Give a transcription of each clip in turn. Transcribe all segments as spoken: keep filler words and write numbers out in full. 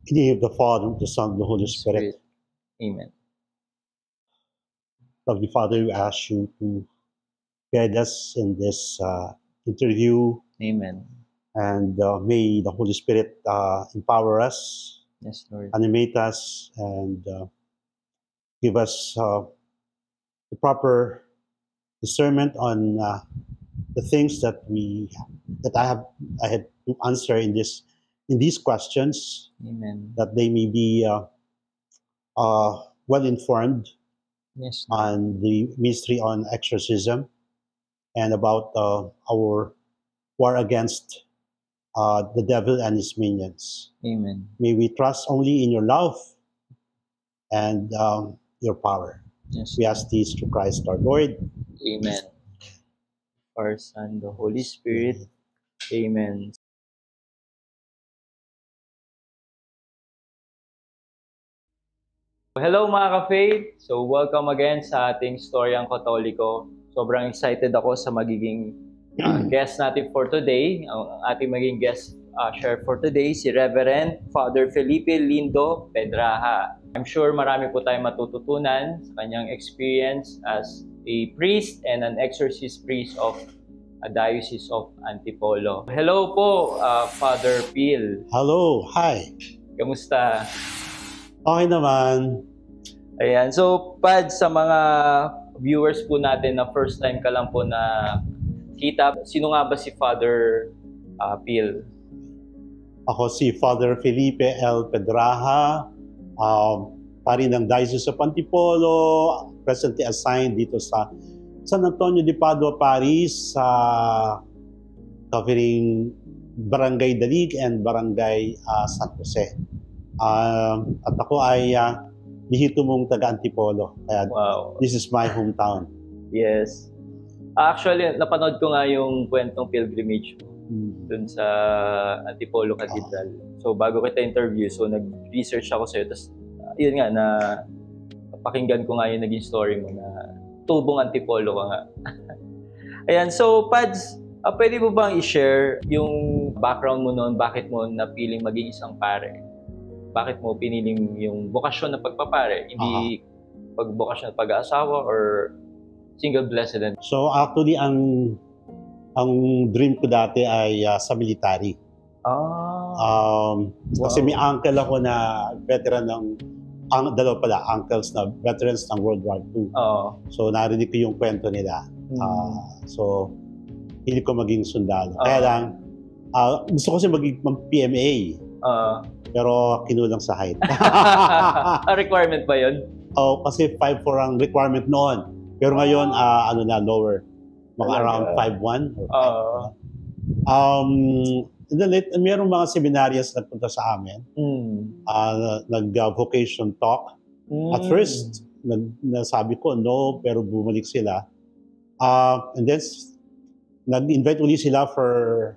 In the name of the Father, the Son, and the Holy Spirit. Spirit. Amen. Lovely Father, we ask you to guide us in this uh, interview, Amen. and uh, may the Holy Spirit uh, empower us, Yes, Lord. animate us, and uh, give us uh, the proper discernment on uh, the things that we that I have I had to answer in this in these questions, Amen. that they may be uh, uh, well informed Yes, Lord. on the mystery on exorcism and about uh, our war against uh, the devil and his minions. Amen. May we trust only in your love and um, your power. Yes. We ask this through Christ our Lord. Amen. Our Son, the Holy Spirit. Amen. Hello mga ka-faith! So welcome again sa ating Storyang Katoliko. Sobrang excited ako sa magiging uh, guest natin for today. Ang ating magiging guest uh, share for today, si Reverend Father Felipe Lindo Pedraja. I'm sure marami po tayong matututunan sa kanyang experience as a priest and an exorcist priest of a Diocese of Antipolo. Hello po, uh, Father Phil. Hello, hi. Kamusta? Okay naman. Ayan. So, Pad, sa mga viewers po natin na first time ka lang po na kita, sino nga ba si Father uh, Phil? Ako si Father Felipe L. Pedraja, um, pari ng Diocese of Antipolo, presently assigned dito sa San Antonio de Padua Parish, sa covering Barangay Dalig and Barangay uh, San Jose. Uh, at ako ay uh, lihito mong taga Antipolo. Kaya Wow. this is my hometown. Yes. Actually, napanood ko nga yung kwentong pilgrimage mo Hmm. dun sa Antipolo Cathedral. So, bago kita interview, so nag-research ako sa'yo. Tapos, uh, yun nga, na pakinggan ko nga yung naging story mo na tubong Antipolo ka nga. Ayan, so, Pads, uh, pwede mo bang i-share yung background mo noon? Bakit mo napiling maging isang pare? Bakit mo piniling yung bokasyon ng pagpapare? Hindi uh-huh. pagbokasyon ng pag-aasawa or single blessed? So actually, ang ang dream ko dati ay uh, sa military. Ah. Um, Wow. Kasi may uncle ako na veteran ng, ang, dalawa pala, uncles na veterans ng World War Two. Oo. So narinig ko yung kwento nila. Hmm. Uh, so, hindi ko maging sundalo. Uh-huh. Kaya lang, uh, gusto ko kasi maging P M A. Uh, Pero kinulang sa height. A requirement ba yun? Oh, kasi five four ang requirement noon. Pero ngayon, uh, ano na, lower. Mga Talaga? around five one or five two. Uh, Um, then, mayroong mga seminarians na nagpunta sa amin. mm, Uh, nag-vocation talk. mm, At first, nag, nasabi ko no, pero bumalik sila. Uh, and then, nag-invite ulit sila for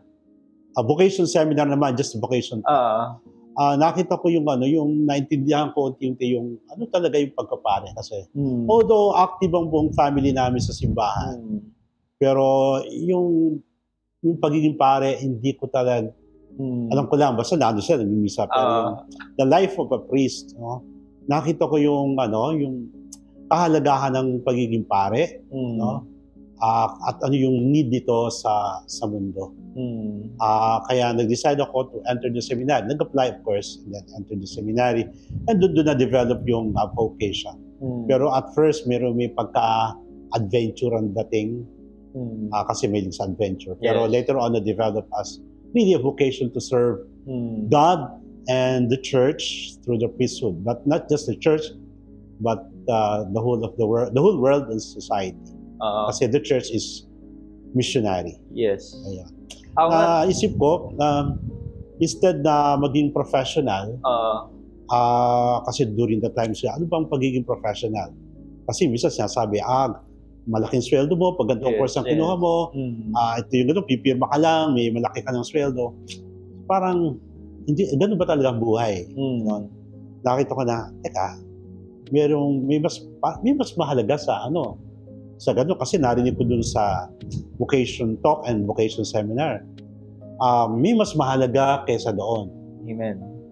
a vocation seminar naman, just a vocation. Ah, Uh, nakita ko yung ano, yung naintindihan ko unti-unti yung ano talaga yung pagkapare. Kasi mm, although active ang buong family namin sa simbahan, mm, pero yung yung pagiging pare, hindi ko talaga, mm, alam ko lang, basta nando siya, nagmimisa. Pero Ah. yung, the life of a priest, no? Nakita ko yung ano, yung kahalagahan ng pagiging pare, mm, no? Uh, at ano yung need nito sa sa mundo. mm, Uh, kaya nag-decide ako to enter the seminary. Nag-apply, of course, and then enter the seminary. And doon doon na-develop yung uh, vocation. mm, Pero at first, meron may pagka-adventure ang dating mm, uh, kasi may sa adventure. Pero Yes. later on, na-develop as really a vocation to serve mm, God and the church through the priesthood. But not just the church, but uh, the whole of the world, the whole world and society. ah, Kasi the church is missionary. yes. Ayan. Ako nga, Uh, isip ko, um, instead na maging professional, ah, uh, kasi during the time siya, ano bang pagiging professional? Kasi minsan sinasabi, ah, malaking sweldo mo, pag ganitong Yes, course ang yes. kinuha mo, mm, ah, ito yung gano'n, pipirma ka lang, may malaki ka ng sweldo. Parang, hindi, ganun ba talaga ang buhay? mm, Ganon. Nakita ko na, teka, merong, may mas, may mas mahalaga sa ano, sa gano'n, kasi narinig ko dun sa vocation talk and vocation seminar. Um, may mas mahalaga kaysa doon. Amen.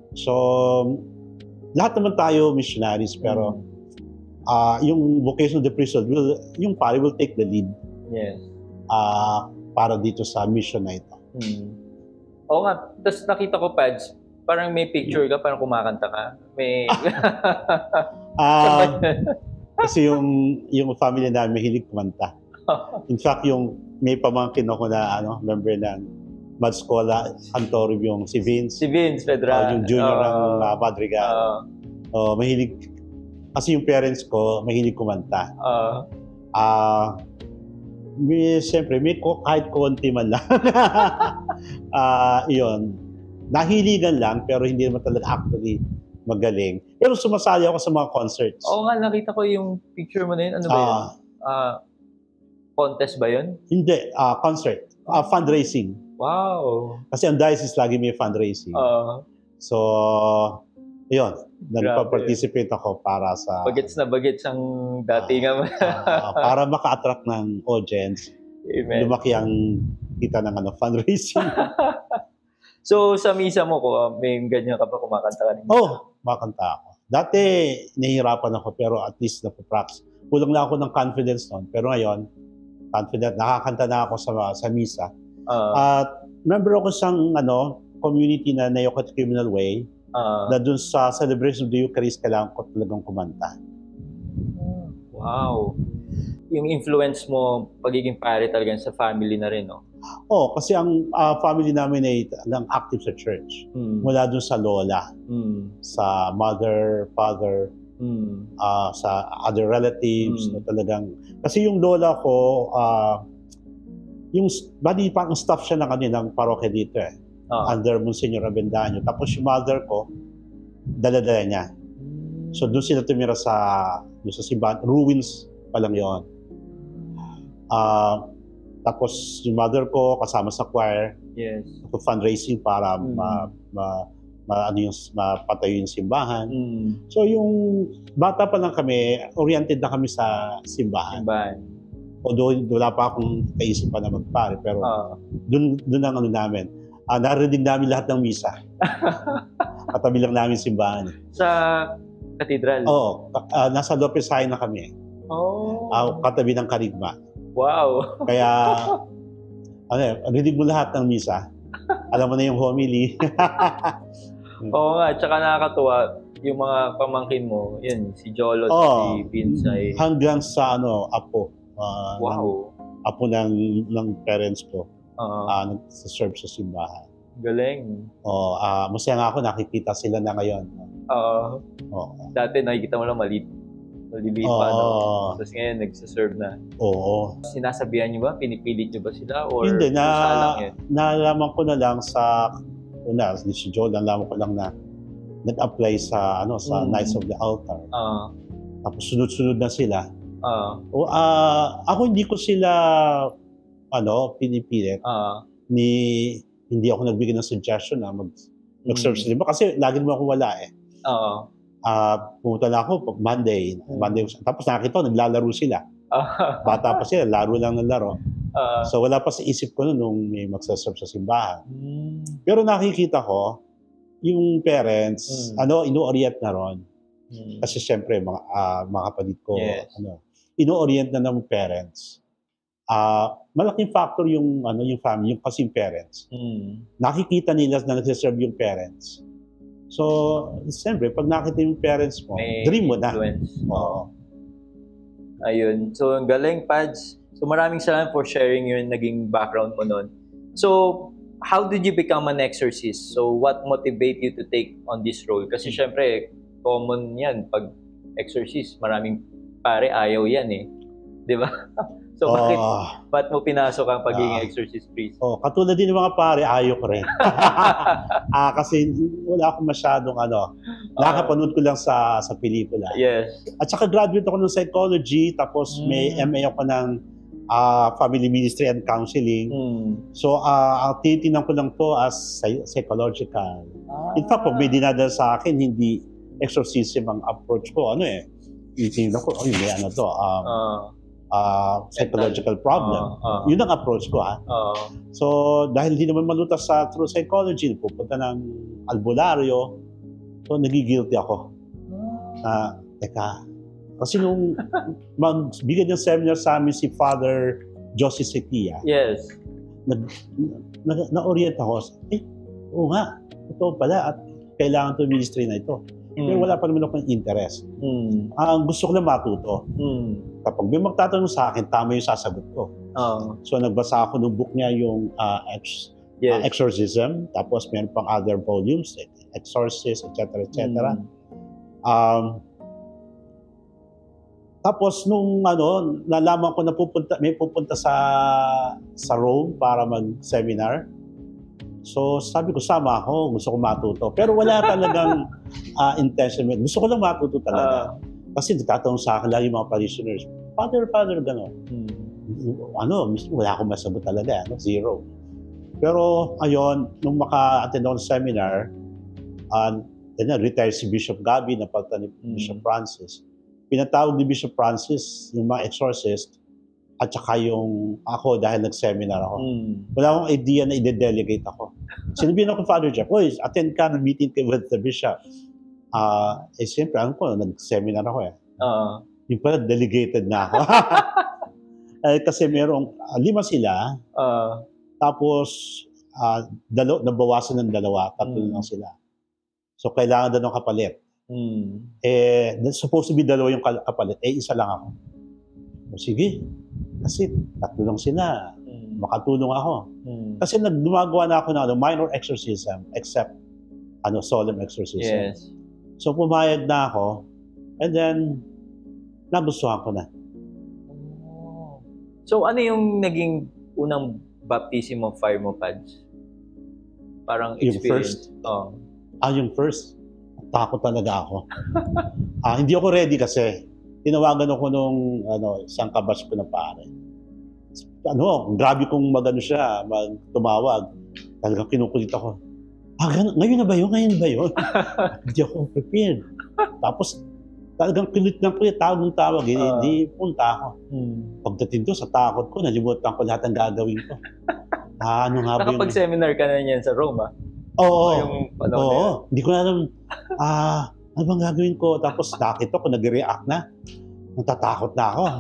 So, lahat naman tayo missionaries, pero uh, yung vocation of the priesthood, will, yung pare will take the lead. Yes. Uh, para dito sa mission na ito. Hmm. Oo nga. Tapos nakita ko, Pads, parang may picture ka, parang kumakanta ka. May... uh, kasi yung, yung family namin mahilig kumanta. In fact, yung may pamangkin ako na ano, member ng Mad Schola, Antorium, yung si Vince. Si Vince Pedra. Uh, yung junior uh, ng uh, Madrigal. Uh, uh, mahilig, kasi yung parents ko, mahilig kumanta. Uh, uh, may, siyempre, may kahit konti man lang. uh, yun. Nahiligan lang, pero hindi naman talaga actually magaling. Pero sumasali ako sa mga concerts. Oo nga, nakita ko yung picture mo na yun. Ano ba yun? Uh, uh, contest ba yun? Hindi, uh, concert. Uh, fundraising. Wow. Kasi ang diocese lagi may fundraising. Uh, so, yun. Nagpa-participate ako para sa... Bagets na bagets ang dati nga. Uh, uh, para maka-attract ng audience. Amen. Lumaki ang kita ng ano, fundraising. So, sa misa mo ko, may ganyan ka ba kumakanta ka? Oo, oh, kumakanta ako. Dati, nahihirapan ako, pero at least napapractice. Kulang lang ako ng confidence noon. Pero ngayon, confident, nakakanta na ako sa, sa misa. Uh, At member ako sa ano, community na Nayokot Criminal Way, uh, na dun sa celebration of the Eucharist, kailangan ko talagang kumanta. Wow. Yung influence mo, pagiging pare talaga sa family na rin, no? Oh, kasi ang uh, family namin ay lang active sa church. Mm. Mula dun sa lola, mm. sa mother, father, mm. uh, sa other relatives, mm. na talagang... Kasi yung lola ko, uh, yung bali parang staff siya ng, ng parokya dito eh. Oh. Under Monsignor Avendaño. Tapos yung mother ko, dala-dala niya. So doon sila tumira sa, doon sa simbahan. Ruins pa lang yun. Uh, tapos yung mother ko kasama sa choir. Yes. Fundraising para mm. ma, ma, ma, ano yung, mapatayo yung simbahan. Mm. So yung bata pa lang kami, oriented na kami sa simbahan. Simbahan. Although wala pa akong kaisipan na magpare, pero uh. dun, dun ang ano namin. Uh, narinig namin lahat ng misa. Katabi lang namin simbahan. Sa katedral? Oo. Uh, nasa Lopez High na kami. Oh. Uh, katabi ng Karigma. Wow. Kaya, ano eh, rinig mo lahat ng misa. Alam mo na yung homily. Oo nga, tsaka nakakatuwa yung mga pamangkin mo, yun, si Jolo, oh, si Vince ay... Hanggang sa ano, apo. Uh, wow. Ng, apo ng, ng parents ko. Uh-huh. Uh, nagsaserve sa simbahan. Galing. Oh, uh, masaya nga ako, nakikita sila na ngayon. Oo. Uh, oh. Dati nakikita mo lang maliit. Maliliit oh. pa, no? Tapos ngayon, nagsaserve na. Oo. Sinasabihan niyo ba? Pinipilit niyo ba sila? Or hindi, na, nalaman ko na lang sa, una, si Joel, nalaman ko lang na nag-apply sa, ano, sa mm. Knights of the Altar. Uh, Tapos sunod-sunod na sila. Uh, o, uh, ako hindi ko sila, ano, pinipilit. Uh, ni, hindi ako nagbigay ng suggestion na mag, mag-serve mm. sila. Kasi lagi naman ako wala eh. Oo. Uh, Uh, pumunta na ako Monday, Monday tapos nakita ko naglalaro sila. Bata pa sila, laro lang ng laro. Uh, so wala pa sa isip ko nung may magsaserve sa simbahan. Um, Pero nakikita ko yung parents, um, ano, ino-orient na ron. Um, Kasi syempre mga uh, mga kapatid ko, yes. ano, ino-orient na ng parents. Uh, malaking factor yung ano yung family, yung kasi yung parents. Um, Nakikita nila na nagsaserve yung parents. So, siyempre, pag nakita yung parents mo, may dream mo na. Oo. Ayun. So, ang galing, Pads. So, maraming salamat for sharing yung naging background mo nun. So, how did you become an exorcist? So, what motivate you to take on this role? Kasi, syempre, common yan. Pag exorcist, maraming pare, ayaw yan eh. Di ba? So, oh, bakit, ba't mo pinasok ang pagiging uh, exorcist priest? Oh, katulad din ng mga pare, ayaw ko rin. ah, kasi wala akong masyadong ano, uh, nakapanood ko lang sa sa pelikula. Yes. At saka graduate ako ng psychology, tapos mm. may M A ako ng uh, family ministry and counseling. Mm. So, uh, ang tinitingnan ko lang to as psychological. Ah. In fact, pag may dinadala sa akin, hindi exorcism ang approach ko. Ano eh, tinitingnan ko, oh, may ano to, um, uh. Uh, psychological problem. Uh, uh, Yun ang approach ko. Ha? Uh, so, dahil hindi naman malutas sa true psychology, pupunta ng albularyo, So, nagigilty ako. Na, teka, kasi nung magbigay ng seminar sa amin si Father Josie Sequia, Yes. nag, na, na-orient ako, eh, oo nga, ito pala, at kailangan ito ministry na ito. Mm. Pero wala pa naman akong interest. Mm. Ang gusto ko lang matuto. Mm. Kapag may magtatanong sa akin, tama yung sasagot ko. Oh. So, nagbasa ako ng book niya, yung uh, ex, Yes. uh, Exorcism, tapos meron pang other volumes, Exorcist, et cetera, et cetera. Mm. Um, tapos nung ano, nalaman ko na pupunta, may pupunta sa sa Rome para mag-seminar. So sabi ko, sama ako, gusto ko matuto. Pero wala talagang uh, intention. Gusto ko lang matuto talaga. Uh, Kasi nagtatanong sa akin lagi mga parishioners, Father, Father, gano'n. Hmm. Ano, wala akong masagot talaga, ano, zero. Pero ayun, nung maka-attend ako ng seminar, uh, retired si Bishop Gabi, napalitan ni hmm. Bishop Francis. Pinatawag ni Bishop Francis yung mga exorcist at saka yung ako dahil nag-seminar ako. Mm. Wala akong idea na i-delegate ako. Sinabihan ako, Father Jeff, oy, attend ka ng meeting with the bishop. Uh, eh, siyempre, alam ko, nag-seminar ako eh. Uh-huh. Yung pala, delegated na ako. eh, kasi merong, uh, lima sila, uh-huh. tapos, uh, dalo, nabawasan ng dalawa, tatlo mm. lang sila. So, kailangan daw ng kapalit. Hmm. Eh, supposed to be dalawa yung kapalit. Eh, isa lang ako. O, sige. Kasi tatlo lang sila. Hmm. Makatulong ako. Hmm. Kasi nagdumagawa na ako ng ano, minor exorcism except ano, solemn exorcism. Yes. So, pumayag na ako. And then, nagustuhan ko na. Oh. So, ano yung naging unang baptism of fire mo, Pads? Parang experience? Yung first? Oh. Ah, yung first? Takot talaga ako. ah, hindi ako ready kasi. Tinawagan ako nung ano, isang kabatch ko na pare. Ano, grabe kong magano siya, magtumawag. Talagang kinukulit ako. Ah, gan- ngayon na ba yun? Ngayon ba yun? Hindi ako prepared. Tapos, talagang kulit ng kulit, tawag ng tawag. Hindi, uh, hindi punta ako. Hmm. Pagdating doon, sa takot ko, nalimutan ko lahat ng gagawin ko. Ah, ano nga ba yun? Nakapag-seminar ka na niyan sa Rome, ah? Oo, yung oo. Hindi ko na alam, ah, ano bang gagawin ko? Tapos nakita ko, nag-react na. Natatakot na ako.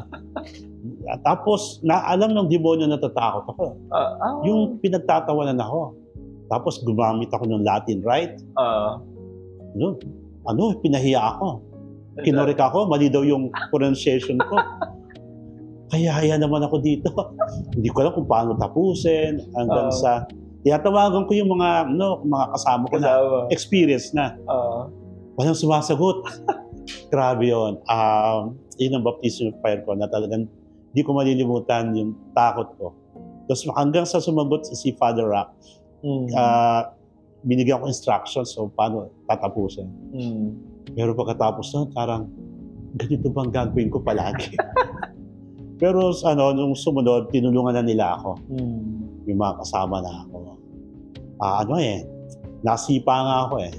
Tapos, naalam ng demonyo na natatakot ako. Uh, oh. Yung pinagtatawanan ako. Tapos, gumamit ako ng Latin Rite. Uh, ano, ano, pinahiya ako. Kinorek ako, mali daw yung pronunciation ko. Kaya-haya naman ako dito. Hindi ko alam kung paano tapusin. Hanggang uh, sa... Tiyatawagan ko yung mga no, mga kasama ko na experience na. Uh, Walang sumasagot. Grabe yun. Um, yun ang baptism of fire ko na talagang hindi ko malilimutan yung takot ko. Tapos hanggang sa sumagot si Father Rock, mm. uh, binigyan ko instructions so paano tatapusin. Mm. Pero pagkatapos na, parang ganito bang gagawin ko palagi? Pero ano, nung sumunod, tinulungan na nila ako. Mm. Yung mga kasama na ako. Ah, ano eh, nasipa nga ako eh.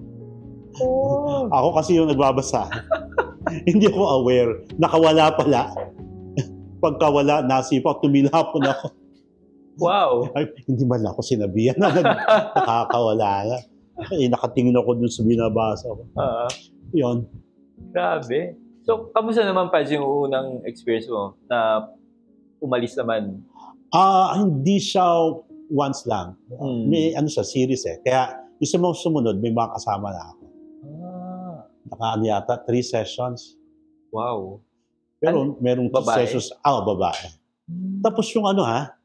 Oh. Ako kasi yung nagbabasa. Hindi ako aware. Nakawala pala. Pagkawala, nasipa, tumilapon ako. Wow. Ay, hindi man ako sinabihan na nakakawala na. Eh, nakatingin ako dun sa binabasa ko. Uh, Yun. Grabe. So, kamusta naman pa yung unang experience mo na umalis naman? Ah, uh, hindi siya once lang. Hmm. May ano siya, series eh. Kaya yung sa mga sumunod, may mga kasama na ako. Ah. Naka ano yata, three sessions. Wow. Pero ano? merong two Babae? sessions. Ah, oh, babae. Hmm. Tapos yung ano ha,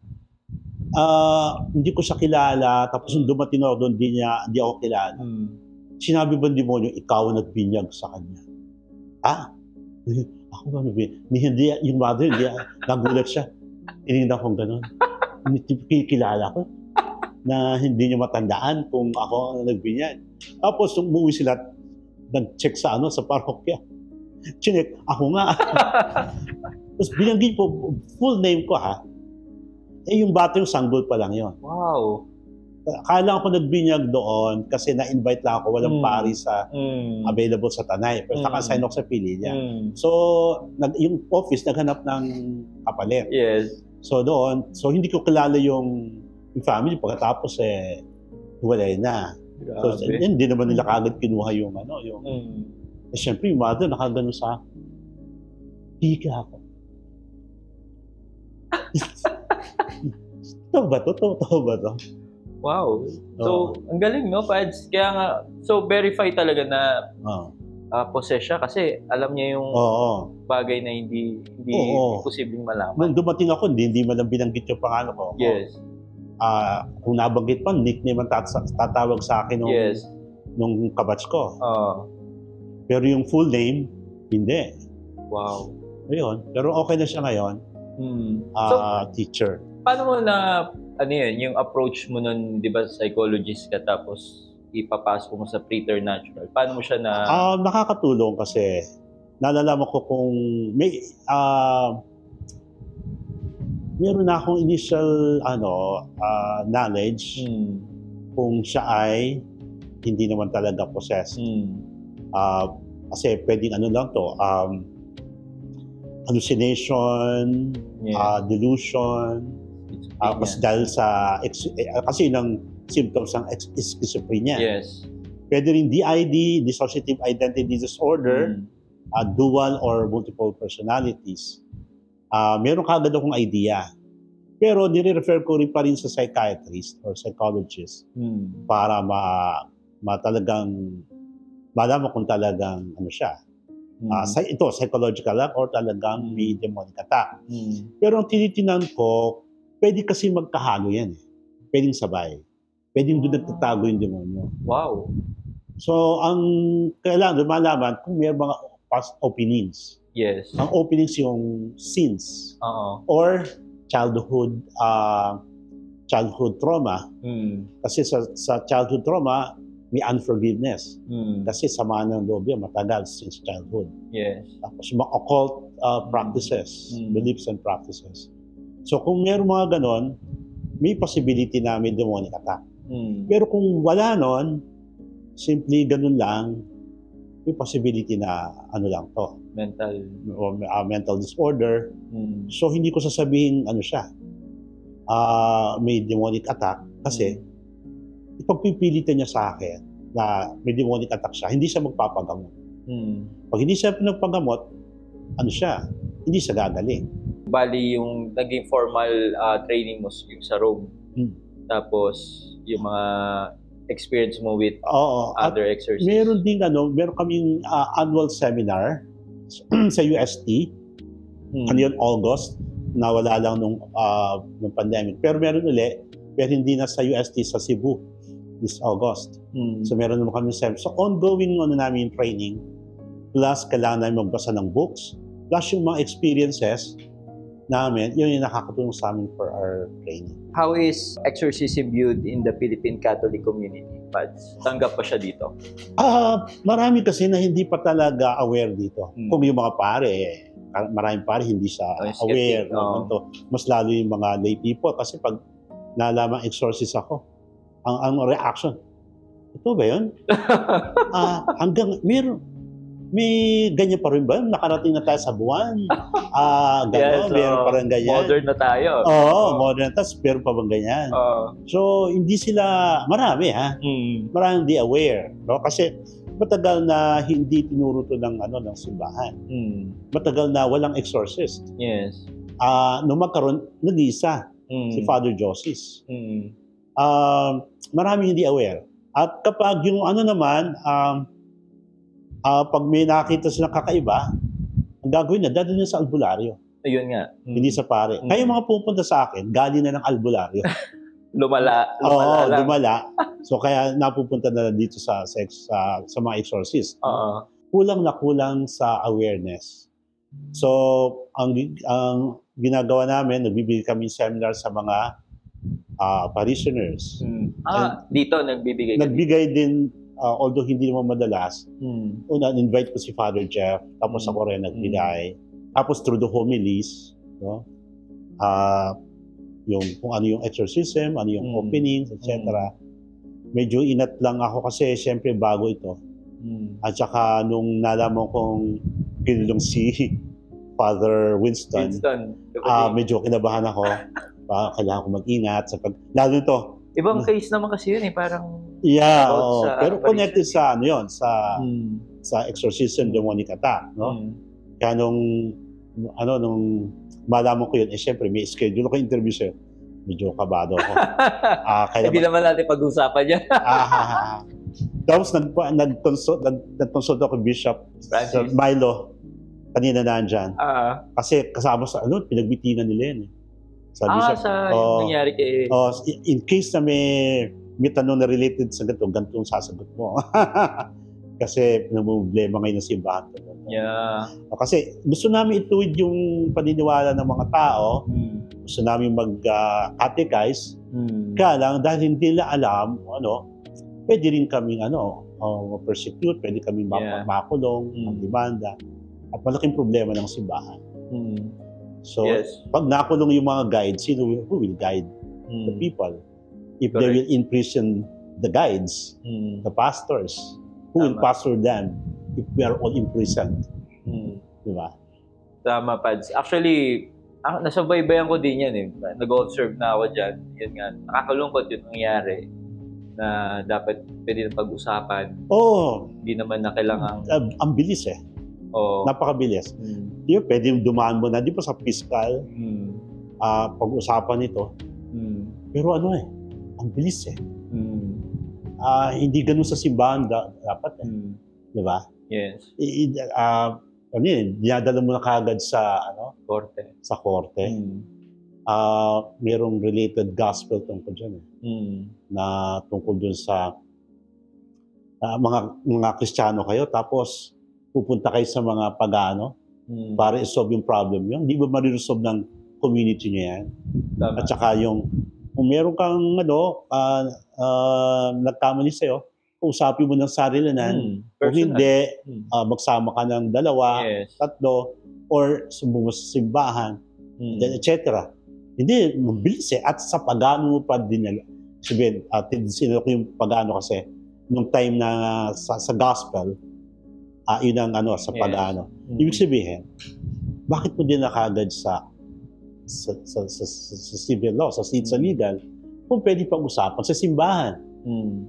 uh, hindi ko siya kilala. Tapos yung dumating ako doon, hindi, niya, hindi ako kilala. Hmm. Sinabi ba ng demonyo, ikaw ang nagbinyag sa kanya? Ah? Ako ba nagbinyag? Hindi, yung mother, hindi, nagulat siya. Tinignan kong gano'n. Kilala ko na hindi niya matandaan kung ako ang nagbinyag. Tapos umuwi sila, nag-check sa ano sa parokya. Chinek, ako nga. Tapos binanggit po, full name ko ha. Eh yung bata yung sanggol pa lang yon. Wow. Akala ko nagbinyag doon kasi na-invite lang ako, walang mm. pari sa mm. available sa Tanay. Pero mm. naka-assign ako sa Pililla. Mm. So, nag, yung office naghanap ng kapalit. Yes. So doon, so hindi ko kilala yung, yung family. Pagkatapos eh, walay na. So, Grabe. hindi naman nila kagad kinuha yung ano, yung... Mm. Eh, syempre, yung mother, nakagano sa akin. Hika ako. Totoo ba to? Totoo ba to? Wow. So, ang galing, no, Pads? Kaya nga, so verify talaga na Oo. uh, possess siya kasi alam niya yung Oo. bagay na hindi hindi Oo. posibleng malaman. Nung dumating ako, hindi, hindi man lang binanggit yung pangalan ko. Yes. Ah, kung nabanggit pa, nickname ang tat- tatawag sa akin nung, Yes. nung kabatch ko. Oo. Pero yung full name, hindi. Wow. Ayun. Pero okay na siya ngayon. Hmm. Ah, So, teacher. paano mo na, ano yun, yung approach mo nun, di ba, psychologist ka, tapos ipapasok mo sa preternatural. Paano mo siya na... Ah, nakakatulong kasi nalalaman ko kung may ah meron na akong initial ano ah, knowledge Hmm. kung siya ay hindi naman talaga possessed. Hmm. Ah, kasi pwedeng ano lang to, um, hallucination, Yeah. ah, delusion, ah, kasi dahil sa ex- eh, kasi yun ang symptoms ng ex- schizophrenia. Yes. Pwede rin D I D, dissociative identity disorder, Hmm. uh, dual or multiple personalities. Uh, meron kagad akong idea. Pero nire-refer ko rin pa rin sa psychiatrist or psychologist Hmm. para ma, ma talagang malaman kung talagang ano siya. Hmm. Uh, sa, ito, psychological lang or talagang Hmm. may demonic attack. Hmm. Pero ang tinitinan ko, pwede kasi magkahalo yan. Eh. Pwedeng sabay. Pwedeng doon nagtatago yung demonyo. Wow. So, ang kailangan lumalaman kung may mga past openings. Yes. Ang openings yung sins Oo. or childhood uh, childhood trauma. Hmm. Kasi sa, sa childhood trauma, may unforgiveness. Hmm. Kasi sama ng loob yan, matagal since childhood. Yes. Tapos mga occult uh, practices, Mm. beliefs and practices. So kung meron mga ganon, may possibility na may demonic attack. Hmm. Pero kung wala nun, simply ganun lang, may possibility na ano lang to, Mental. o uh, mental disorder. Hmm. So hindi ko sasabihin ano siya, uh, may demonic attack kasi ipagpipilitan niya sa akin na may demonic attack siya, hindi siya magpapagamot. Hmm. Pag hindi siya pinagpagamot, ano siya, hindi siya gagaling. Bali yung naging formal ah, training mo yung sa Rome. Hmm. Tapos yung mga experience mo with Oo. At other exorcists. meron din ano, meron kaming uh, annual seminar sa U S T. Hmm. Ano yun, August, nawala lang nung, uh, nung pandemic. Pero meron uli, pero hindi na sa U S T, sa Cebu, this August. Hmm. So meron naman kami seminar. So ongoing ano namin training, plus kailangan namin magbasa ng books, plus yung mga experiences namin, yun yung nakakatulong sa amin for our training. How is exorcism viewed in the Philippine Catholic community? Pads, tanggap pa siya dito? Ah, marami kasi na hindi pa talaga aware dito. Hmm. Kung yung mga pare, eh, maraming pare hindi siya Oh, skeptic, aware. oh. No, to. Mas lalo yung mga lay people kasi pag nalaman exorcist ako, ang, ang reaction, ito ba yun? Ah, hanggang, meron, may ganyan pa rin ba? Nakarating na tayo sa buwan. Ah, gano'n, Yes, meron oh, pa rin ganyan. modern na tayo. Oo, Oh. modern. Tapos meron pa bang ganyan? Oh. So, hindi sila, marami ha, Hmm. maraming di aware. No? Kasi matagal na hindi tinuro to ng, ano, ng simbahan. Hmm. Matagal na walang exorcist. Yes. Ah, nung magkaroon, nag-isa, Hmm. si Father Josis. Hmm. Um, maraming hindi aware. At kapag yung ano naman, um, ah, pag may nakita silang kakaiba, ang gagawin na, dadalhin na sa albularyo. Ayun nga. Hmm. Hindi sa pare. Mm. Kaya mga pupunta sa akin, galing na ng albularyo. Lumala. Lumala Oo, lang. lumala. So kaya napupunta na dito sa sex sa, sa mga exorcist. Oo. Kulang na kulang sa awareness. So ang ang ginagawa namin, nagbibigay kami seminar sa mga ah, parishioners. Hmm. Ah, dito nagbibigay ka dito. Nagbigay din, ah, although hindi naman madalas, Hmm. una, invite ko si Father Jeff, tapos Mm. ako rin nagbigay. Tapos through the homilies, no? Ah, yung kung ano yung exorcism, ano yung Mm. openings, et cetera. Medyo inat lang ako kasi siyempre bago ito. Hmm. At saka nung nalaman kong kinulong si Father Winston, Winston. ah medyo kinabahan ako. Ah, kailangan ko mag-ingat sa pag... Lalo ito, Ibang case naman kasi yun eh. Parang Yeah, About oo. sa Pero connected apparition. sa ano yun, sa Mm. sa exorcism demonic attack, no? Mm. Kaya nung, ano, nung malaman ko yun, eh syempre may schedule ako interview sa'yo. Medyo kabado ako. Ah, kaya Hindi naman natin pag-usapan yan. Ah, tapos nag, nag-consult, nag, nag-consult ako Bishop sa Francis. Milo. Kanina nandyan. Ah, Kasi kasama sa ano, pinagbitinan nila yun. eh. Sa ah Bishop. sa Oo. yung nangyari kay... Oh, in- in case na may, may tanong na related sa ganito, ganito ang sasagot mo. Kasi namumblema ngayon ng simbahan. Yeah. Kasi gusto namin ituwid yung paniniwala ng mga tao. Mm. Gusto namin mag-catechize. Mm. Kaya lang, dahil hindi nila alam, ano, pwede rin kaming ano, uh, persecute, pwede kaming Yeah. makulong, Mm. magdemanda. At malaking problema ng simbahan. Mm. So, Yes. pag nakulong yung mga guides, sino will, who will guide the Mm. people? If they Correct. will imprison the guides, Mm. the pastors, who will Tama. pastor them if we are all imprisoned? Mm. Di ba? Tama, Pads. Actually, ah, nasabaybayan ko din yan eh. Nag-observe na ako dyan. Yun nga, nakakalungkot yung nangyari na dapat pwede na pag-usapan. Oo, oh, Hindi naman na kailangan... uh, ang bilis eh. Oh, Napakabilis. mm. Di ba, pwede dumaan mo na, di ba sa fiscal, Mm. uh, pag-usapan ito. Mm. Pero ano eh, ang bilis eh. Mm. Ah, hindi ganun sa simbahan da- dapat eh. Mm. Di ba? Yes. I- i- ah, ano yun, dinadala mo na kagad sa, ano, Korte. sa korte. Mm. Ah, merong related gospel tungkol dyan eh, Mm. na tungkol dun sa ah, mga mga Kristiyano kayo, tapos pupunta kayo sa mga pagano Mm. para i-solve yung problem yun. Hindi ba mariresolve ng community nyo yan? Tama. At saka yung, kung meron kang ano, ah, ah, nagkamali sa'yo, usapin mo ng sarili na. Mm. Kung Personal. hindi, Mm. ah, magsama ka ng dalawa, Yes. tatlo, or sumungo sa simbahan, Mm. then et cetera. Hindi, mabilis eh. At sa pagano mo pa din, sabihin, at sino ko yung pagano kasi, nung time na sa, sa gospel, ah, yun ang ano, sa Yes. pagano. Mm. Ibig sabihin, bakit mo din nakagad sa sa, sa, sa, sa, sa civil law, sa, sa legal, kung pwede pag-usapan sa simbahan? Mm.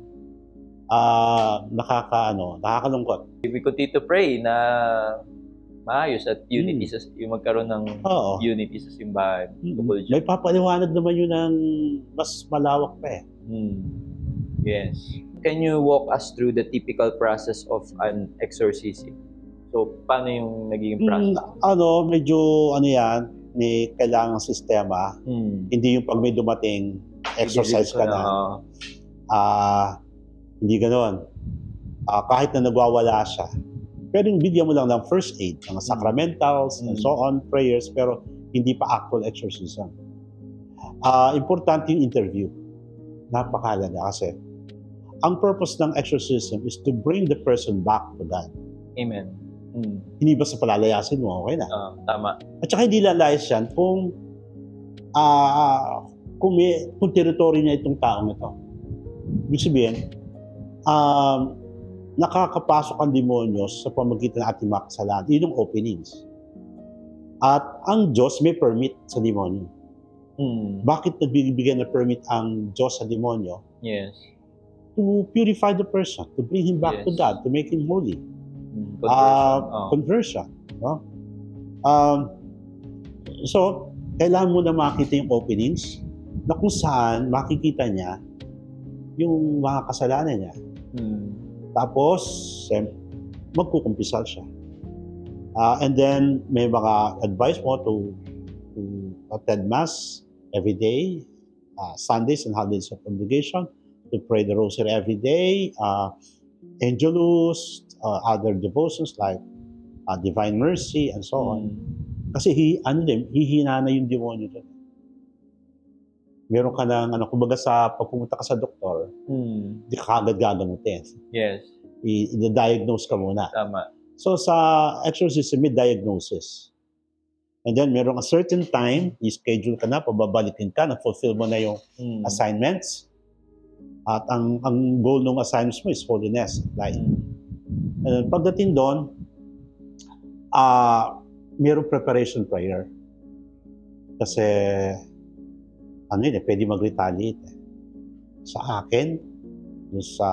Ah, nakakaano, nakakalungkot. We continue to pray na maayos at unity sa yung magkaroon ng Oo. unity sa simbahan. Mm. Tungkol dyan. May papaliwanag naman yun ng mas malawak pa eh. Mm. Yes. Can you walk us through the typical process of an exorcism? So, paano yung nagiging Mm, process? ano, medyo ano yan, may kailangang sistema. Mm. Hindi yung pag may dumating, exercise ka na. Oo. Ah, hindi ganoon. Ah, kahit na nagwawala siya. Pero yung bigyan mo lang ng first aid, mga sacramentals, and Mm. so on, prayers, pero hindi pa actual exorcism. Ah, importante yung interview. Napakahalaga kasi ang purpose ng exorcism is to bring the person back to God. Amen. Mm. Hindi ba sa palalayasin mo, okay na. Ah, tama. At saka hindi lalayas yan kung ah kung, may, kung territory niya itong taong ito. Ibig sabihin, um, nakakapasok ang demonyo sa pamagitan ng ating mga kasalanan. Yun yung openings. At ang Diyos may permit sa demonyo. Mm. Bakit nagbibigyan ng permit ang Diyos sa demonyo? Yes. To purify the person, to bring him back to Yes. God, to make him holy. Mm. Ah, Conversion. Oh. conversion. No? Um, so, kailangan mo na makita yung openings na kung saan makikita niya yung mga kasalanan niya. Mm. Tapos, sem- magkukumpisal siya. Ah, and then, may mga advice mo to, to attend Mass every day, uh, Sundays and holidays of obligation, to pray the rosary every day, uh, Angelus, uh, other devotions like uh, Divine Mercy, and so on. Mm. Kasi hi, ano din, hihina na yung demonyo doon. Meron ka ng, ano, kumbaga sa pagpumunta ka sa doktor, Mm. di ka agad gagamutin. Yes. I- I-diagnose ka muna. Tama. So sa exorcism, may diagnosis. And then meron a certain time, i-schedule ka na, pababalikin ka, na-fulfill mo na yung Mm. assignments. At ang ang goal ng assignments mo is holiness. Like, Mm. uh, pagdating doon, ah merong preparation prayer. Kasi, ano yun eh, pwede mag-retaliate eh. Sa akin, dun sa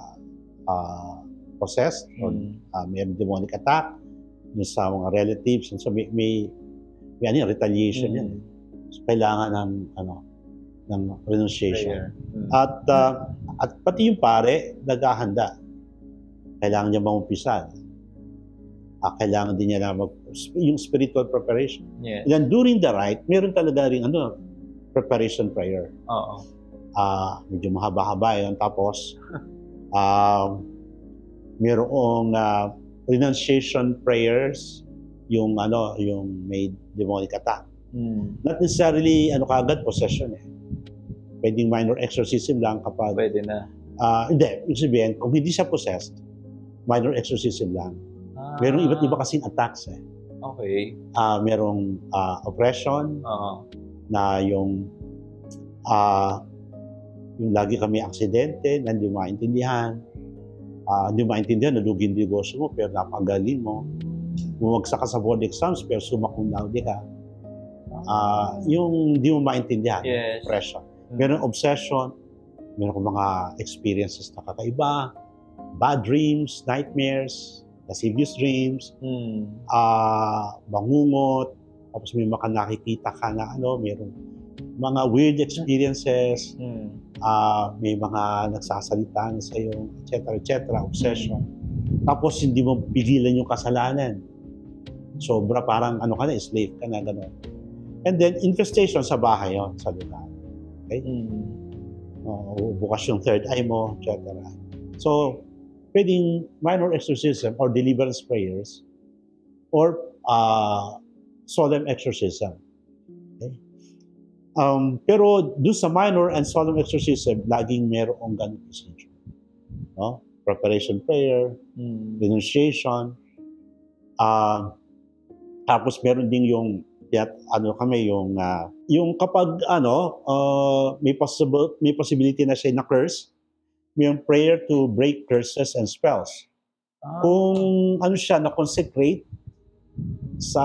uh, possessed or Mm. uh, may demonic attack, dun sa mga relatives. And so may, may, may ano, yun, retaliation Mm. yan. So, kailangan ng, ano, ng renunciation. Prayer. Mm. At, uh, at pati yung pare, naghahanda. Kailangan niya maumpisa. Uh, kailangan din niya na mag, yung spiritual preparation. Yes. And then during the rite, meron talaga rin ano, preparation prayer. Oo. Uh, medyo mahaba-haba yun. Tapos, uh, merong uh, renunciation prayers, yung ano, yung may demonic attack. Mm. Not necessarily ano kagad possession eh. Pwedeng minor exorcism lang kapag Pwede na. Uh, hindi, ibig sabihin, kung hindi siya possessed, minor exorcism lang. Ah. Merong iba't iba kasing attacks eh. Okay. Uh, merong uh, oppression, Oo. na yung uh, yung lagi kami aksidente, na hindi mo maintindihan. Uh, hindi mo maintindihan, nalugin yung negosyo mo, pero napagaling mo. Bumagsak ka sa board exams, pero sumakong laude ka. Uh, yung hindi mo maintindihan, Yes. oppression. Merong obsession, meron mga experiences na kakaiba, bad dreams, nightmares, lascivious dreams, Mm. uh, bangungot, tapos may mga nakikita ka na ano, meron mga weird experiences, Mm. uh, may mga nagsasalita na sa'yo, et cetera, et cetera, obsession. Tapos hindi mo pigilan yung kasalanan. Sobra parang ano ka na, slave ka na, gano'n. And then, infestation sa bahay yun, sa lugar. Okay? Mm. Uh, bukas yung third eye mo, et cetera. So, pwedeng minor exorcism or deliverance prayers or uh, solemn exorcism. Okay? Um, pero doon sa minor and solemn exorcism, laging merong ganung procedure. No? Preparation prayer, Mm. renunciation, uh, tapos meron din yung Yat, ano kami yung uh, yung kapag ano uh, may possible may possibility na siya na curse, may yung prayer to break curses and spells. Ah. Kung ano siya na consecrate sa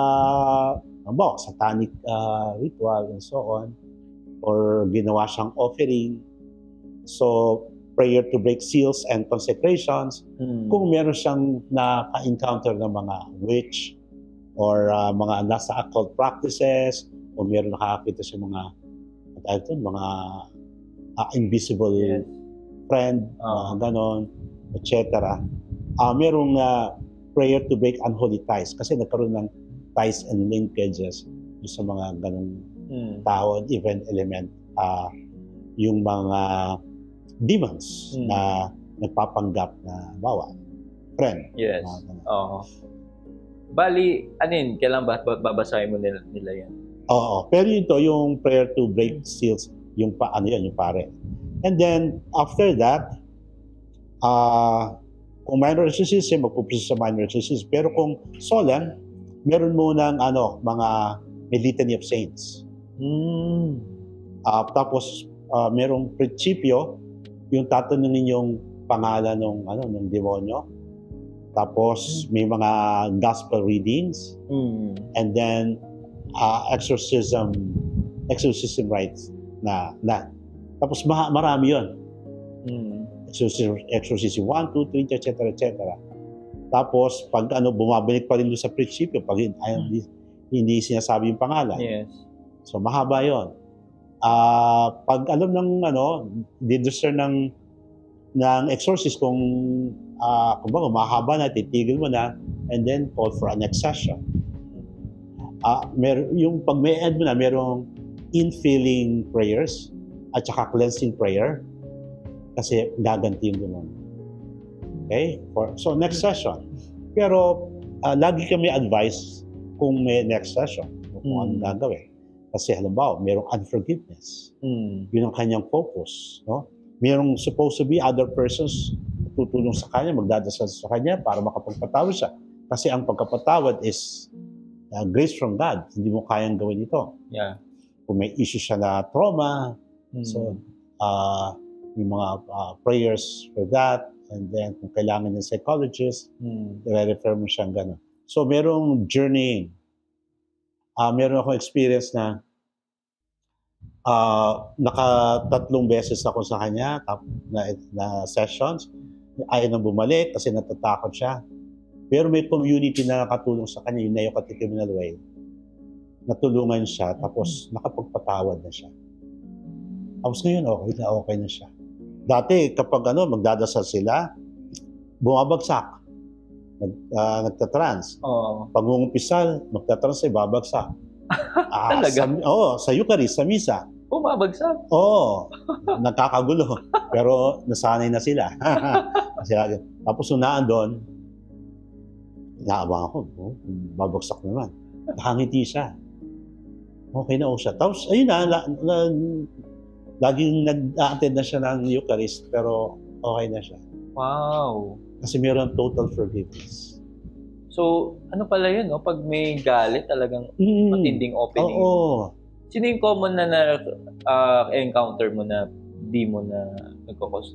ano, satanic uh, ritual and so on, or ginawa siyang offering, so prayer to break seals and consecrations. Mm. Kung meron siyang na-encounter ng mga witch or uh, mga nasa occult practices, o meron nakakita sa mga ito, mga uh, invisible Yes. friend, Uh. uh, ganon, et cetera. Uh, merong uh, prayer to break unholy ties kasi nagkaroon ng ties and linkages sa mga ganong Mm. tao and even element, uh, yung mga demons Mm. na nagpapanggap na bawa, friend. Yes. Uh, Oo. Bali, ano yun? Kailan ba babasahin mo nila, nila yan? Oo. Pero ito, yung prayer to break seals, yung pa, ano yan, yung pare. And then, after that, uh, kung minor exorcism, magpupusin sa minor exorcism. Pero kung solemn, meron muna ng ano, mga may litany of saints. Mm. Uh, tapos, uh, merong prinsipyo, yung tatanungin yung pangalan ng ano, ng demonyo. Tapos may mga gospel readings, Mm. and then uh, exorcism exorcism rites na na. Tapos ma- marami 'yon. Mm. Exorcism exorcism one, two, three, et cetera, et cetera. Tapos pag ano bumabalik pa rin doon sa prinsipyo pag ay, hindi, hindi sinasabi yung pangalan. Yes. So mahaba 'yon. Ah, uh, pag alam ng ano, di-discern ng ng exorcist kung uh, kumbaga mahaba na, titigil mo na, and then call for a next session. Uh, mer yung pag may end mo na, merong infilling prayers at saka cleansing prayer kasi gaganti yung demon. Okay? For, so next session. Pero uh, lagi kami advice kung may next session, kung Mm. ano gagawin. Kasi halimbawa, merong unforgiveness. Mm. Yun ang kanyang focus. No? Merong supposed to be other persons tutulong sa kanya, magdadasal sa kanya para makapagpatawad siya. Kasi ang pagkapatawad is uh, grace from God. Hindi mo kayang gawin ito. Yeah. Kung may issue siya na trauma, Mm. so uh, yung mga uh, prayers for that, and then kung kailangan ng psychologist, Mm. i-refer mo siyang gano'n. So merong journeying. Uh, meron akong experience na Ah, nakatatlong beses ako sa kanya tap na na sessions. Ayaw nang bumalik kasi natatakot siya. Pero may community na nakatulong sa kanya, yung Nayokati Communal Way. Natulungan siya, tapos nakapagpatawad na siya. Tapos ngayon, okay na okay na siya. Dati, kapag ano, magdadasal sila, bumabagsak. Nag, ah, nagtatrans. Oo. Pag-uumpisal, magtatrans ay babagsak. Ah, Talaga? Sa, oo, sa Eucharist, sa Misa. Bumabagsak. Oo, nagkakagulo. Pero nasanay na sila. Kasi, tapos unaan doon, inaabang ako, oh, babagsak naman. Nakangiti siya. Okay na o siya. Tapos, ayun na, la, la, laging nag-attend na siya ng Eucharist, pero okay na siya. Wow. Kasi meron total forgiveness. So, ano pala yun, no? Pag may galit, talagang Mm. matinding opening. Oo. Sino yung common na na-encounter mo na di mo na nagkakos?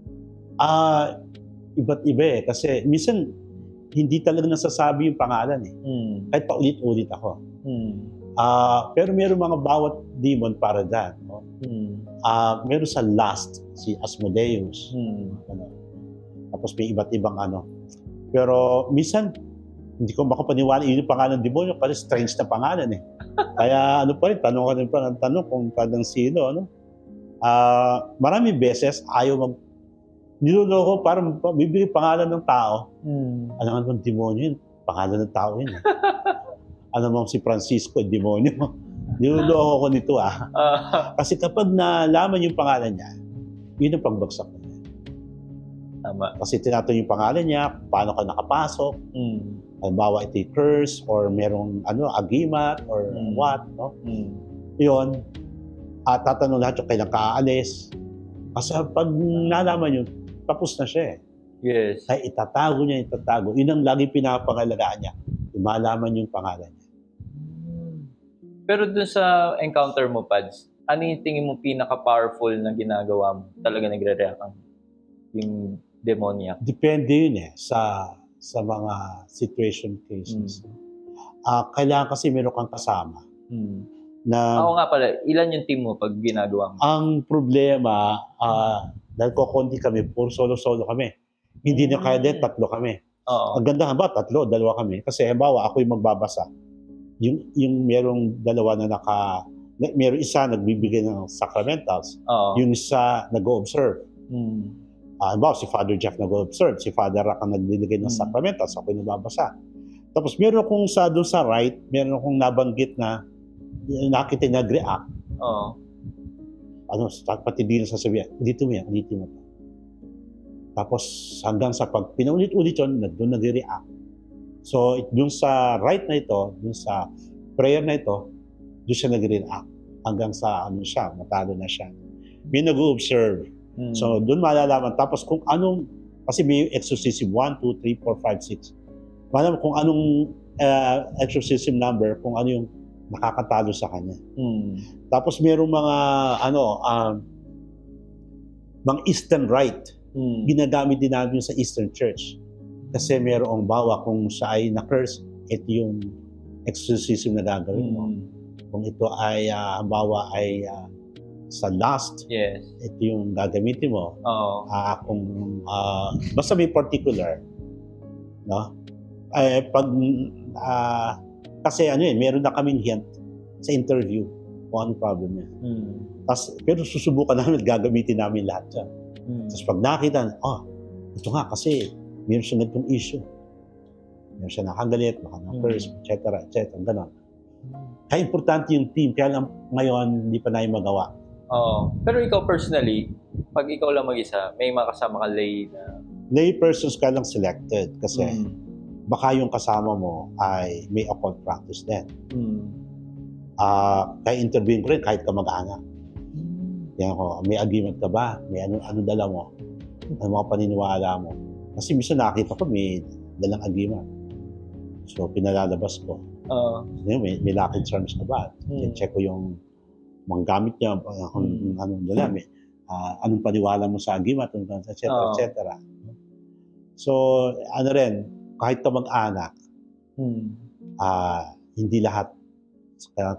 Ah, iba't iba eh. Kasi minsan, hindi talaga nasasabi yung pangalan eh. Hmm. Kahit paulit-ulit ako. Hmm. Ah, pero meron mga bawat demon para dyan. No? Hmm. Ah, meron sa last, si Asmodeus. Hmm. Ano. Tapos may iba't ibang ano. Pero minsan, hindi ko makapaniwala yun yung pangalan ng demonyo kasi strange na pangalan eh. Kaya ano pa rin, tanong ka rin pa ng tanong kung kadang sino. Ano? Ah, maraming beses ayaw mag niloloko para bibigay pangalan ng tao. Hmm. Ano nga bang demonyo yun? Pangalan ng tao yun eh. Ano mo si Francisco, demonyo. Niloloko ko nito ah. Ah, Kasi kapag nalaman yung pangalan niya, yun ang pagbagsak niya. tama. Kasi tinatanong yung pangalan niya, paano ka nakapasok, Hmm. halimbawa ito'y curse, or merong ano, agimat, or Mm. what, no? Hmm. Yun, at tatanong lahat yung kailang kaalis. Kasi pag nalaman yun, tapos na siya eh. Yes. Ay itatago niya, itatago. Yun ang lagi pinapangalagaan niya. Yung malaman yung pangalan niya. Pero dun sa encounter mo, Pads, ano yung tingin mo pinaka-powerful na ginagawa mo? Talaga nagre-react ang yung demoniac? Depende yun eh sa sa mga situation cases. Ah, kailangan kasi meron kang kasama Hmm. na Ako nga pala, ilan yung team mo pag ginagawa mo? ang problema, ah, dahil ko konti kami, puro solo-solo kami. Hindi na kaya din, tatlo kami. Oo. Ang ganda ba, tatlo, dalawa kami. Kasi halimbawa, ako yung magbabasa. Yung, yung merong dalawa na naka, na- merong isa nagbibigay ng sacramentals, Oo. yung isa nag-o-observe. Hmm. Ah, halimbawa, si Father Jeff nag-o-observe, si Father Rock ang nagbibigay ng Mm. sacramentals, ako yung nagbabasa. Tapos meron akong sa doon sa right, meron akong nabanggit na eh, nakita nag-react. Oo. Ano, pati din sasabihin, dito mo yan, dito mo to. Tapos hanggang sa pag pinaulit-ulit yun, doon nag-react. So, it- doon sa right na ito, doon sa prayer na ito, doon siya nag-react. Hanggang sa ano siya, matalo na siya. May nag-observe. Hmm. So, doon malalaman. Tapos kung anong, kasi may exorcism one, two, three, four, five, six. Malaman kung anong uh, exorcism number, kung ano yung nakakatalo sa kanya. Hmm. Tapos merong mga, ano, um, mga Eastern Rite. Hmm. Ginagamit din namin sa Eastern Church. Kasi merong bawa kung siya ay na-curse, ito yung exorcism na gagawin mo. Hmm. Kung ito ay, uh, ang bawa ay uh, sa lust, Yes. ito yung gagamitin mo. Oo. Ah, kung ah, basta may particular, no? Eh pag ah, kasi ano eh, meron na kaming hint sa interview kung anong problem niya. Hmm. Tas, pero susubukan namin, gagamitin namin lahat yan. Hmm. Tapos pag nakita, oh, ito nga kasi meron siya ganitong issue. Meron siya nakagalit, baka na-curse, et cetera, et cetera, gano'n. Kaya importante yung team, kaya lang ngayon hindi pa namin magawa. Oo. Pero ikaw personally, pag ikaw lang mag-isa, may makasama ka lay na... Lay persons ka lang selected kasi Hmm. baka yung kasama mo ay may occult practice din. Hmm. Ah, kaya interviewin ko rin kahit kamag-anak. Yan ko, may agreement ka ba? May ano, ano dala mo? Ano mga paniniwala mo? Kasi minsan nakita ko may dalang agreement. So, pinalalabas ko. Oo. Ngayon, may, may lucky charms ka ba? Hmm. Check ko yung mga gamit niya, kung Hmm. anong dala, may, ah, anong paniwala mo sa agreement, et cetera, Oo. et cetera. So, ano rin, kahit kamag-anak, Hmm. ah, hindi lahat kaya kasama.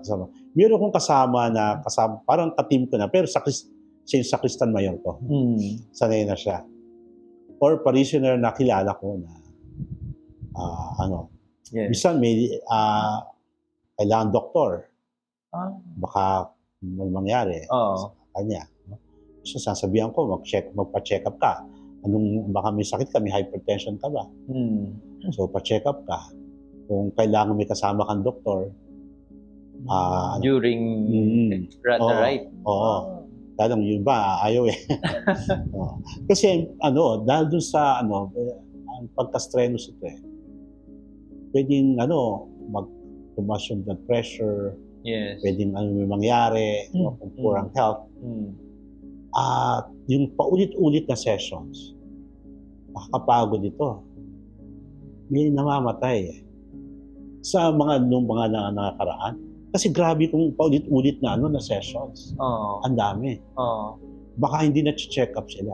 Meron akong kasama na, kasama, parang ka-team ko na, pero sa, siya yung sakristan mayor ko. Mm. Sanay na siya. Or parishioner na kilala ko na, uh, ano, Yes. minsan may, uh, kailangan doktor. Ah. Baka may mangyari Oo. sa kanya. So, sasabihan ko, mag-check, magpa-check up ka. Anong, baka may sakit ka, may hypertension ka ba? Mm. So, pa-check up ka. Kung kailangan may kasama kang doktor, ah, ano, During mm, rat oo, right? oo. Talagang yun ba, ayaw eh. Oo. Kasi, ano, dahil dun sa, ano, ang pagka-strenuous ito eh, pwedeng, ano, mag-tumas yung blood pressure, Yes. pwedeng ano may mangyari, Mm. no, kung poor ang health. Mm. At yung paulit-ulit na sessions, nakakapagod ito. May namamatay eh. Sa mga nung mga na, nakakaraan. Kasi grabe kung paulit-ulit na ano na sessions. Oo. Ang dami. Oo. Baka hindi na check up sila.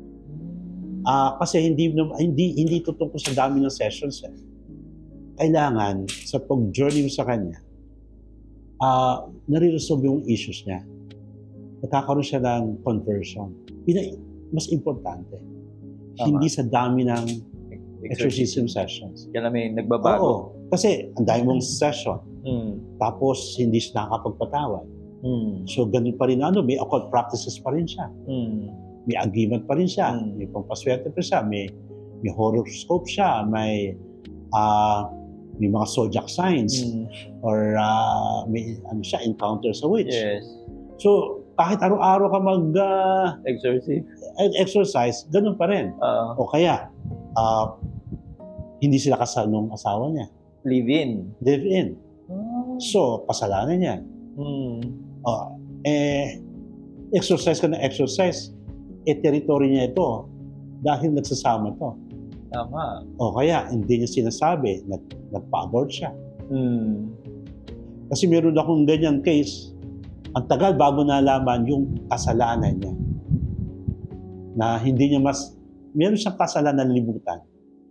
Ah, kasi hindi hindi hindi tungkol sa dami ng sessions eh. Kailangan sa pag-journey mo sa kanya, ah, nare-resolve yung issues niya. Nagkakaroon siya ng conversion. Yun mas importante. Tama. Hindi sa dami ng exorcism sessions. Kaya may nagbabago. Oo. Kasi ang dami mong session. Mm. Tapos hindi siya nakakapagpatawad. Mm. So ganun pa rin ano, may occult practices pa rin siya. Mm. May agreement pa rin siya. Mm. May pampaswerte pa siya. May, may horoscope siya. May uh, may mga zodiac signs. Mm. Or uh, may ano siya, encounter sa witch. Yes. So kahit araw-araw ka mag uh, Exorcise. exercise, ganun pa rin. Uh, o kaya, uh, hindi sila kasal nung asawa niya. Live-in. Live-in. Oh. So, kasalanan niya. Mm. Uh, eh, exercise ka na exercise. Eh, territory niya ito dahil nagsasama to. Tama. O kaya, hindi niya sinasabi, nag, nagpa-abort siya. Mm. Kasi meron akong ganyang case, ang tagal bago nalaman yung kasalanan niya. Na hindi niya mas, meron siyang kasalanan na libutan.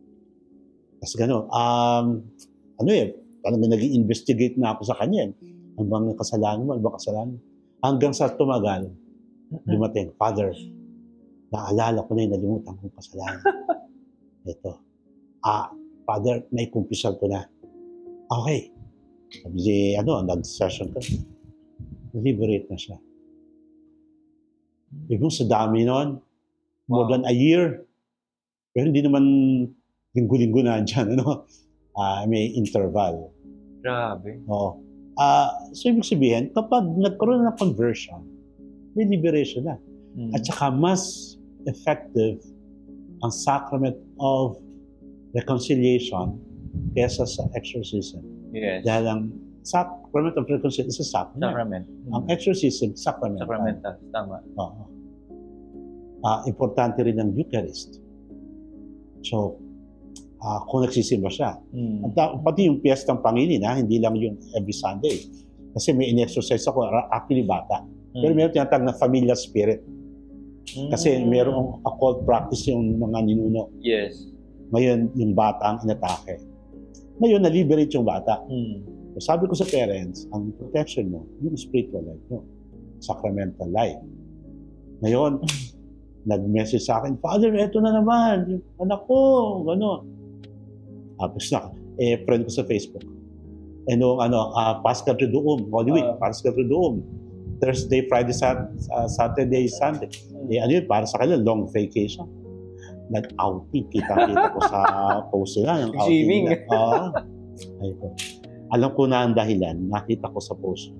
Kasi gano'n, um, ano eh, parang nag-i-investigate na ako sa kanya. Ang bang kasalanan mo, ang bang kasalanan mo. Hanggang sa tumagal, dumating, Father, naalala ko na yung nalimutan kong kasalanan. Ito. Ah, Father, naikumpisal ko na. Okay. Sabi, ano, nag-session ko. Liberate na siya. Ibig sa dami nun, more Wow. than a year. Pero hindi naman linggo-linggo na dyan, ano? Uh, may interval. Grabe. Oo. Uh, so, ibig sabihin, kapag nagkaroon ng conversion, may liberation na. Mm. At saka mas effective ang sacrament of reconciliation kesa sa exorcism. Yes. Dahil ang sacrament of reconciliation is a sacrament. Sacrament. Mm. Ang exorcism, sacrament. Sacramental. Tama. Oo. Uh, importante rin ang Eucharist. So, uh, kung nagsisimba siya. Mm. At, pati yung piyestang Panginin, ha, hindi lang yung every Sunday. Kasi may in-exercise ako, actually bata. Mm. Pero meron tinatawag na familiar spirit. Kasi Mm. merong occult practice yung mga ninuno. Yes. Ngayon, yung bata ang inatake. Ngayon, na-liberate yung bata. Mm. So, sabi ko sa parents, ang protection mo, yung spiritual life mo, sacramental life. Ngayon, nag-message sa akin, Father, eto na naman, yung anak ko, gano'n. Tapos na, eh, friend ko sa Facebook. Eh, no, ano, uh, Pascal Triduum, Holy Week, Uh, Pascal Triduum, Thursday, Friday, Sat- uh, Saturday, Sunday. Eh, ano yun, para sa kanila, long vacation. Nag-outing, kita-kita ko sa post nila, yung outing Swimming. nila. Oo. Ay, ko. Alam ko na ang dahilan, nakita ko sa post.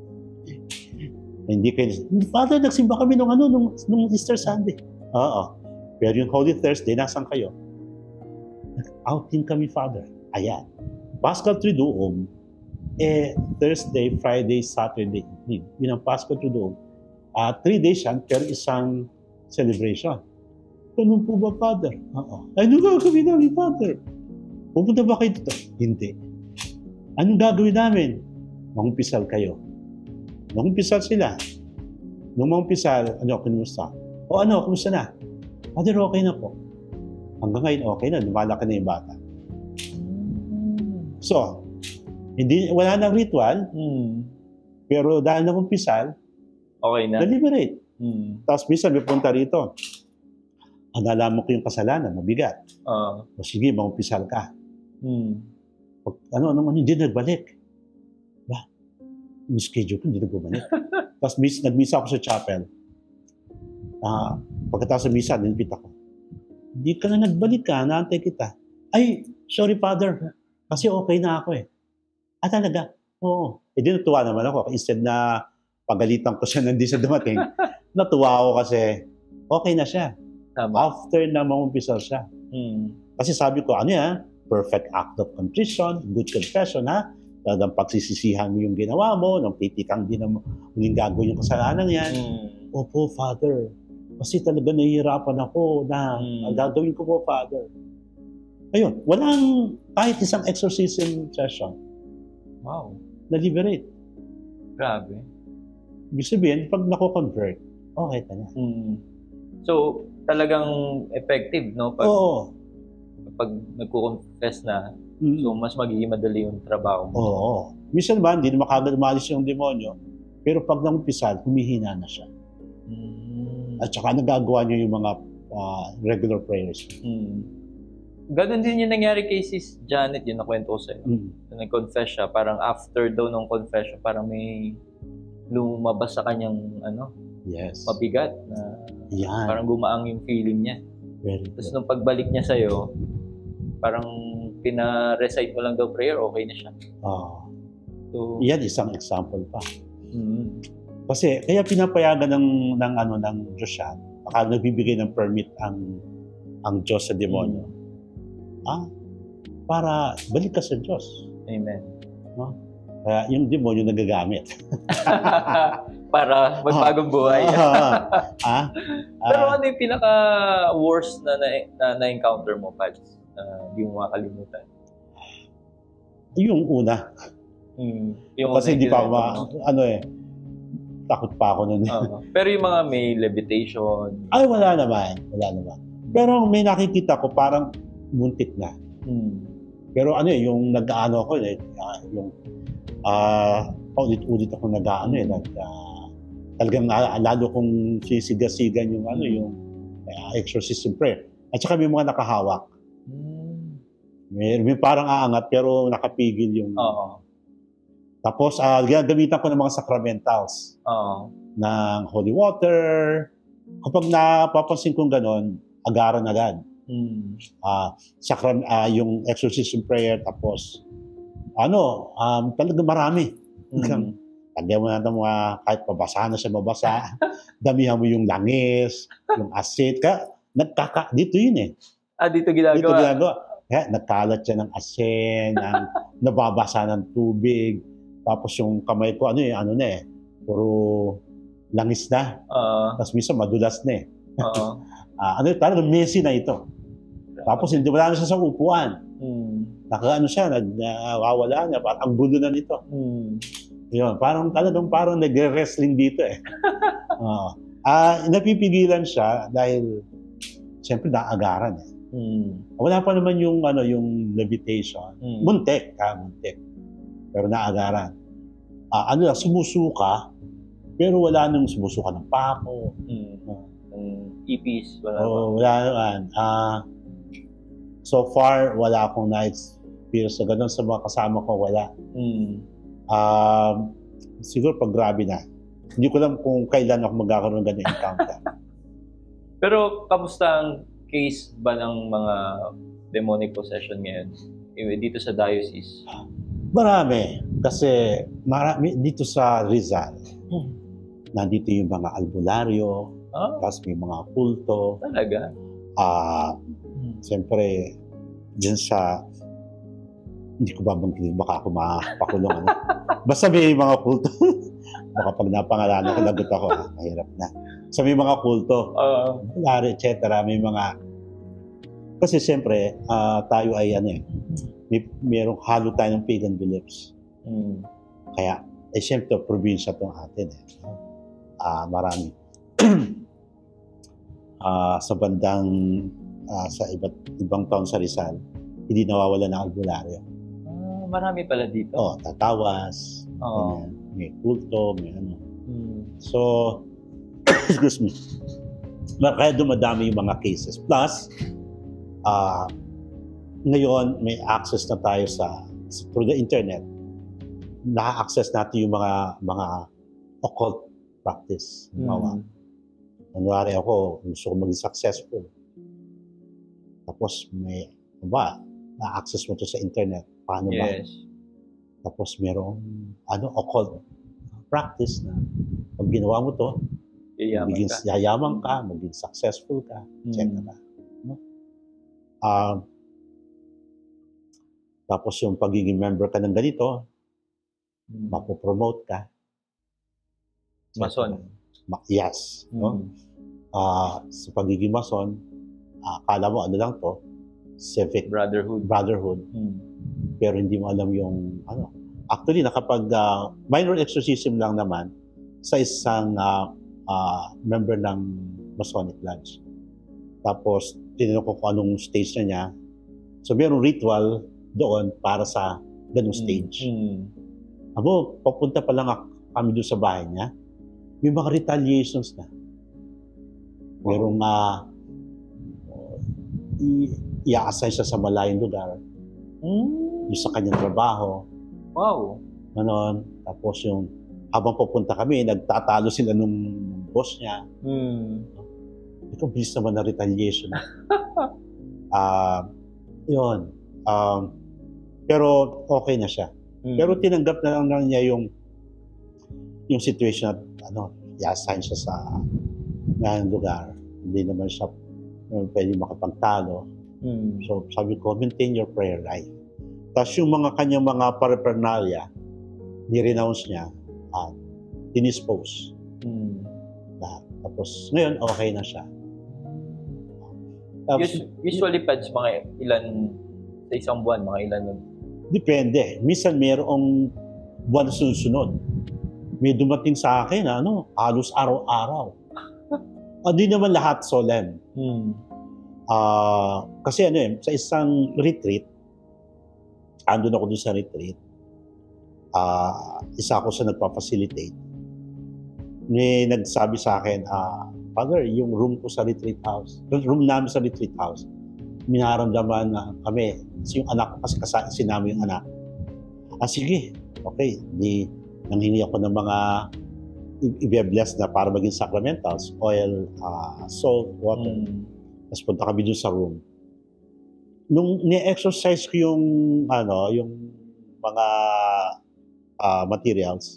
Hindi kayo, Father, nagsimba kami nung ano, nung, nung Easter Sunday. Oo. Pero yung Holy Thursday, nasan kayo? Nag-outing kami, Father. Ayan. Pascal Triduum, eh, Thursday, Friday, Saturday, evening. Yun ang Pascal Triduum. Uh, three days yan, pero isang celebration. Ganun po ba, Father? Oo. Ano gagawin namin, Father? Pupunta ba kayo dito? Hindi. Anong gagawin namin? Mangumpisal kayo. Mangumpisal sila. Nung mangumpisal, ano, kumusta? O ano, kumusta na? Father, okay na po. Hanggang ngayon, okay na. Lumalaki na yung bata. So, hindi, wala nang ritual, Mm. Pero dahil nagumpisal, Okay na. na-liberate. Mm. Tapos minsan may punta rito. Ang nalaman ko yung kasalanan, mabigat. Oo. O sige, magumpisal ka. Mm. Pag, ano naman, hindi nagbalik. Ba? Ni-schedule ko, hindi nagbalik. Tapos mis, nag-misa ako sa chapel. Ah, pagkatapos sa misa, nilipit ako. Hindi ka na nagbalik ka, naantay kita. Ay, sorry Father, kasi okay na ako eh. Ah, talaga? Oo. E di natuwa naman ako. Instead na pagalitan ko siya nandi sa dumating, natuwa ako kasi okay na siya. Tama. After na mamumpisal siya. Mm. Kasi sabi ko, ano yan? Perfect act of contrition, good confession, ha? Talagang pagsisisihan mo yung ginawa mo, nang titikang din na muling gagawin yung kasalanan yan. Mm. Opo, Father. Kasi talaga nahihirapan ako na Mm. ang gagawin ko po, Father. Ayun, walang kahit isang exorcism session Wow. na-liberate. Grabe. Ibig sabihin, pag nako-convert, okay ka na. Mm. So, talagang effective, no? Pag, Oo. pag nagko-confess na, Mm. so mas magiging madali yung trabaho mo. Oo. Minsan ba, hindi na makagad umalis yung demonyo, pero pag nangumpisal, humihina na siya. Mm. At saka nagagawa niyo yung mga ah, regular prayers. Mm. Ganon din yung nangyari kay Sis Janet, yun nakwento ko sa'yo. Mm. So, nag-confess siya, parang after daw ng confession, parang may lumabas sa kanyang ano, Yes. mabigat na Yan. parang gumaang yung feeling niya. Very Tapos good. nung pagbalik niya sa'yo, parang pina-recite mo lang daw prayer, okay na siya. Ah, So, yan isang example pa. mm, Kasi kaya pinapayagan ng ng ano ng Diyos yan. Baka nagbibigay ng permit ang ang Diyos sa demonyo. Ah, para balik ka sa Diyos. amen. Kaya yung demonyo nagagamit. Para magbagong buhay. Ah, ah, Pero ah, ano yung pinaka-worst na, na, na na-encounter mo, Pads? Na hindi mo makalimutan? yung una. Mm, yung Kasi hindi pa ako, ma- mo. ano eh, takot pa ako nun. Oo. Pero yung mga may levitation. Ay, wala naman. Wala naman. Pero may nakikita ko parang muntik na. Mm. Pero ano eh, yung nag-ano ako eh, ah, yung ah, paulit-ulit ako nag-ano eh, nag, ah, talagang na, lalo kong sisiga-sigan yung ano, yung ah, exorcism prayer. At saka may mga nakahawak. Mm. May, may parang aangat pero nakapigil yung... Oo. Tapos, ah, gagamitan ko ng mga sacramentals Oo. ng holy water. Kapag napapansin kong ganon, agaran agad. Mm. Ah, sakram, ah, yung exorcism prayer, tapos ano, um, talaga marami. Mm. Tagyan mo na ng mga, kahit pabasa na siya mabasa, damihan mo yung langis, yung asid. Kaya, nagkaka, dito yun eh. Ah, dito Dito ginagawa. ginagawa. Kaya, nagkalat siya ng asin, ng, nababasa ng tubig. Tapos yung kamay ko, ano eh, ano na eh, puro langis na. Oo. Tapos minsan madulas na eh. Oo. Ah, ano, talagang messy na ito. Tapos hindi wala na siya sa upuan. Mm. Naka ano siya, nag, nawawala niya, parang ang gulo na nito. Mm. Yun, parang talagang parang nagre-wrestling dito eh. Oo. Ah, napipigilan siya dahil siyempre naagaran eh. Mm. Wala pa naman yung ano, yung levitation. Mm. Muntik, ha, muntik. Pero naagaran. Ah, ano lang, sumusuka, pero wala nang sumusuka ng pako. Mm. Oh. Yung ipis, wala ba? Oo, wala naman. Ah, so far, wala akong na-experience na ganun. Sa mga kasama ko, wala. Mm. Um, siguro pag grabe na. Hindi ko alam kung kailan ako magkakaroon ng ganung encounter. Pero kamusta ang case ba ng mga demonic possession ngayon? Eh, dito sa diocese? Marami. Kasi marami dito sa Rizal. Nandito yung mga albularyo, Ah, tapos may mga kulto. talaga? Ah, siyempre, dyan sa, hindi ko babanggitin, baka ako mapakulong. Ano. Basta may mga kulto. Baka pag napangalanan ko, lagot ako. Ah, mahirap na. So may mga kulto, Oo. albularyo, et cetera. May mga, kasi siyempre, ah, tayo ay ano eh, may, merong halo tayo ng pagan beliefs. Mm. Kaya, eh siyempre, probinsya itong atin eh. Ah, marami. Ah, sa bandang, ah, sa iba't ibang taon sa Rizal, hindi nawawala ng albularyo. Ah, marami pala dito. Oh, tatawas. Oo. ganyan. may kulto, may ano. Mm. So, excuse me. Kaya dumadami yung mga cases. Plus, uh, ngayon may access na tayo sa, through the internet, na-access natin yung mga mga occult practice. Mm. Manwari ako, gusto ko maging successful. Tapos may, ano ba, na-access mo to sa internet. Paano ba? Yes. Tapos merong, ano, occult practice na pag ginawa mo to, Yayaman magiging ka. yayaman ka, maging successful ka, et cetera. No? Uh, tapos yung pagiging member ka ng ganito, Mm. mapopromote ka. Mason. Ma- yes. No? Mm. Uh, sa pagiging mason, uh, akala mo ano lang to, civic Brotherhood. brotherhood, Mm. pero hindi mo alam yung ano. Actually, nakapag uh, minor exorcism lang naman sa isang uh, uh, member ng Masonic Lodge. Tapos, tinanong ko kung anong stage na niya. So, mayroong ritual doon para sa ganung stage. Mm. Abo, papunta pa lang ako, kami doon sa bahay niya. May mga retaliations na. Merong uh, i- i-assign siya sa malayong lugar. Mm. Yung sa kanyang trabaho. Wow. Ganon. Tapos yung habang pupunta kami, nagtatalo sila nung boss niya. Mm. Ito, bilis naman na retaliation. uh, yun. Um, pero okay na siya. Mm. Pero tinanggap na lang, lang niya yung yung situation at ano, i-assign siya sa ngayong lugar. Hindi naman siya uh, pwede makapagtalo. Mm. So sabi ko, maintain your prayer life. Tapos yung mga kanyang mga paraphernalia, ni-renounce niya at dinispose. Mm. Lahat. Tapos ngayon, okay na siya. Tapos, Us- usually, Pads, mga ilan sa isang buwan, mga ilan yun? depende. Minsan mayroong buwan na sunod-sunod. May dumating sa akin, ano, halos araw-araw. Hindi naman lahat solemn. Mm. Uh, kasi ano eh, sa isang retreat, andun ako dun sa retreat, uh, isa ako sa nagpa-facilitate. May nagsabi sa akin, uh, Father, yung room ko sa retreat house, yung room namin sa retreat house, minaramdaman na kami, yung anak ko kasi kasama, sinama yung anak. Ah, sige, okay, di, nanghingi ako ng mga i-bless na para maging sacramentals, oil, uh, salt, water. Mm. Tapos punta kami dun sa room. Nung ni-exercise ko yung, ano, yung mga uh, materials,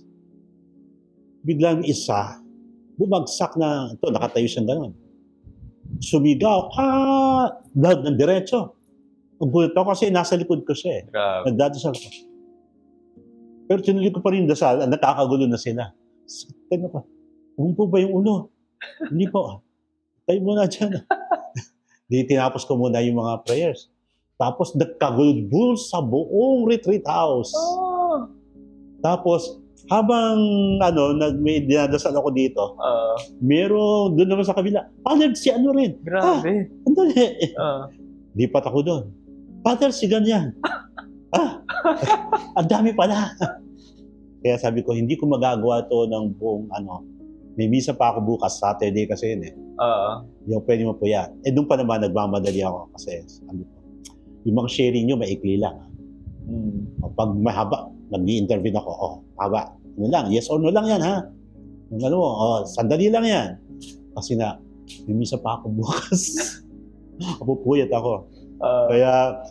biglang isa, bumagsak na, ito, nakatayo siyang gano'n. Sumigaw, ah, blood ng diretso. Nagulat ako kasi nasa likod ko siya eh. Grabe. Nagdadasal ko. Pero tinuloy ko pa rin dasal, nakakagulo na sila. Sabi ko, kung po ba yung ulo? Hindi po. Tayo muna dyan. Di tinapos ko muna yung mga prayers. Tapos nagkagulbul sa buong retreat house. Oh. Tapos habang ano, nag may dinadasal ako dito, Uh, meron doon naman sa kabila, Father, si ano rin. grabe. Ah, andali. Uh, Lipat ako doon. Father, si ganyan. ah, ang dami pala. Kaya sabi ko, hindi ko magagawa to ng buong ano. May misa pa ako bukas, Saturday kasi yun eh. uh, Hindi ako pwede mapuyat. Eh doon pa naman nagmamadali ako kasi sabi ko, yung mga sharing nyo, maikli lang. mm. Pag mahaba, nag-i-intervene ako, oh, haba. Ano lang, yes or no lang yan, ha? Yung ano mo, oh, sandali lang yan. Kasi na, may misa pa ako bukas. Kapupuyat ako. Uh, Kaya,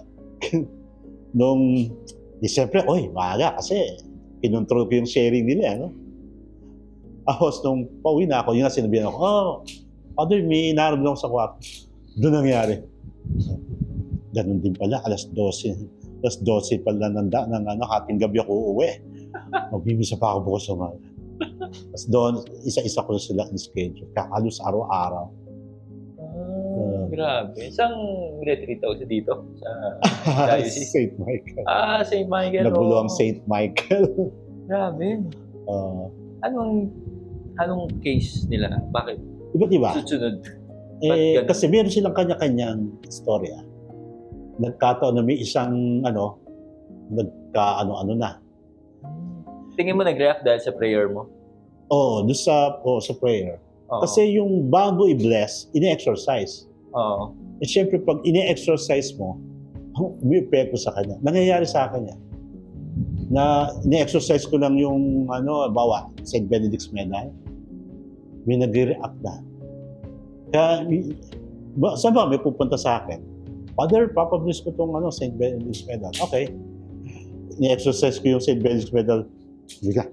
nung, di siyempre, oy, maaga kasi pinontrol ko yung sharing nila, no? Tapos, nung pauwi na ako, yun nga sinabihan ako, oh, Father, may inaramdaman ako sa kwarto. Doon nangyari. Ganun din pala, alas dose. Alas dose pala ng, ng ano, hating gabi ako uuwi. Magbibisa pa ako bukas sa mga. Tapos doon, isa-isa ko sila in schedule. Kaya halos araw-araw. uh, grabe. Isang retreat house dito sa diocese. Saint Michael. Ah, Saint Michael. Nagulo ang oh. Saint Michael. Grabe. uh, Anong anong case nila? Bakit? iba't iba. Susunod. Eh, ganun? kasi meron silang kanya-kanyang istorya. Nagkataon na may isang, ano, nagka ano-ano na. Tingin mo nag-react dahil sa prayer mo? Oo, doon sa, oh, sa prayer. Oo. Kasi yung bago i-bless, ine-exercise. Oo. At syempre, pag ine-exercise mo, may epekto sa kanya. Nangyayari sa akin yan. Na ine-exercise ko lang yung, ano, bawa, Saint Benedict's Medal, may nagre-react na. Kaya, ba, saan ba may pupunta sa akin? Father, papabliss ko itong ano, Saint Benedict's Medal. Okay. Ni-exercise ko yung Saint Benedict's Medal. Bigla.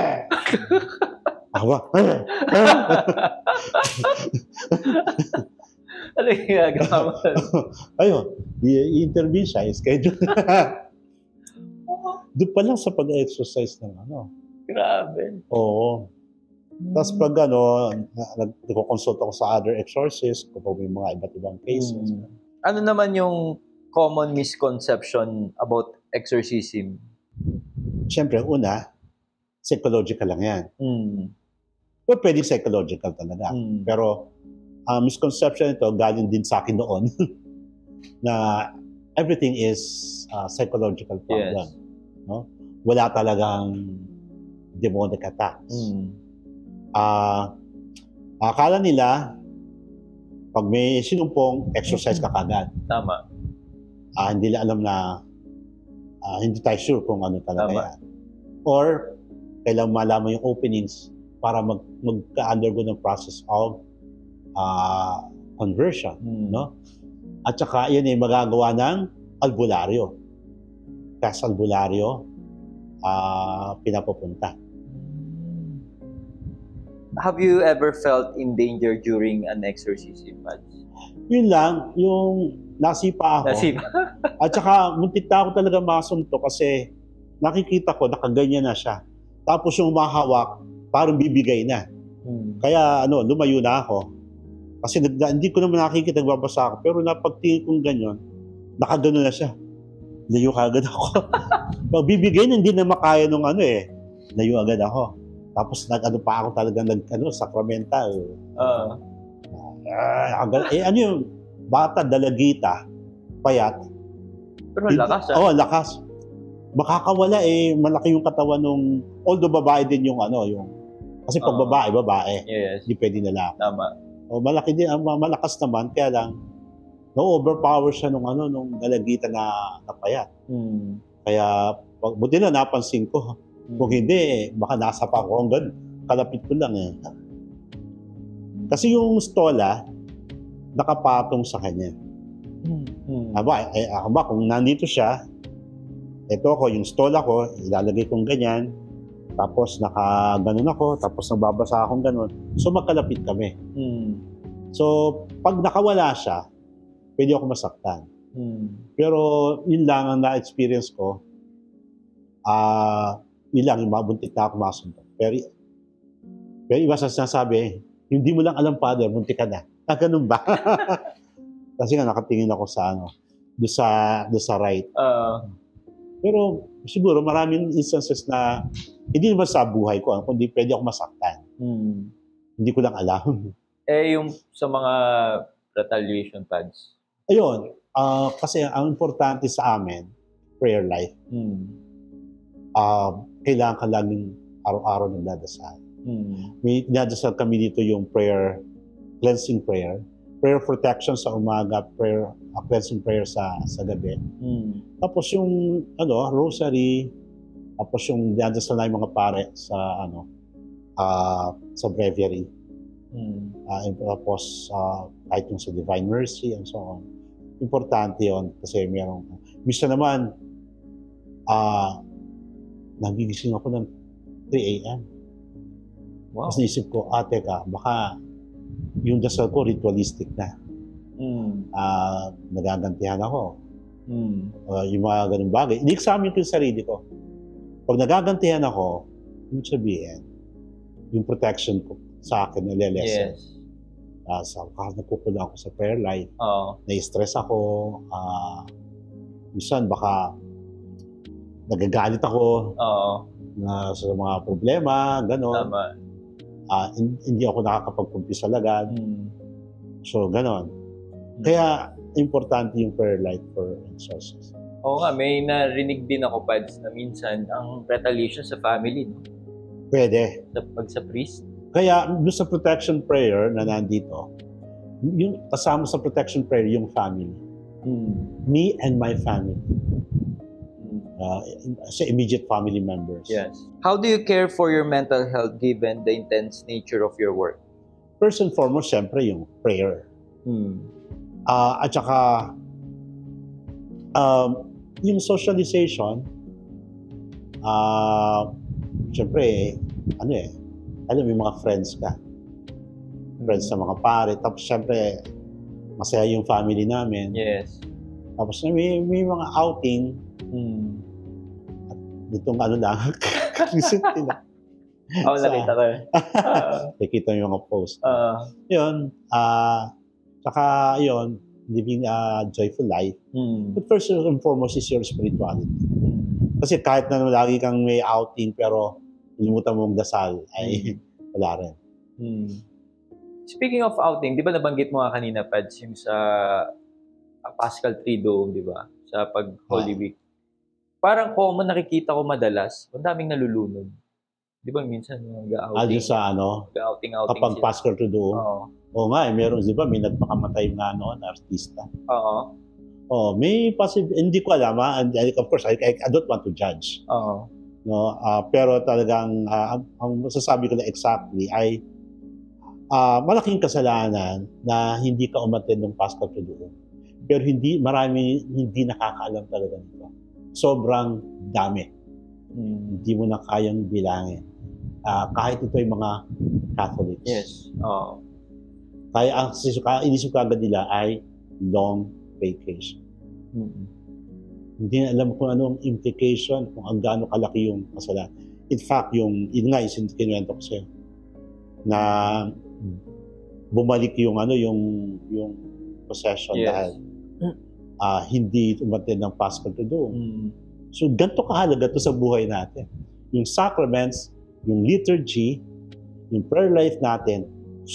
Ako ba? Ano yung ginagawa mo? Ayun, i-intervene siya, i-schedule. Doon pa lang sa pag-exercise ng ano. Grabe. Oo. Tapos pag ano, nag-consult ako sa other exorcists, kung may mga iba't ibang cases. Hmm. Ano naman yung common misconception about exorcism? Siyempre, una, psychological lang yan. Hmm. Pero pwedeng psychological talaga. Hmm. Pero, ang uh, misconception ito, galing din sa akin noon, na everything is uh, psychological problem. Yes. No? Wala talagang demonic attacks. Hmm. Uh, akala nila, pag may sinumpong, exercise ka kagad. Tama. Uh, hindi nila alam na uh, hindi tayo sure kung ano talaga Tama. yan. Or, kailangan malaman yung openings para mag, magka-undergo ng process of uh, conversion. Hmm. No? At saka, yun ay magagawa ng albularyo. Kaya sa albularyo, uh, pinapupunta. Have you ever felt in danger during an exorcism, Mads? Yun lang, yung nasipa ako. Nasipa? At saka, muntik na ako talaga masunto kasi nakikita ko, nakaganyan na siya. Tapos yung umahawak, parang bibigay na. Hmm. Kaya ano, lumayo na ako. Kasi nag, hindi ko naman nakikita, nagbabasa ako. Pero napagtingin kong ganyan, nakagano na siya. Layo agad ako. Pag bibigay na, hindi na makaya nung ano eh. Layo agad ako. Tapos nag-ano pa ako talaga, nag-ano, sacramental. Uh, uh, agad, eh ano yung bata, dalagita, payat. Pero lakas ah. Oo, oh, lakas. Makakawala eh, malaki yung katawan nung, although babae din yung ano, yung, kasi pag uh, babae, babae. Yes. Hindi pwede nila. Tama. O malaki din, malakas naman, kaya lang, no-overpower siya nung ano, nung dalagita na napayat. Hmm. Kaya, pag, buti na napansin ko. Kung hindi, baka nasa pa ako hanggang kalapit ko lang eh. Kasi yung stola, nakapatong sa kanya. Mm-hmm. Aba, eh, ako ba, kung nandito siya, ito ako, yung stola ko, ilalagay kong ganyan, tapos naka-ganon ako, tapos nagbabasa akong ganon. So magkalapit kami. Mm. So, pag nakawala siya, pwede ako masaktan. Mm. Pero yun lang ang na-experience ko. Ah... Uh, yun lang, yung mabuntik na ako masuntok. Pero, pero iba sa sinasabi, hindi mo lang alam, Father, buntik ka na. Ah, ganun ba? Kasi nga, nakatingin ako sa, ano, doon sa, doon sa right. Uh, pero, siguro, maraming instances na, hindi naman sa buhay ko, kundi pwede ako masaktan. Hmm. Hindi ko lang alam. Eh, yung sa mga retaliation pads? Ayun, uh, kasi ang importante sa amin, prayer life. Hmm. Uh, kailangan ka laging araw-araw nagdadasal. Hmm. May dinadasal kami dito yung prayer, cleansing prayer, prayer protection sa umaga, prayer, uh, cleansing prayer sa sa gabi. Hmm. Tapos yung ano, rosary, tapos yung dinadasal na yung mga pare sa ano, uh, sa breviary. Hmm. Uh, tapos uh, kahit yung sa Divine Mercy and so on. Importante yon kasi mayroong, minsan naman, ah, uh, nagigising ako ng three a.m. Wow. Tapos naisip ko, ah, teka, baka yung dasal ko ritualistic na. Mm. Uh, nagagantihan ako. Mm. Uh, yung mga ganun bagay. Ini-examine ko yung sarili ko. Pag nagagantihan ako, ibig sabihin, yung protection ko sa akin, nalilesen. Yes. Uh, so, kahit nagkukulang ako sa prayer life, Oo. na-stress ako, uh, minsan baka nagagalit ako. Oo. Na sa mga problema, gano'n. Tama. Uh, hindi ako nakakapagkumpisa agad. Mm. So, gano'n. Mm. Kaya, importante yung prayer life for exorcism. Oo nga, may narinig din ako, Pads, na minsan ang retaliation sa family, no? Pwede. Sa pag sa priest. Kaya doon sa protection prayer na nandito, yung kasama sa protection prayer yung family. Hmm. Me and my family. Hmm. Uh, sa immediate family members. Yes. How do you care for your mental health given the intense nature of your work? First and foremost, syempre yung prayer. Hmm. Uh, at saka, um, yung socialization, uh, syempre, ano eh, alam mo, yung mga friends ka. Friends sa mga pare. Tapos syempre, masaya yung family namin. Yes. Tapos may, may mga outing. Hmm. At ditong ano lang, recently lang. Oo, oh, nakita ko. Uh, nakita yung mga post. Uh, yun, ah, uh, saka yun, living a joyful life. Hmm. But first and foremost is your spirituality. Hmm. Kasi kahit na lagi kang may outing, pero limutan mong dasal, ay hmm. wala rin. Hmm. Speaking of outing, di ba nabanggit mo nga kanina, Pads, yung sa Paschal Triduum, di ba? Sa pag Holy ah. Week. Parang common nakikita ko madalas, ang daming nalulunod. Di ba minsan mag-outing? Ah, sa ano? Mag-outing-outing kapag sila. Paschal Triduum? Oo. Oo nga, eh, meron, di ba, may nagpakamatay nga noon, artista. Oo. Oh, may possible, hindi ko alam, ha? And of course, I, I, I don't want to judge. Oo. No, uh, pero talagang, uh, ang, ang masasabi ko na exactly ay, Uh, malaking kasalanan na hindi ka umattend ng Paschal Triduum. Pero hindi, marami hindi nakakaalam talaga nito. Sobrang dami. Hmm. Hindi mo na kayang bilangin. Uh, kahit ito yung mga Catholics. Yes. Oh. Kaya ang inisip kagad nila ay long vacation. Mm-hmm. Hindi na alam kung anong implication, kung ang gaano kalaki yung kasalanan. In fact, yung, yun nga, yung kinuwento ko sa'yo, na bumalik yung ano yung yung possession. Yes. Dahil uh, hindi umattend ng Paschal Triduum. Mm. So ganito kahalaga to sa buhay natin. Yung sacraments, yung liturgy, yung prayer life natin,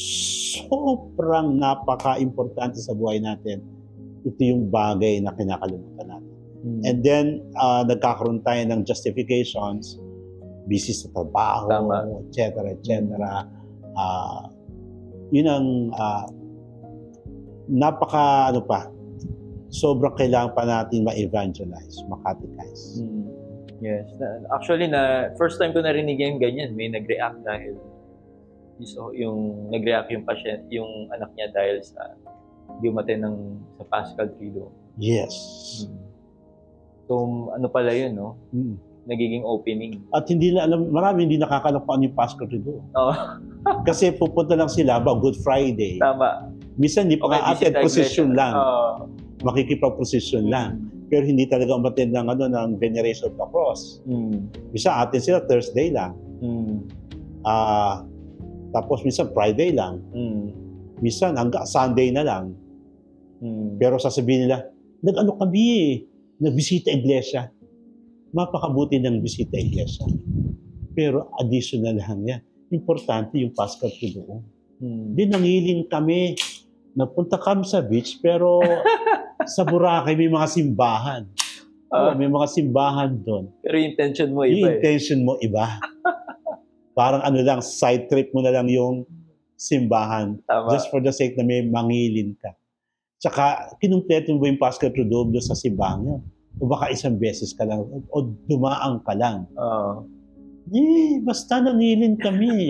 sobrang napaka-importante sa buhay natin. Ito yung bagay na kinakalimutan natin. Mm. And then uh, nagkakaroon tayo ng justifications, busy sa trabaho, et cetera, et cetera. Uh, yun ang uh, napaka ano pa, sobrang kailangan pa natin ma-evangelize, ma-catechize. Mm. Yes. Actually, na first time ko narinig yung ganyan, may nag-react dahil so, yung nag-react yung patient, yung anak niya dahil sa di umattend ng sa Paschal Triduum. Yes. Mm. So ano pala yun, no? Mm. Nagiging opening. At hindi na alam, marami hindi nakakalam pa ano yung Paschal Triduum. Oo. Kasi pupunta lang sila ba Good Friday. Tama. Minsan hindi pa okay, attend procession lang. Oo. Makikipag-procession mm. lang. Pero hindi talaga umattend ng ano ng veneration of the cross. Mm. Minsan attend sila Thursday lang. Mm. Uh, tapos minsan Friday lang. Mm. Minsan hanggang Sunday na lang. Mm. Pero sasabihin nila, nag-ano kami eh, nagbisita iglesia. Mapakabuti ng bisita iglesia. Pero additional lang yan. Importante yung Paschal Triduum. Hmm. Di nangiling kami. Napunta kami sa beach, pero sa Boracay may mga simbahan. Uh, oh, may mga simbahan doon. Pero yung intention mo iba Yung eh. intention mo iba. Parang ano lang, side trip mo na lang yung simbahan. Tama. Just for the sake na may mangilin ka. Tsaka, kinumpleto mo ba yung Paschal Triduum doon sa simbahan yun? O baka isang beses ka lang, o dumaang ka lang. Oo. Uh. Eh, basta nangilin kami.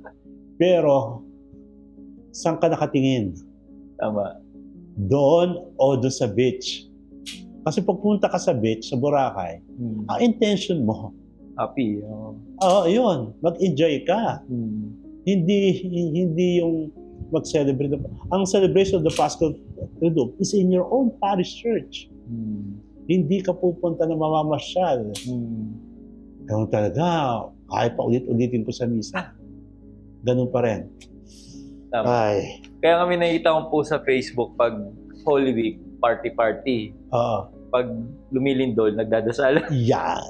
Pero, saan ka nakatingin? Tama. Doon o doon sa beach? Kasi pagpunta ka sa beach, sa Boracay, hmm. ang intention mo, happy. Oo, oh. uh, yun. Mag-enjoy ka. Hmm. Hindi hindi yung mag-celebrate. Ang celebration of the Paschal Triduum is in your own parish church. Hmm. Hindi ka pupunta na mamamasyal. Hmm. Ganun talaga. Kahit pa ulit-ulitin ko sa misa. Ganun pa rin. Tama. Ay. Kaya kami nakita ko po sa Facebook pag Holy Week, party-party. Oo. Pag lumilindol, nagdadasal. Yan.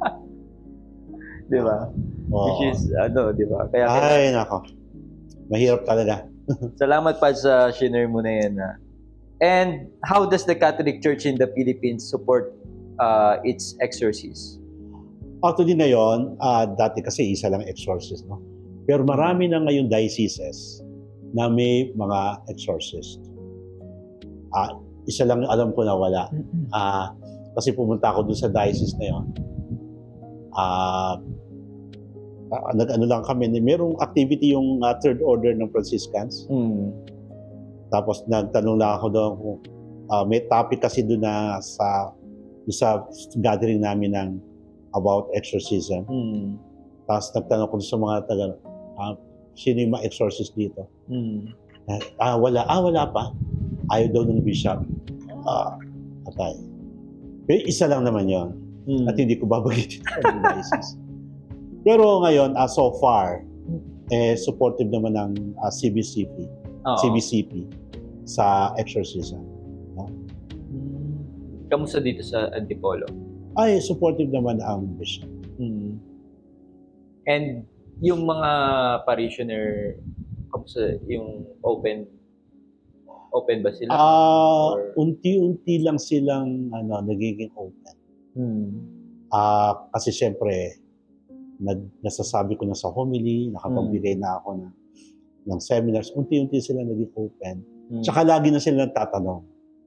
Di ba? Oo. Which is, ano, di ba? Kaya, ay, nako. Mahirap talaga. Salamat pa sa share mo na yan. Ha? And how does the Catholic Church in the Philippines support uh, its exorcist? Actually ngayon, ah, dati kasi isa lang exorcist, no? Pero marami na ngayon dioceses na may mga exorcist. Ah, isa lang alam ko na wala. Ah, kasi pumunta ako dun sa diocese na yun. Ah, ah, nag-ano lang kami, merong activity yung ah, third order ng Franciscans. Mm. Tapos nagtanong lang ako doon kung ah, may topic kasi doon na sa sa gathering namin ng about exorcism. Mm. Tapos nagtanong ko sa mga taga, ah, sino yung mga exorcist dito? Mm. Ah, wala. Ah, wala pa. Ayaw daw ng bishop. Ah, atay. Pero isa lang naman yon. Mm. At hindi ko babagitin ang diocese. Pero ngayon, ah, so far, eh, supportive naman ng ah, C B C P, Oo. C B C P sa exorcism. Mm. Kamusta dito sa Antipolo? Ay, supportive naman ang bishop. Mm. And yung mga parishioner, kamusta yung open open ba sila? Ah, Or- unti-unti lang silang ano, nagiging open. Mm. Ah, kasi siyempre, nag, nasasabi ko na sa homily, nakapagbigay na ako na, ng seminars, unti-unti sila naging open. Mm. Tsaka lagi na sila nagtatanong.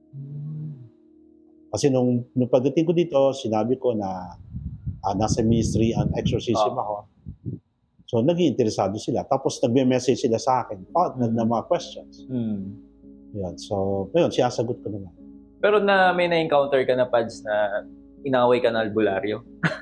Kasi nung, nung pagdating ko dito, sinabi ko na ah, nasa ministry and exorcism Oh. ako. So, naging interesado sila. Tapos, nagme-message sila sa akin pa, mm. ng mga questions. Mm. Yun. So, yun, sinasagot ko naman. Pero na may na-encounter ka na, Pads, na inaway ka na albularyo?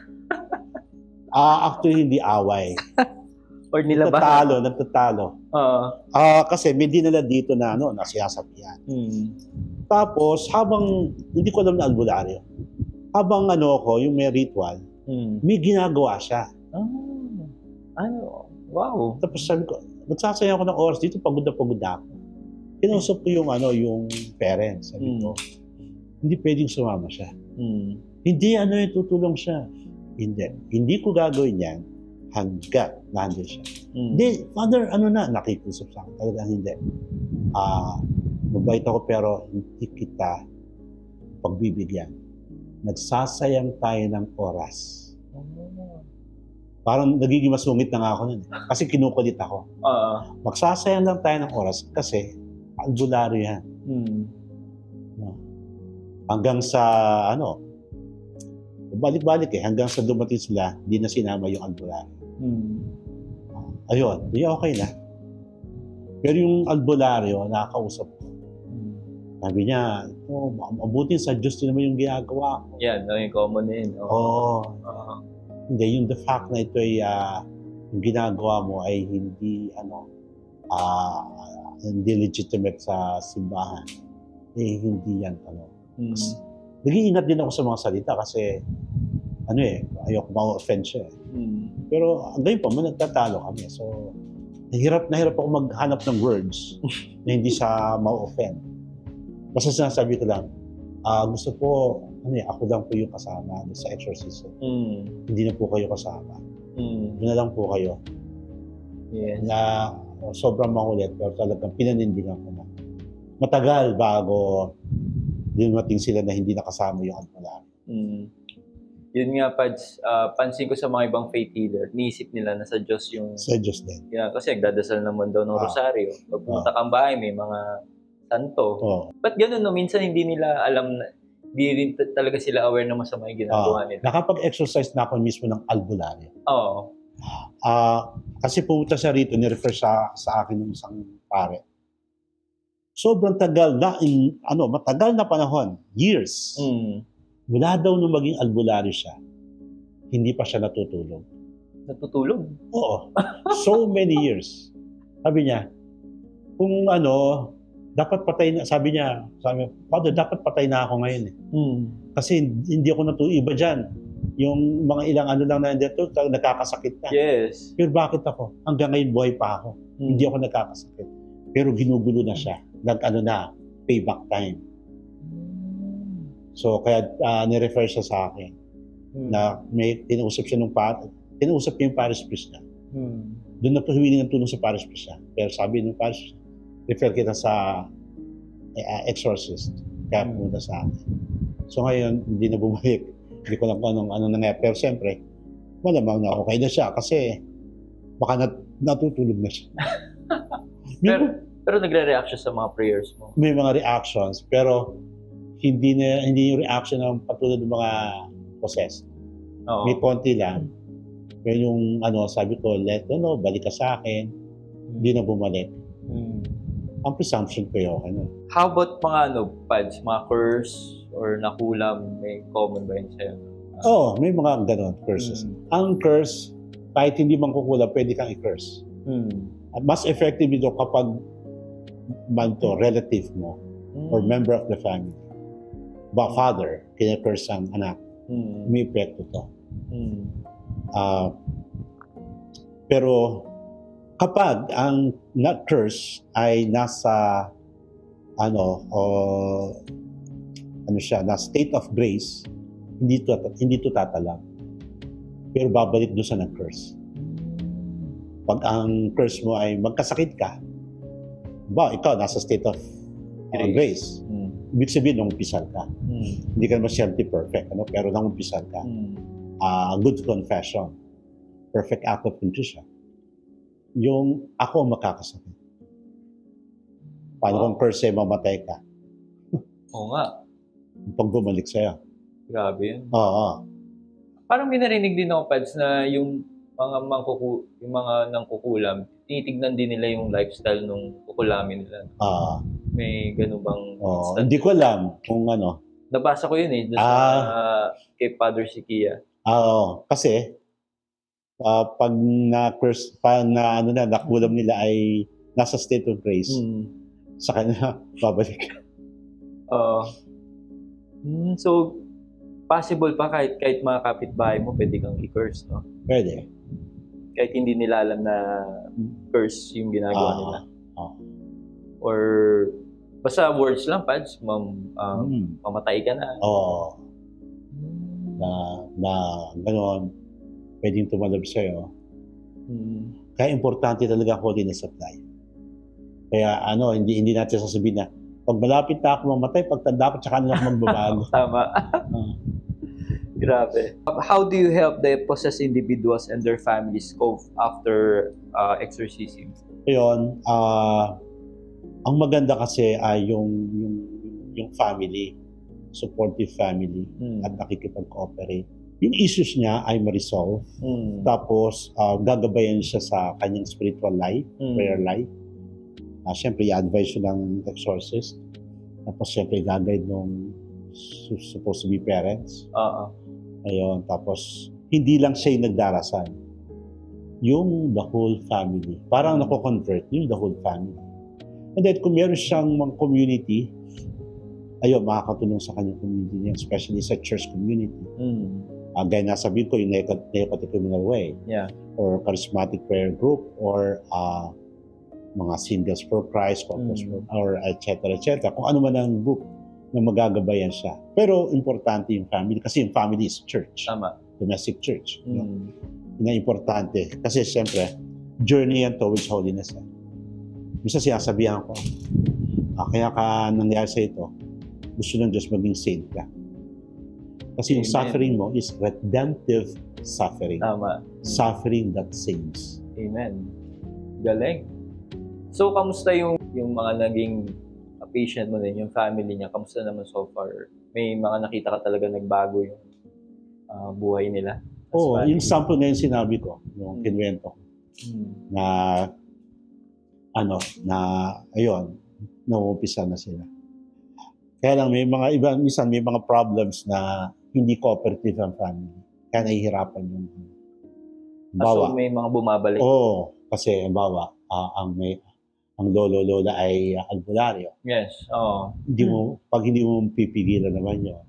Ah, actually, hindi away. Or nilaban? Nagtatalo, nagtatalo. Oo. Ah, kasi may dinala dito na, ano, na siyasabihan. Mm. Tapos, habang, hindi ko alam na albularyo, habang ano ko, yung may ritual, Mm. may ginagawa siya. Ah. Ano? Wow. Tapos sabi ko, nagsasayang ako ng oras dito, pagod na pagod na ako. Kinausap ko yung, ano, yung parents. Sabi ko, hindi pwedeng sumama siya. Mm. Hindi, ano yung tutulong siya. Hindi. Hindi ko gagawin yan hanggat nandun siya. Mm. Hindi, Father, ano na, nakikusap sa akin. Talagang hindi. Ah, mabait ako pero hindi kita pagbibigyan. Nagsasayang tayo ng oras. Parang nagiging masungit na nga ako nun. Kasi kinukulit ako. Oo. Magsasayang lang tayo ng oras kasi albularyo yan. Mm. Hanggang sa, ano, balik-balik eh, hanggang sa dumating sila, hindi na sinama yung albularyo. Mm. Ayun, di okay na. Pero yung albularyo, nakakausap ko. Sabi niya, oh, mabuti sa Diyos din naman yung ginagawa ko. Yan, no, yung common na yun. Oo. Oo. Oo. Hindi, yung the fact na ito ay, ah, yung ginagawa mo ay hindi, ano, ah, hindi legitimate sa simbahan. Eh, hindi yan, ano. Mm. Nag-iingat din ako sa mga salita kasi, ano eh, ayoko ma-offend siya eh. Mm. Pero hanggang pa, nagtatalo kami. So, nahirap, nahirap ako maghanap ng words na hindi sa ma-offend. Basta sinasabi ko lang, ah, gusto po, ano eh, ako lang po yung kasama sa exorcism. Mm. Hindi na po kayo kasama. Mm. Doon na lang po kayo. Yes. Na oh, sobrang makulit, pero talagang pinanindigan ko na. Matagal bago dumating sila na hindi nakasama yung albularyo. Mm. Yun nga, Pads, ah, pansin ko sa mga ibang faith healer, niisip nila na sa Diyos yung... Sa Diyos din. Yeah, kasi nagdadasal naman daw ng Ah. rosaryo. Pag pumunta kang bahay, may mga santo. Oo. Ba't ganun, no? Minsan hindi nila alam na, hindi rin t- talaga sila aware na masama yung ginagawa Ah, nila. nakapag-exercise na ako mismo ng albularyo. Oo. Ah, kasi pumunta siya rito, ni-refer sa, sa akin ng isang pare. Sobrang tagal na, in, ano, matagal na panahon, years. Mm. Mula daw nung maging albularyo siya, hindi pa siya natutulog. Natutulog. Oo. So many years. Sabi niya, kung ano, dapat patay na, sabi niya, sabi niya, Father, dapat patay na ako ngayon eh. Mm. Kasi hindi ako natulog. Iba dyan. Yung mga ilang ano lang na dito, nakakasakit na. Yes. Pero bakit ako? Hanggang ngayon buhay pa ako. Mm. Hindi ako nagkakasakit. Pero ginugulo na siya. Nag-ano na, payback time. So, kaya uh, nirefer siya sa akin Mm. na may tinausap siya ng par tinausap niya yung parish priest niya. Mm. Doon na po humiling ng tulong sa parish priest niya. Pero sabi ng parish priest, refer kita sa uh, exorcist. Kaya Mm. pumunta sa akin. So ngayon, hindi na bumalik. Hindi ko lang kung anong, anong nangyari. Pero siyempre, malamang na okay na siya kasi baka nat, natutulog na siya. May, Pero, pero nagre-react siya sa mga prayers mo. may mga reactions, pero hindi na hindi yung reaction ng patulad ng mga possessed. Oo. May konti lang. Pero yung ano, sabi ko, let no, no, balik ka sa akin. Hindi na bumalik. Hmm. Ang presumption ko yun, ano. How about mga ano, pads, mga curse or nakulam, may common ba yun sa'yo? Oo, oh, may mga ganon, curses. Hmm. Ang curse, kahit hindi man kukula, pwede kang i-curse. Hmm. At mas effective ito kapag man to, relative mo, Hmm. or member of the family. Ba, father, kina-curse ang anak. Hmm. May epekto to. Hmm. Ah, pero kapag ang not curse ay nasa ano o ano siya, na state of grace, hindi to hindi to tatalang. Pero babalik doon sa nag-curse. Pag ang curse mo ay magkasakit ka, ba ikaw nasa state of uh, Grace. grace. Hmm. Ibig sabihin nangumpisal ka. Hmm. Hindi ka naman siyempre perfect, ano? Pero nangumpisal ka. Hmm. Uh, good confession. Perfect act of contrition. Yung ako ang makakasakit. Paano Wow. kung curse ay mamatay ka? Oo nga. Pag bumalik sa'yo. Grabe yun. Oo. Parang may narinig din ako, pads, na yung mga mangkuku yung mga nangkukulam, tinitignan din nila yung lifestyle nung kukulamin nila. Ah. May ganun bang Oo. instant? Hindi ko alam kung ano. Nabasa ko yun eh, doon sa Ah. kay Father Sikia. Ah, oo. Kasi, ah, pag na-curse, pag na, ano na, nakulam nila ay nasa state of grace, Hmm. sa kanya, babalik. Oo. Hmm, so, possible pa kahit kahit mga kapitbahay mo, pwede kang i-curse, no? Pwede. Kahit hindi nila alam na curse yung ginagawa Ah. nila. Ah. Or, basta words lang, pads, mam, um, Hmm. mamatay ka na. Oo. Na, na, gano'n, pwedeng tumalab sa'yo. Hmm. Kaya importante talaga ang holiness of life. Kaya ano, hindi hindi natin sasabihin na pag malapit na ako mamatay, pagtanda ko, tsaka na ako magbabago. Tama. Ah. Grabe. How do you help the possessed individuals and their families cope after uh, exorcism? Ayun, ah, ang maganda kasi ay yung, yung, yung family, supportive family, Hmm. at nakikipag-cooperate. Yung issues niya ay ma-resolve. Hmm. Tapos, ah, gagabayan siya sa kanyang spiritual life, Hmm. prayer life. Uh, Siyempre, i-advise siya ng exorcist. Tapos, siyempre, i-guide nung su- supposed to be parents. Oo. Ayun, tapos, hindi lang siya yung nagdarasal. Yung the whole family. Parang Hmm. nako-convert yung the whole family. And then, kung meron siyang mga community, ayun, makakatulong sa kanyang community niya, especially sa church community. Hmm. Uh, gaya na sabihin ko, yung Neocatechumenal Way, Yeah. or charismatic prayer group, or uh, mga singles for Christ, couples Mm. for, or et cetera, et cetera. Kung ano man ang group na magagabayan siya. Pero importante yung family, kasi yung family is church, Tama. domestic church. No? Hmm. Yun ang importante. Kasi siyempre, journey yan towards holiness. Eh. Bisa sinasabihan ko, ah, kaya ka nangyari sa ito, gusto ng Diyos maging saint ka. Kasi yung Amen. suffering mo is redemptive suffering. Tama. Suffering that saves. Amen. Galing. So, kamusta yung yung mga naging patient mo din, yung family niya? Kamusta naman so far? May mga nakita ka talaga nagbago yung uh, buhay nila? as Oo, family? yung sample na yung sinabi ko, yung Hmm. kinwento ko, Hmm. na ano, na ayun, nauumpisa na sila. Kaya lang may mga iba, minsan may mga problems na hindi cooperative ang family. Kaya nahihirapan yung Ah, so, bawa. may mga bumabalik? Oo, kasi ang bawa, ah, ang may ang lolo-lola ay uh, albularyo. Yes, oo. Hindi mo, pag hindi mo pipigilan naman yun.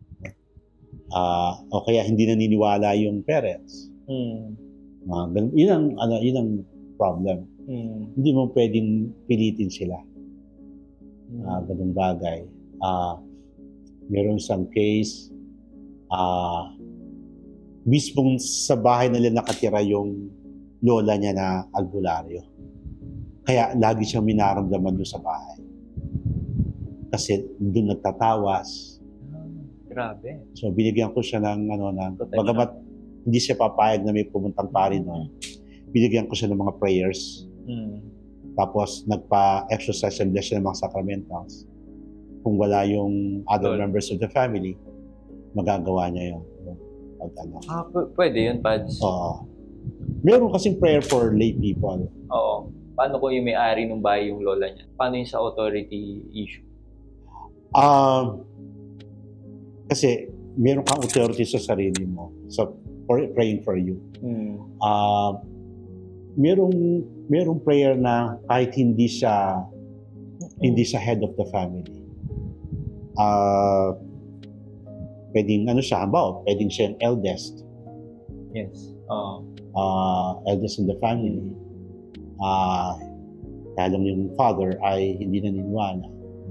Ah, o kaya hindi naniniwala yung parents. Hmm. Mga ganun. Yun ang, ano, yun ang problem. Hmm. Hindi mo pwedeng pilitin sila. Hmm. Ah, ganung bagay. Ah, meron isang case, ah, mismong sa bahay nila nakatira yung lola niya na albularyo. Kaya lagi siyang minaramdaman doon sa bahay. Kasi doon nagtatawas. Grabe. So binigyan ko siya ng ano ng Protection. bagamat hindi siya papayag na may pumuntang pari doon. Binigyan ko siya ng mga prayers. Mm. Tapos nagpa-exercise and bless siya ng mga sacramentals. Kung wala yung other Lord. members of the family, magagawa niya yun. Pag ano. Ah, p- pwede yun, Pads. Oo. Meron kasing prayer for lay people. Oo. Paano kung yung may-ari ng bahay yung lola niya? Paano yung sa authority issue? Um, kasi meron kang authority sa sarili mo. So, for praying for you. Mm. Uh, merong merong prayer na kahit hindi siya hindi siya head of the family. Uh, pwedeng ano siya, halimbawa, pwedeng siya yung eldest. Yes. Oo. Uh, eldest in the family. Uh, kaya lang yung father ay hindi naniniwala.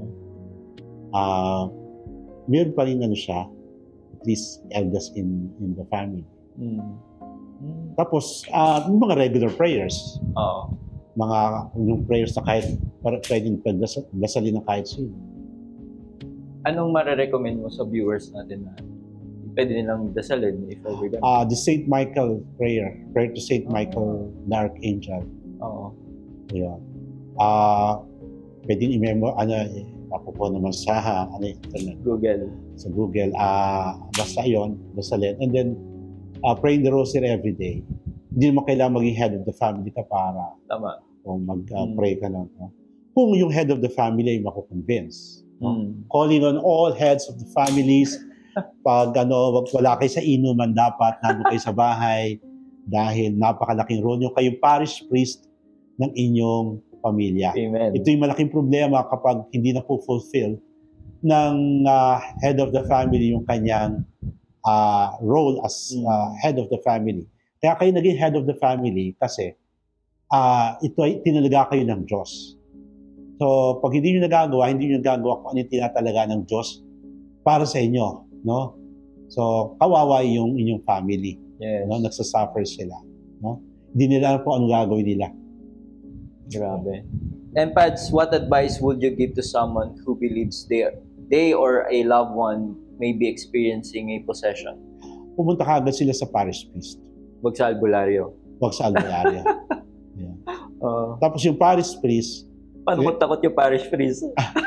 Uh, meron pa rin ano siya, at least eldest in in the family. Mm. Mm. Tapos, uh, yung mga regular prayers. Oo. Mga yung prayers na kahit para pwedeng pagdasalin ng kahit sino. Anong mare-recommend mo sa viewers natin na pwede nilang dasalin if ever ganun? Uh, the Saint Michael prayer. Prayer to Saint Michael, the Archangel. Oo. Ayun. Uh, pwedeng i-memo, ano, eh, ako po naman sa, ano, internet, Google. sa Google. Uh, basta yun, dasalin. And then, uh, praying the rosary every day. Hindi naman kailangan maging head of the family ka para Tama. o mag-pray uh, ka lang. No? Kung yung head of the family ay mako-convince. No? Mm. Calling on all heads of the families, pag ano, wag wala kayo sa inuman, dapat nandun kayo sa bahay dahil napakalaking role nyo kayong parish priest ng inyong pamilya. Amen. Ito yung malaking problema kapag hindi na po fulfill ng uh, head of the family yung kanyang uh, role as uh, head of the family. Kaya kayo naging head of the family kasi uh, ito ay tinalaga kayo ng Diyos. So, pag hindi nyo nagagawa, hindi nyo nagagawa kung ano yung tinatalaga ng Diyos para sa inyo. No? So, kawawa yung inyong family. Yes. No? Nagsasuffer sila. No? Hindi nila alam kung ano gagawin nila. Grabe. And Pads, what advice would you give to someone who believes they, they or a loved one may be experiencing a possession? Pumunta ka agad sila sa parish priest. Wag sa albularyo. Huwag sa albularyo. Yeah. Uh, Tapos yung parish priest, paano kung takot yung parish priest?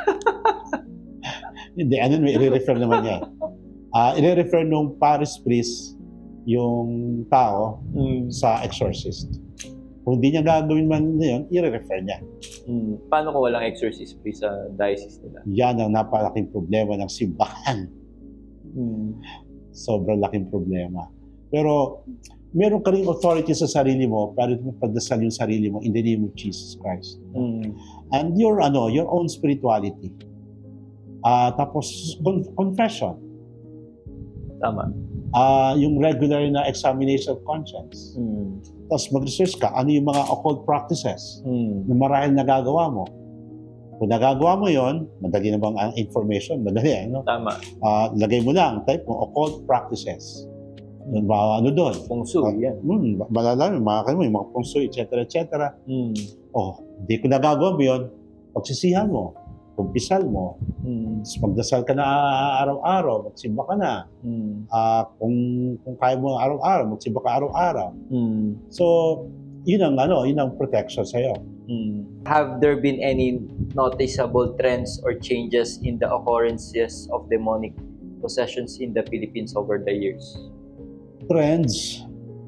hindi, ano, i-refer naman niya. Uh, i-refer nung parish priest yung tao Mm. sa exorcist. Kung hindi niya gagawin man yun, i-refer niya. Mm. Paano kung walang exorcist priest sa diocese nila? Yan ang napalaking problema ng simbahan. Mm. Sobrang laking problema. Pero meron ka rin authority sa sarili mo para pagdasal yung sarili mo in the name of Jesus Christ. Mm. And your ano, your own spirituality. Ah, tapos con- confession. Tama. Ah, yung regular na examination of conscience. Mm. Tapos mag-research ka, ano yung mga occult practices Mm. na marahil nagagawa mo. Kung nagagawa mo yon, madali na bang ang information? Madali, ano? Tama. Ah, lagay mo lang, type mo, occult practices. Doon ba, ano doon? Feng Shui, yan. Hmm, malalaman, mga kanimo, yung mga feng shui, et cetera, et cetera. Mm. Oh, hindi ko nagagawa mo yun, pagsisihan mo, kumpisal mo, Mm. tapos magdasal ka na araw-araw, magsimba ka na. Mm. Ah, kung kung kaya mo araw-araw, magsimba ka araw-araw. Mm. So, yun ang ano, yun ang protection sa iyo. Mm. Have there been any noticeable trends or changes in the occurrences of demonic possessions in the Philippines over the years? Trends.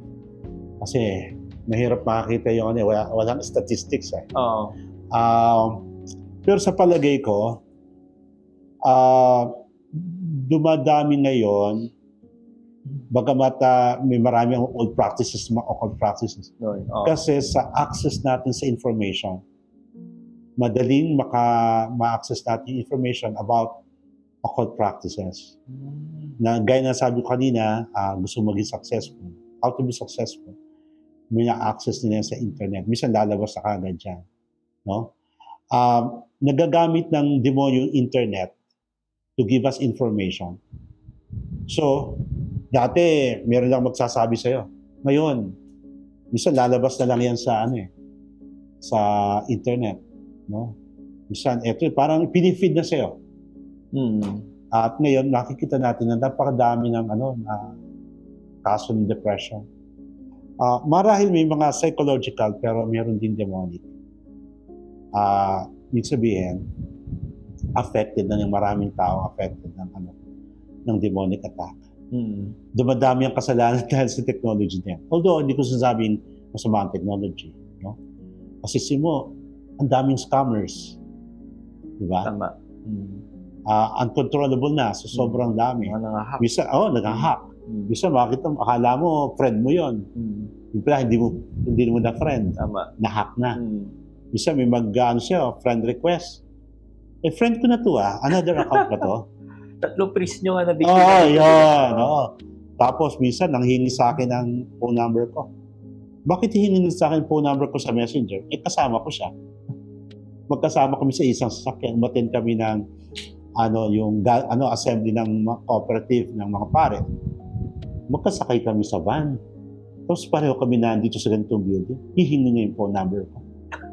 Kasi mahirap makakita yung ano, wala, walang statistics eh. Oo. Um, pero sa palagay ko, ah, dumadami ngayon, bagamat ah, may marami ang old practices, mga occult practices. No, oo. Kasi sa access natin sa information, madaling maka, ma-access natin information about occult practices. Mm. Na gaya na sabi ko kanina, ah, gusto maging successful. How to be successful? May na-access nila sa internet. Minsan lalabas na kagad dyan. No? Um, nagagamit ng demonyo yung internet to give us information. So, dati, meron lang magsasabi sa'yo. Ngayon, minsan lalabas na lang yan sa ano eh, sa internet. No? Minsan, eto, parang pinifeed na sa'yo. Mm. At ngayon, nakikita natin na napakadami ng ano, na kaso ng depression. Uh, marahil may mga psychological, pero meron din demonic. Uh, ibig sabihin, affected na ng maraming tao, affected ng ano, ng demonic attack. Mm. Dumadami ang kasalanan dahil sa technology niya. Although, hindi ko sasabing masama ang technology. No? Kasi simo, ang daming scammers. Diba? Tama. Mm. Uh, uncontrollable na, so sobrang dami. Mga nangahack. Bisa, oh, nag-hack. Mm. Bisa, makita mo, akala mo, friend mo yon. Mm. Yung pala, hindi mo, hindi mo na friend. Tama. Na-hack na. Mm. Bisa, may mag-ano siya, friend request. Eh, friend ko na to ah. Another account ba to? Tatlong priest nyo nga na Oo, oh, yun. Oh. Tapos, minsan, nanghingi sa akin ng phone number ko. Bakit hihingi sa akin phone number ko sa messenger? Eh, kasama ko siya. Magkasama kami sa isang sasakyan. Umattend kami ng ano, yung ano, assembly ng mga cooperative ng mga pare. Magkasakay kami sa van. Tapos pareho kami nandito sa ganitong building. Hihingi niya yung phone number ko.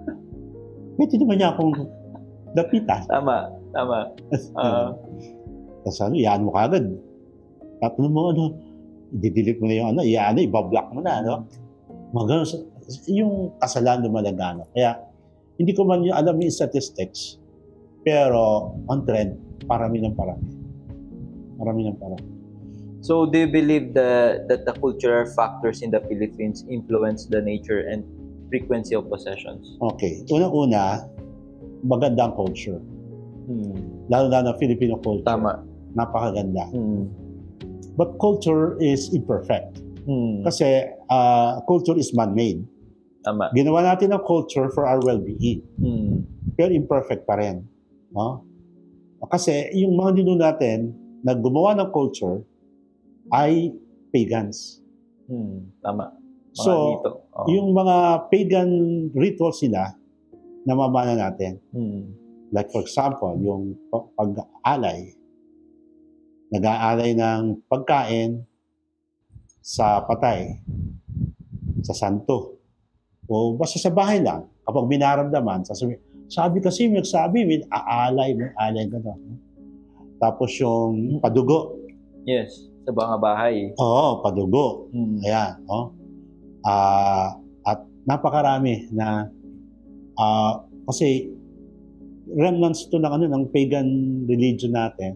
Pwede naman niya akong lapitan. Tama, tama. Uh, Tapos ano, iyan mo kagad. Tapos mo, ano, i-delete mo na yung ano, iyan na, ibablock mo na, ano. Mga ganun, yung kasalanan lumalagano. Kaya, hindi ko man yung alam yung statistics, pero on trend, parami ng parami. Marami ng parami. So, do you believe that, that the cultural factors in the Philippines influence the nature and frequency of possessions? Okay. Unang-una, maganda ang culture. Hmm. Lalo-lalo na Filipino culture. Tama. Napakaganda. Hmm. But culture is imperfect. Hmm. Kasi uh, culture is man-made. Tama. Ginawa natin ang culture for our well-being. Hmm. Pero imperfect pa rin. No? Kasi yung mga ninuno natin na gumawa ng culture ay pagans. Hmm. Tama. Mga So, dito. Oh. yung mga pagan rituals nila, namamana natin. Hmm. Like for example, yung pag-aalay. Nag-aalay ng pagkain sa patay, sa santo. O basta sa bahay lang. Kapag binaramdaman, sasabi, sabi kasi, may nagsabi, may aalay, may aalay ka doon. Tapos yung padugo. Yes, sa mga bahay. Oo, padugo. Hmm. Ayan. Oh. Uh, at napakarami na uh, kasi remnants to ng ano ng pagan religion natin,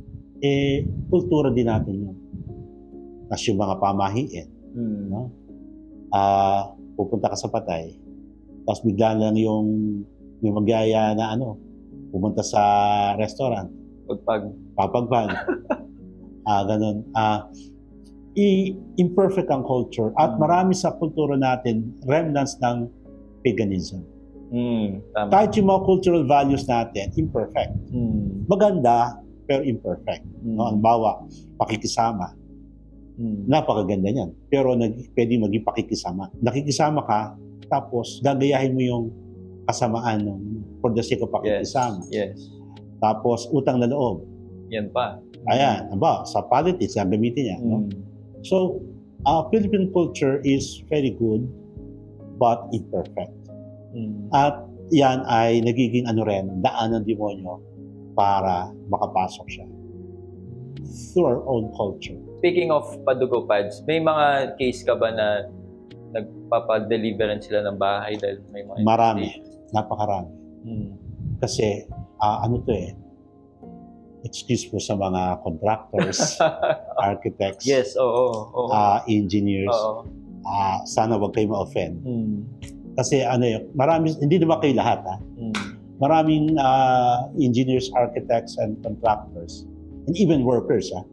eh kultura din natin yun. Kasi yung mga pamahiin, hmm. no? Ah, uh, pupunta ka sa patay, tapos bigla lang yung may magyaya na ano, pumunta sa restaurant, pagpag papagpag. Ah, ganun. Ah, i- imperfect ang culture at marami sa kultura natin remnants ng paganism. Hmm, tama. Kahit yung mga cultural values natin, imperfect. Hmm. Maganda, pero imperfect. Hmm. No? Ang bawa, pakikisama. Hmm. Napakaganda niyan. Pero nag, pwede maging pakikisama. Nakikisama ka, tapos gagayahin mo yung kasamaan ng for the sake of pakikisama. Yes. Yes. Tapos utang na loob. Yan pa. Ayan, ba, sa politics, gagamitin niya. Hmm. No? So, uh, Philippine culture is very good, but imperfect. Hmm. At yan ay nagiging ano rin, daan ng demonyo para makapasok siya through our own culture. Speaking of padugo pads, may mga case ka ba na nagpapa-deliverance sila ng bahay dahil may mga Marami, napakarami. Hmm. Kasi uh, ano to eh, excuse po sa mga contractors, architects, Yes, oo. oo. uh, engineers, Oo. uh, sana wag kayo ma-offend. Hmm. Kasi ano yun, marami, hindi naman kayo lahat ha. Hmm. Maraming uh, engineers, architects, and contractors, and even workers ha.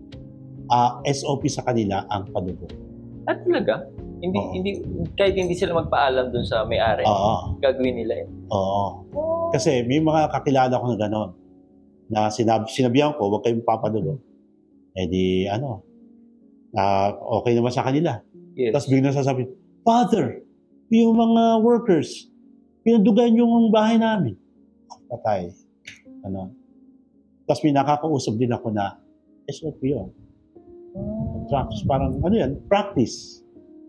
Uh, S O P sa kanila ang padugo. At talaga? Hindi, Oo. hindi, kahit hindi sila magpaalam dun sa may-ari, Oo. gagawin nila yun. Oo. Kasi may mga kakilala ko na gano'n, na sinab sinabihan ko, huwag kayong papadugo. Eh di, ano, uh, okay naman sa kanila. Yes. Tapos biglang sasabihin, Father, yung mga workers, pinadugan yung bahay namin. Patay. Ano. Tapos may nakakausap din ako na, S O P yun. Practice, parang, ano yan, practice.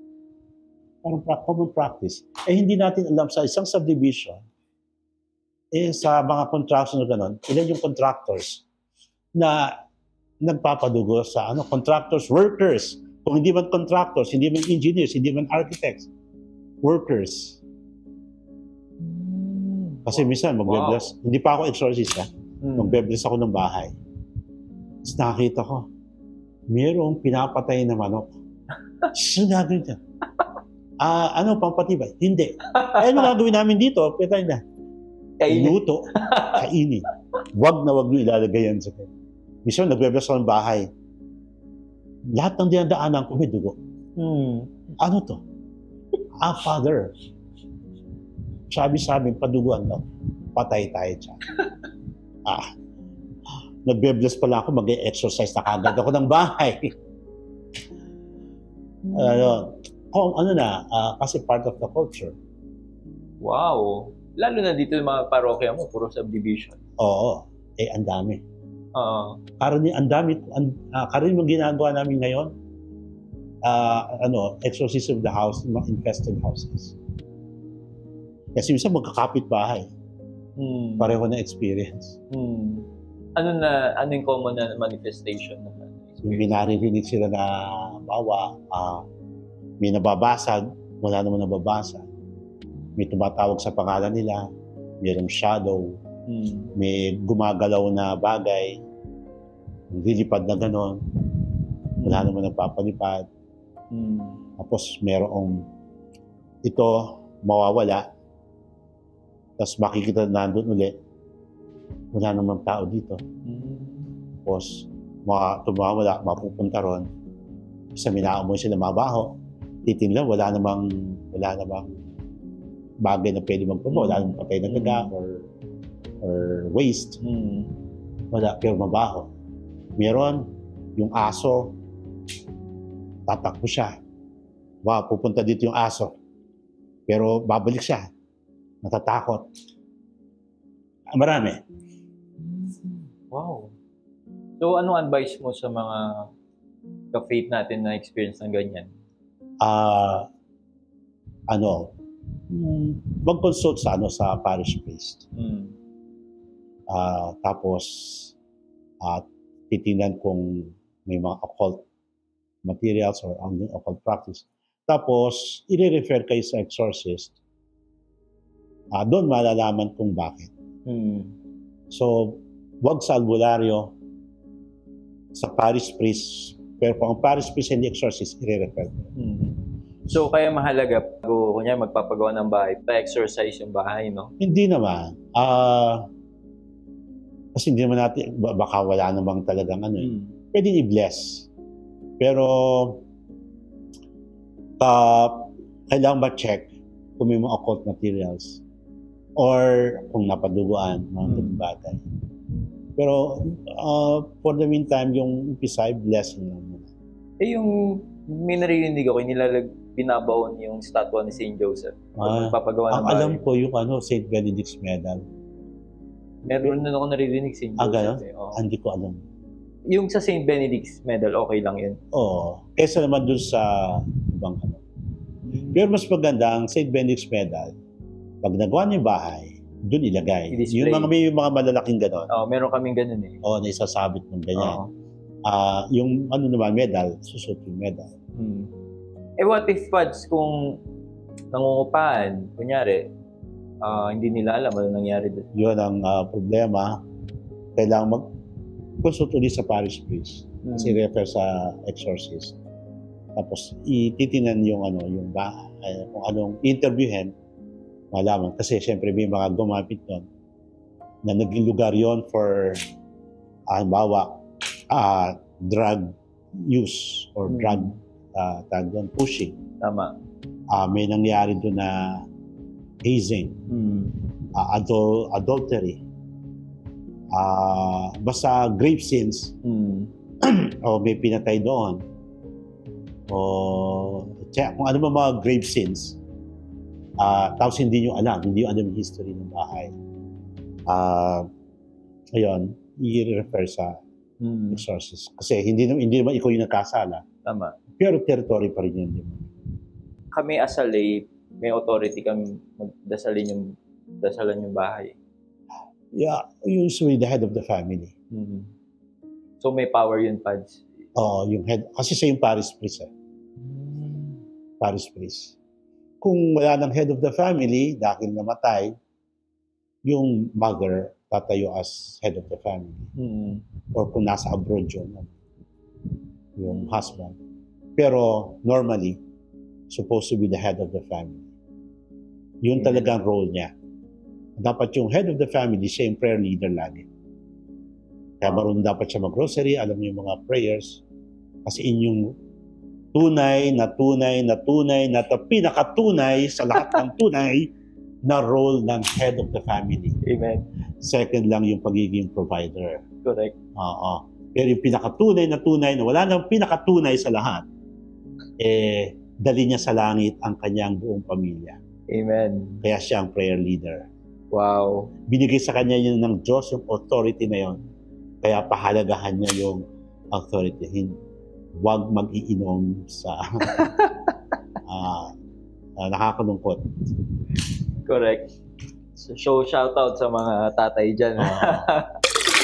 Parang pra common practice. Eh, hindi natin alam sa isang subdivision, eh, sa mga contraction na gano'n, ilan yung contractors. na nagpapadugo sa ano contractors, workers. Kung hindi man contractors, hindi man engineers, hindi man architects, workers. Kasi minsan magbe-bless. Wow. Hindi pa ako exorcist ha. Hmm. Magbe-bless ako ng bahay. Tapos nakakita ko, mayroong pinapatay na manok. Sino gagawin niya? Ah, ano, pampatibay? Hindi. Ay, ano gagawin namin dito? Pitay na. Kainin. Luto. Kainin. Wag na wag nyo ilalagay yan sa kayo. Minsan, nagbe-bless ako ng bahay. Lahat ng dinadaanan ko may dugo. Hmm. Ano to? Ah, Father. Sabi-sabi, paduguan daw. Patay tayo dyan. Ah. Nagbe-bless pala ako, mag-exercise na kagad ako ng bahay. Ano, kung ano na, uh, kasi part of the culture. Wow. Lalo na dito yung mga parokya mo, puro subdivision. Oo. Eh, ang dami. Oo. Uh, Karani, ang dami. Ang, uh, karani mong ginagawa namin ngayon, uh, ano, exorcism of the house, mga infested houses. Kasi minsan magkakapit bahay. Hmm. Pareho na experience. Hmm. Ano na, ano yung common na manifestation? May naririnig sila na bawa, uh, may nababasag, wala naman nababasag. May tumatawag sa pangalan nila, mayroong shadow, hmm. may gumagalaw na bagay, lilipad na gano'n, wala hmm. naman nagpapalipad. Hmm. Tapos mayroong ito mawawala, tapos makikita na nandun ulit, wala namang tao dito. Hmm. Tapos tumawala, mapupunta ron. Sa minaamoy sila mabaho. Titingnan, wala namang, wala namang bagay na pwede magpamo. Wala namang patay na daga mm. or, or waste. Mm. Wala, pero mabaho. Meron, yung aso, tatakbo siya. Wow, pupunta dito yung aso. Pero babalik siya. Natatakot. Marami. Wow. So, anong advice mo sa mga ka-faith natin na experience ng ganyan? Ah, uh, ano, mag-consult sa ano sa parish priest. Mm. Uh, tapos, uh, titingnan kung may mga occult materials or ang occult practice. Tapos, i-refer kayo sa exorcist. Uh, doon malalaman kung bakit. Mm. So, wag sa albularyo, sa parish priest, pero kung ang parish priest hindi exorcist, i-refer. Mm-hmm. So, kaya mahalaga, bago kunya magpapagawa ng bahay, pa-exorcise yung bahay, no? Hindi naman. Uh, kasi hindi naman natin, baka wala namang talagang ano eh. Mm. Pwede i-bless. Pero, uh, kailangan ba check kung may mga occult materials or kung napaduguan, mga mm. bagay. Pero uh, for the meantime, yung umpisa, blessing lang muna. Eh yung may naririnig ako, nilalag, binabaon yung statwa ni Saint Joseph. Ah, ang alam ko yung ano, Saint Benedict's Medal. Meron na ako naririnig Saint Ah, Joseph. Eh. Oh. Hindi ko alam. Yung sa Saint Benedict's Medal, okay lang yun? Oo. Kesa naman dun sa ibang ano. Hmm. Pero mas maganda ang Saint Benedict's Medal, pag nagawa niyo yung bahay, doon ilagay. I-display. Yung mga may yung mga malalaking gano'n. Oo, oh, meron kaming gano'n eh. Oo, na isasabit ng ganyan. Oh. Uh, yung ano naman, medal, susot yung medal. Hmm. Eh what if, Pads, kung nangungupahan, kunyari, uh, hindi nila alam ano nangyari doon? Yun ang uh, problema. Kailangan mag-consult ulit sa parish priest. Hmm. Kasi refer sa exorcist. Tapos, ititinan yung ano, yung ba, uh, kung anong interviewin, malaman. Kasi siyempre may mga gumapit doon na naging lugar yon for halimbawa uh, drug use or hmm. drug uh, tag doon, pushing. Tama. Uh, may nangyari doon na hazing, hmm. uh, adul- adultery, uh, basta grave sins, hmm. o may pinatay doon. O kung ano ba mga grave sins, Uh, tapos hindi nyo alam, hindi nyo alam yung history ng bahay. Uh, ayun, i-refer sa hmm. exorcist. Kasi hindi, hindi naman ikaw yung nakasala. Tama. Pero territory pa rin yun. Kami as a lay, may authority kami magdasalin yung, dasalan yung bahay. Yeah, usually the head of the family. Hmm. So may power yun, Pads? Oo, yung head. Kasi siya yung parish priest eh. Parish priest. Kung wala ng head of the family, dahil namatay, yung mother tatayo as head of the family. Hmm. Or kung nasa abroad yun, yung husband. Pero normally, supposed to be the head of the family. Yun Yeah. talagang role niya. Dapat yung head of the family, siya yung prayer leader lagi. Kaya marunong dapat siya mag-grocery, alam niyo yung mga prayers. Kasi inyong tunay na tunay na tunay na ta- pinakatunay sa lahat ng tunay na role ng head of the family. Amen. Second lang yung pagiging provider. Correct. Oo. Pero yung pinakatunay na tunay na wala nang pinakatunay sa lahat, eh, dali niya sa langit ang kanyang buong pamilya. Amen. Kaya siya ang prayer leader. Wow. Binigay sa kanya yun ng Diyos yung authority na yun. Kaya pahalagahan niya yung authority. Huwag mag-iinom sa uh, uh, nakakalungkot. Correct. So, show shoutout sa mga tatay dyan. Uh,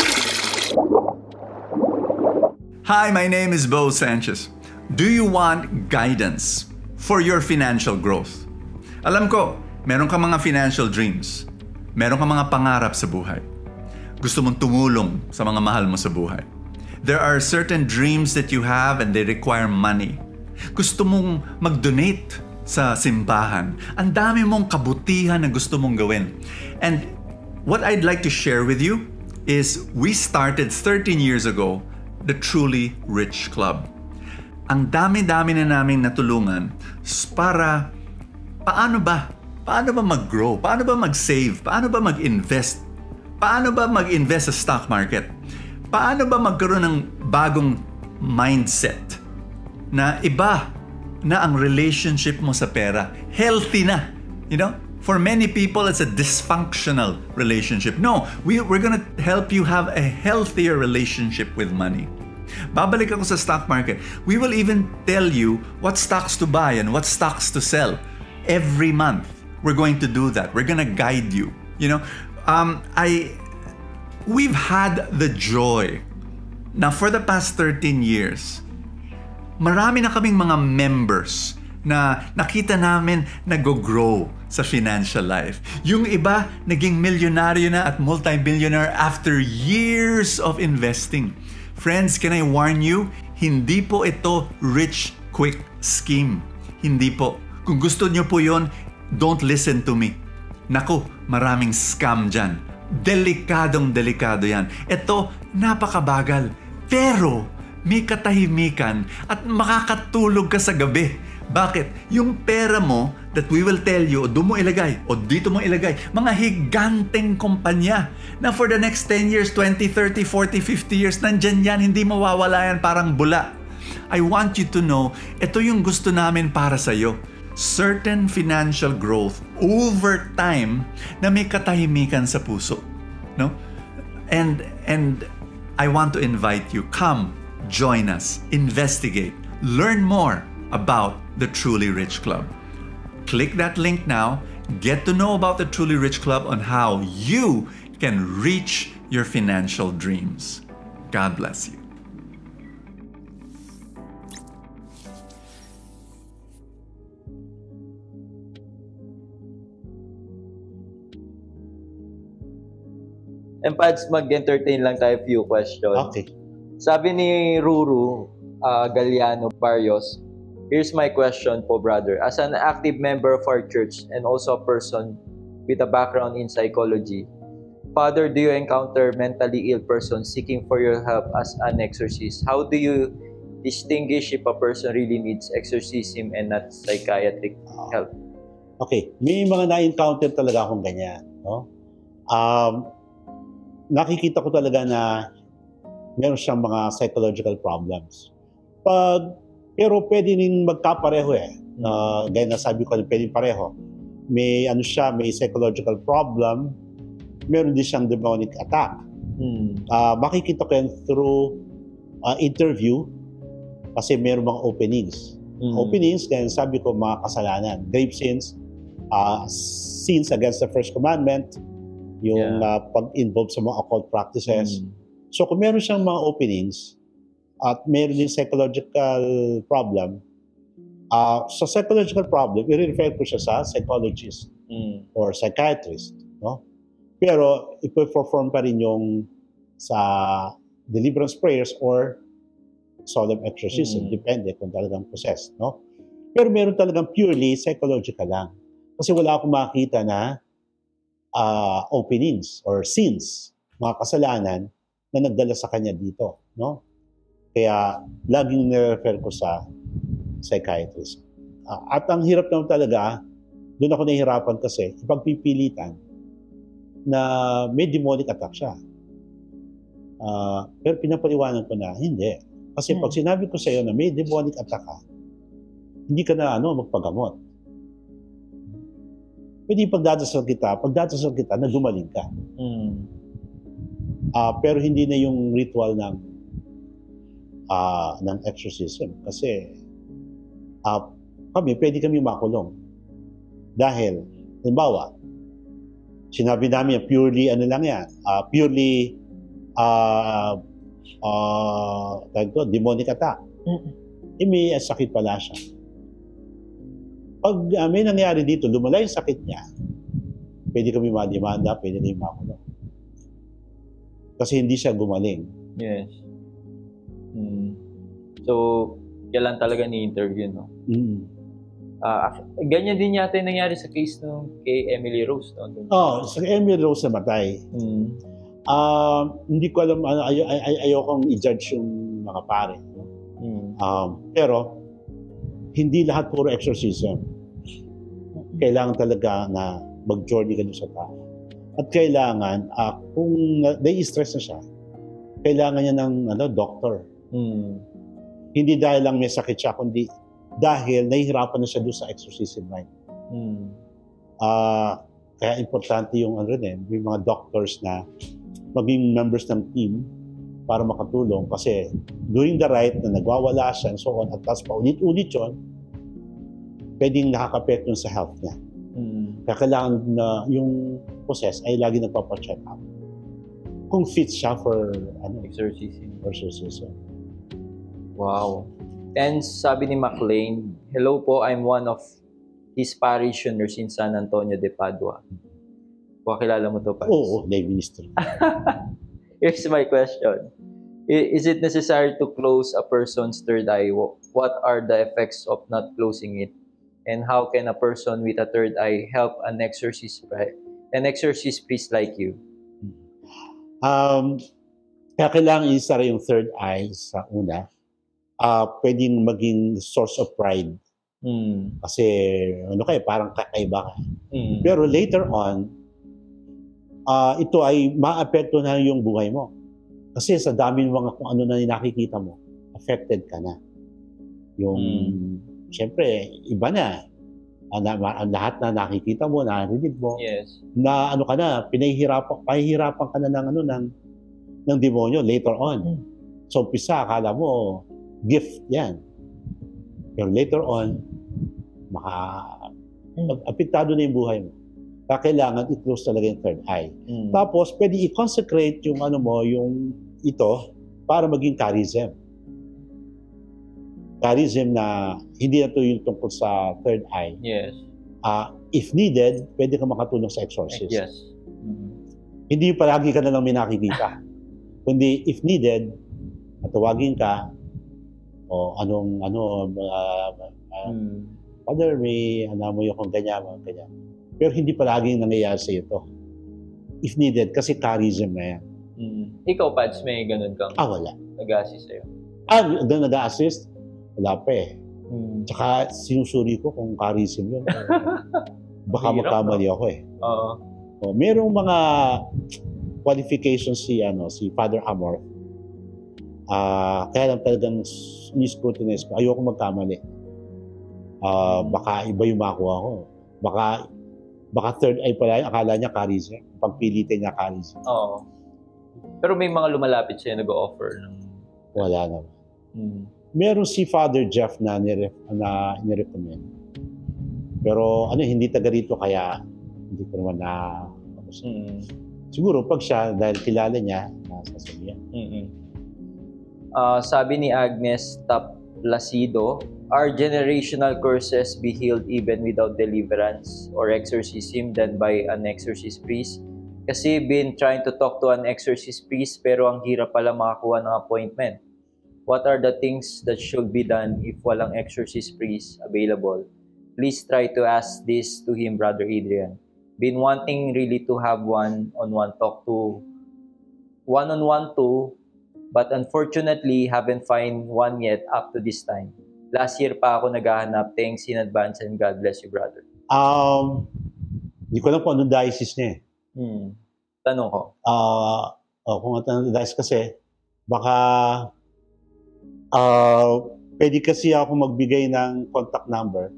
Hi, my name is Bo Sanchez. Do you want guidance for your financial growth? Alam ko, meron ka mga financial dreams. Meron ka mga pangarap sa buhay. Gusto mong tumulong sa mga mahal mo sa buhay. There are certain dreams that you have and they require money. Gusto mong mag-donate sa simbahan. Ang dami mong kabutihan na gusto mong gawin. And what I'd like to share with you is we started thirteen years ago the Truly Rich Club. Ang dami-dami na naming natulungan para paano ba? Paano ba mag-grow? Paano ba mag-save? Paano ba mag-invest? Paano ba mag-invest sa stock market? Paano ba magkaroon ng bagong mindset na iba na ang relationship mo sa pera? Healthy na. You know? For many people, it's a dysfunctional relationship. No, we, we're gonna help you have a healthier relationship with money. Babalik ako sa stock market. We will even tell you what stocks to buy and what stocks to sell. Every month, we're going to do that. We're gonna guide you. You know, um, I, we've had the joy. Now, for the past thirteen years, marami na kaming mga members na nakita namin nag-grow sa financial life. Yung iba, naging milyonaryo na at multi-billionaire after years of investing. Friends, can I warn you? Hindi po ito rich quick scheme. Hindi po. Kung gusto niyo po yon, don't listen to me. Naku, maraming scam dyan. Delikadong delikado yan. Ito, napakabagal. Pero, may katahimikan at makakatulog ka sa gabi. Bakit? Yung pera mo that we will tell you, o doon mo ilagay, o dito mo ilagay, mga higanteng kumpanya na for the next ten years, twenty, thirty, forty, fifty years, nandyan yan, hindi mawawala yan, parang bula. I want you to know, ito yung gusto namin para sa'yo. Certain financial growth over time na may katahimikan sa puso. No? And, and I want to invite you, come, join us, investigate, learn more about the Truly Rich Club. Click that link now, get to know about the Truly Rich Club on how you can reach your financial dreams. God bless you. And Pads, mag-entertain lang tayo few questions. okay. Sabi ni Ruru uh, Galiano Barrios, here's my question po, brother. As an active member of our church and also a person with a background in psychology, Father, do you encounter mentally ill persons seeking for your help as an exorcist? How do you distinguish if a person really needs exorcism and not psychiatric help? Okay, may mga na-encounter talaga akong ganyan. No? Um, nakikita ko talaga na meron siyang mga psychological problems. Pag, pero pwede rin magkapareho eh. Uh, gaya na sabi ko, pwede pareho. May ano siya, may psychological problem, meron din siyang demonic attack. Hmm. Uh, makikita ko yan through uh, interview kasi meron mga openings. Hmm. Openings, kaya sabi ko mga kasalanan, grave sins, uh, sins against the first commandment, yung Yeah. uh, pag-involve sa mga occult practices. Hmm. So kung meron siyang mga openings at meron din psychological problem, uh, sa psychological problem, i-refer ko siya sa psychologist Mm. or psychiatrist. No? Pero ipo-perform pa rin yung sa deliverance prayers or solemn exorcism. Mm. Depende kung talagang possessed. No? Pero meron talagang purely psychological lang. Kasi wala akong makita na uh, openings or sins, mga kasalanan na nagdala sa kanya dito. No? Kaya laging nirefer ko sa psychiatrist. Uh, at ang hirap naman talaga, doon ako nahihirapan kasi ipagpipilitan na may demonic attack siya. Uh, pero pinapaliwanan ko na hindi. Kasi pag sinabi ko sa iyo na may demonic attack ka, hindi ka na ano, magpagamot. Pwede pagdadasal kita, pagdadasal kita na gumaling ka. Mm. Uh, pero hindi na yung ritual ng uh, ng exorcism. Kasi uh, kami, pwede kami makulong. Dahil, halimbawa, sinabi namin purely ano lang yan, uh, purely uh, uh, uh, demonic attack. Mm. Eh, may sakit pala siya. Pag uh, may nangyari dito, lumala yung sakit niya, pwede kami mademanda, pwede na yung makulong. Kasi hindi siya gumaling. Yes. Mm. So, kailan talaga ni-interview, no? Mm. Uh, ganyan din yata yung nangyari sa case nung kay Emily Rose, no? Oh, sa Emily Rose namatay. Mm. Uh, hindi ko alam, ano, ay, ay, ay, ayokong i-judge yung mga pare. No? Mm. Um, pero, hindi lahat puro exorcism. Kailangan talaga na mag-journey ka doon sa tao. At kailangan, uh, kung nai-stress na siya, kailangan niya ng ano, doctor. Mm. Hindi dahil lang may sakit siya, kundi dahil nahihirapan na siya doon sa exorcism night. Mm. Uh, kaya importante yung ano rin, eh, yung mga doctors na maging members ng team para makatulong. Kasi during the rite na nagwawala siya and so on, at tapos paulit-ulit yun, pwedeng nakaka-apekto sa health niya. Mm. Kaya kailangan na yung possess ay lagi nagpapacheck up. Kung fit siya for ano, Exorcism. for exorcism. Wow. And sabi ni McLean, hello po, I'm one of his parishioners in San Antonio de Padua. Pakilala mo to, Pats? Oo, lay ministry. Here's my question. I- Is it necessary to close a person's third eye? Wh- What are the effects of not closing it? And how can a person with a third eye help an exorcist, pri- an exorcist priest like you? Um, kaya kailangan isara yung third eye sa una. Uh, pwedeng maging source of pride. Mm. Kasi ano kayo, parang kakaiba ka. Mm. Pero later on, uh, ito ay maapekto na yung buhay mo. Kasi sa dami ng mga kung ano na nakikita mo, affected ka na. Yung, Mm. syempre, iba na. Ang, ang lahat na nakikita mo, narinig mo, Yes. na ano ka na, pinahihirapan, pahihirapan ka na ng ano, ng, ng demonyo later on. Mm. So, umpisa, akala mo, gift yan. Pero later on, maka, Mm. apektado na yung buhay mo. Kaya kailangan i-close talaga yung third eye. Mm. Tapos, pwede i-consecrate yung ano mo, yung ito, para maging charism. Charism na hindi na ito yung tungkol sa third eye. Yes. Uh, if needed, pwede ka makatulong sa exorcist. Yes. Mm. Hindi palagi ka na lang may nakikita. Kundi if needed, matawagin ka, o anong, ano, uh, uh, Mm. Father, may ano mo yung kung ganyan, ganyan. Pero hindi palaging nangyayari sa ito. If needed, kasi charism na yan. Mm. Ikaw, Pads, may ganun kang Ah, wala. nag-assist sa'yo? Ah, doon nag-assist? Wala pa eh. Mm. Tsaka sinusuri ko kung charism yun. Baka Hirap, magkamali ako eh. Oo. O, merong mga qualifications si, ano, si Father Amor. Ah, kaya lang talagang ni-scrutinize ko. Ayoko magkamali. Ah, baka iba yung makuha ko. Baka baka third eye pala yun. Akala niya charism. Pagpilitin niya charism. Oo. Pero may mga lumalapit sa'yo nag-offer ng... Wala naman. Mm. Meron si Father Jeff na nire, na nirecommend. Pero ano, hindi taga rito kaya hindi ko naman na... Mm. siguro pag siya, dahil kilala niya, sasabihin. Mm-mm. Uh, sabi ni Agnes Taplacido, are generational curses be healed even without deliverance or exorcism done by an exorcist priest? Kasi been trying to talk to an exorcist priest pero ang hirap pala makakuha ng appointment. What are the things that should be done if walang exorcist priest available? Please try to ask this to him, Brother Adrian. Been wanting really to have one-on-one talk to, one-on-one to, but unfortunately haven't find one yet up to this time. Last year pa ako naghahanap. Thanks in advance and God bless you, brother. Um, hindi ko alam kung anong diocese niya eh. Hmm. Tanong ko. Ah, uh, oh, kung anong diocese kasi, baka, uh, pwede kasi ako magbigay ng contact number.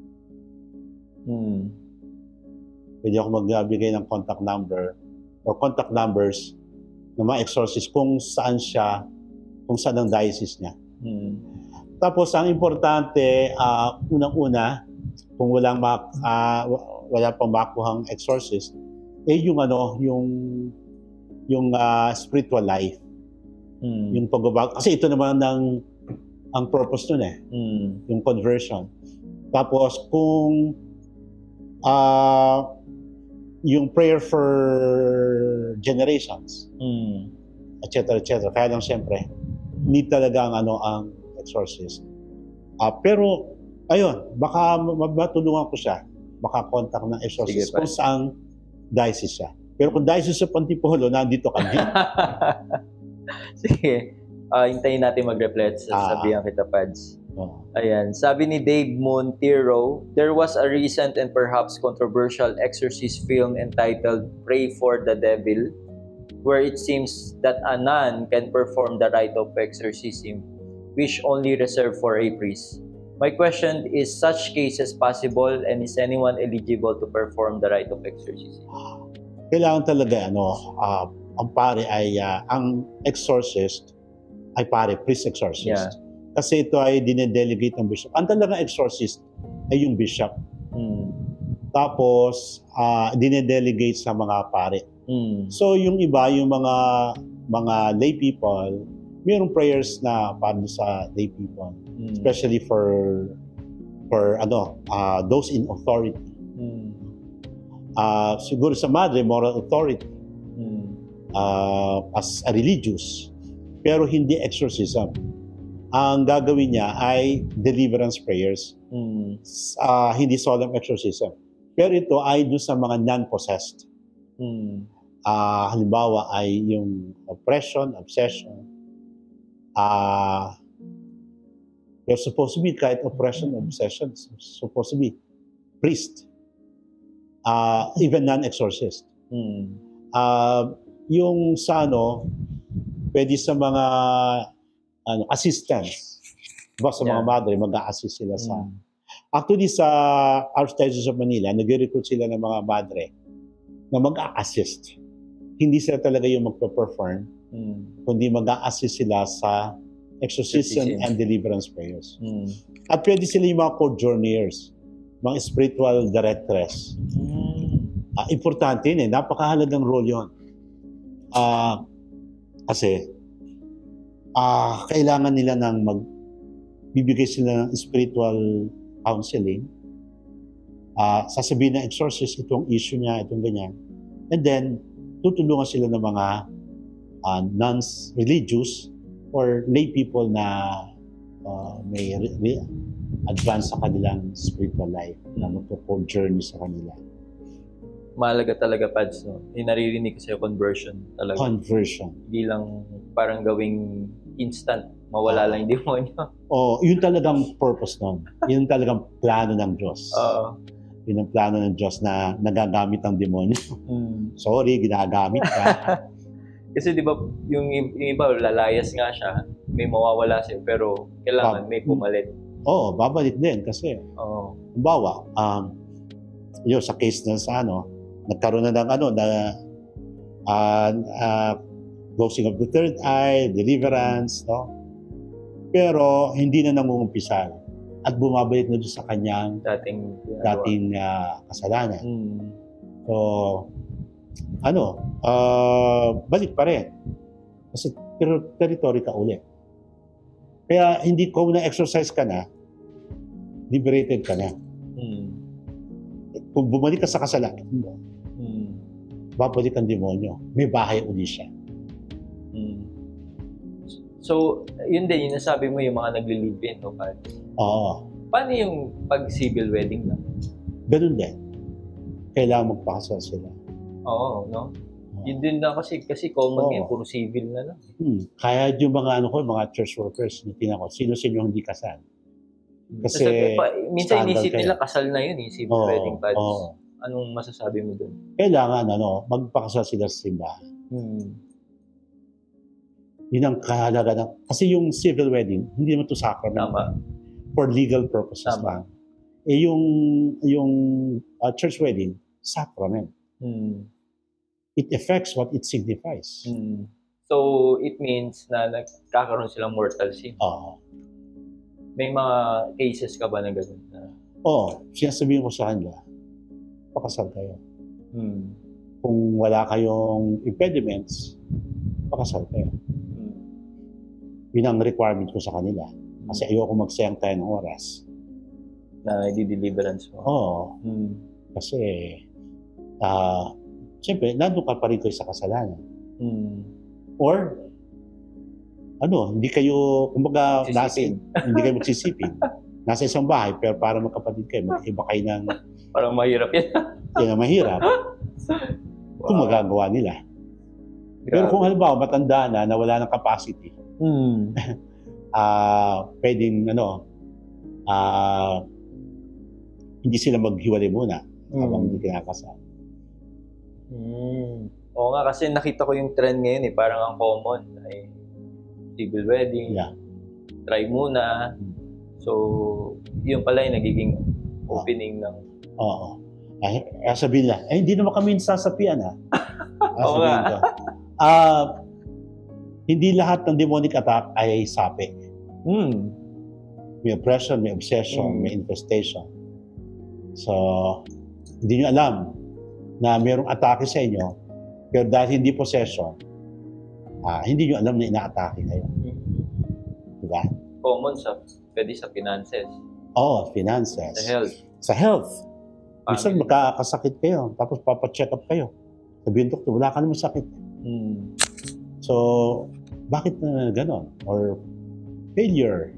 Hmm. Pwede ako magbigay ng contact number or contact numbers ng mga exorcist kung saan siya, kung saan ang diocese niya. Hmm. Tapos ang importante, uh, unang-una, kung walang mak uh, wala pang makuhang exorcist, eh yung ano, yung yung uh, spiritual life. Mm. Yung pagbabago. Kasi ito naman ang ang purpose nun eh, mm. yung conversion. Tapos kung uh, yung prayer for generations, mm. et cetera, et cetera. Kaya lang siyempre, need talaga ang ano ang exorcist. Uh, pero, ayun, baka matulungan ko siya. Baka contact ng exorcist Sige, kung saan diocese siya. Pero kung diocese sa Antipolo, nandito kami. Sige. Uh, hintayin natin mag-reply sa Ah. sabihan kita, Pads. Oh. Ayan. Sabi ni Dave Montero, there was a recent and perhaps controversial exorcist film entitled Pray for the Devil, where it seems that a nun can perform the rite of exorcism, which only reserved for a priest. My question is, such cases possible and is anyone eligible to perform the rite of exorcism? Kailangan talaga, ano, uh, ang pare ay, uh, ang exorcist ay pare, priest exorcist. Yeah. Kasi ito ay dinedelegate ng bishop. Ang talagang exorcist ay yung bishop. Mm. Tapos, uh, dinedelegate sa mga pare. Mm. So, yung iba, yung mga mga lay people, mayroong prayers na para sa lay people, Mm. especially for for ano, uh, those in authority. Mm. Uh, siguro sa madre, moral authority, Mm. uh, as a religious, pero hindi exorcism. Ang gagawin niya ay deliverance prayers, Mm. uh, hindi solemn exorcism. Pero ito ay doon sa mga non-possessed. Mm. Uh, halimbawa ay yung oppression, obsession. Uh, they're supposed to be kahit oppression, obsession, supposed to be priest. Uh, even non-exorcist. Mm. Uh, yung sa ano, pwede sa mga ano, assistants. Diba sa mga Yeah. madre, mag-a-assist sila sa... Mm. Actually, sa Archdiocese of Manila, nag-recruit sila ng mga madre na mag-a-assist. Hindi sila talaga yung magpa-perform, Mm. kundi mag-a-assist sila sa exorcism Exorcism. and deliverance prayers. Mm. At pwede sila yung mga cojourners, mga spiritual directress. Mm. Uh, importante yun eh, napakahalagang role yun. Uh, kasi, uh, kailangan nila ng mag, bibigay sila ng spiritual counseling. Uh, sasabihin ng exorcist, itong issue niya, itong ganyan. And then, tutulungan sila ng mga uh, non-religious or lay people na uh, may re- re- advance sa kanilang spiritual life, na magpo-call journey sa kanila. Mahalaga talaga, Pads, no? Yung naririnig ko sa'yo, conversion talaga. Conversion. Hindi lang parang gawing instant, mawala lang yung demonyo. Oh, yun talagang purpose nun. Yun talagang plano ng Diyos. Oo. Yun ang plano ng Diyos na nagagamit ang demonyo. Mm. Sorry, ginagamit ka. Kasi di ba, yung, yung iba, lalayas nga siya, may mawawala siya, pero kailangan may pumalit. Oo, babalik din kasi. Oo. Halimbawa, um, yun, sa case na sa ano, nagkaroon na ng ano, na uh, uh, closing of the third eye, deliverance, no? Pero hindi na nangungumpisal at bumabalik na doon sa kanyang Dating, dating uh, kasalanan. Mm. So, ano, ah, balik pa rin. Kasi ter- territory ka ulit. Kaya hindi ko na exercise ka na, liberated ka na. Mm. Kung bumalik ka sa kasalanan mo, Mm. babalik ang demonyo. May bahay uli siya. Mm. So, yun din, yung nasabi mo yung mga nagli-live-in, no, Pat? Oo. Paano yung pag-civil wedding lang? Ganun din. Kailangan magpakasal sila. Oo, no? Yun din na kasi, kasi common Oo. ngayon, puro civil na lang. Hmm. Kaya yung mga ano ko, mga church workers, tingnan ko, sino sa inyo hindi kasal? Kasi, Kasi, pa, minsan scandal inisip kayo. nila kasal na yun, eh, civil Oo, wedding, Pat. oo. Anong masasabi mo dun? Kailangan ano, magpakasal sila sa simbahan. Hmm. Yun ang kahalaga ng, kasi yung civil wedding, hindi naman to sacrament. Tama. For legal purposes Tama. lang. Eh yung, yung uh, church wedding, sacrament. Hmm. It affects what it signifies. Hmm. So, it means na nagkakaroon silang mortal sin. Oo. May mga cases ka ba na gano'n? Na... Oo, sinasabihin ko sa kanila, pakasal kayo. Hmm. Kung wala kayong impediments, pakasal kayo. Hmm. Yun ang requirement ko sa kanila. Kasi ayoko magsayang tayo ng oras. Na i-deliverance mo. Oo. Hmm. Kasi, ah, siyempre, nandun ka pa rin kayo sa kasalanan. Hmm. Or, ano, hindi kayo, kumbaga, nasa, Sisipin. hindi kayo magsisipin. Nasa isang bahay, pero para magkapatid kayo, mag-iba kayo ng, Parang mahirap yan. yun ang mahirap, kung magagawa nila. Pero kung halimbawa, matanda na, na wala ng capacity, Hmm. ah, pwedeng, ano, ah, hindi sila maghiwalay muna habang hindi kinakasal. Hmm. Oo nga, kasi nakita ko yung trend ngayon eh, parang ang common ay civil wedding, Yeah. try muna. So, yun pala yung nagiging opening ng... Oo. Ay, ay sabihin nila, eh, hindi naman kami sasapian, ha? Ah, Oo sabihin nga. ko. Ah, hindi lahat ng demonic attack ay sapi. Hmm. May oppression, may obsession, Mm. may infestation. So, hindi nyo alam na mayroong atake sa inyo, pero dahil hindi possession, ah, hindi nyo alam na ina-atake kayo. Diba? Common sa, pwede sa finances, Oh, finances. sa health, Sa health. Minsan family. magkakasakit kayo, tapos papacheck up kayo. Sabihin, doktor, wala ka naman sakit. Hmm. So, bakit na gano'n? Or failure.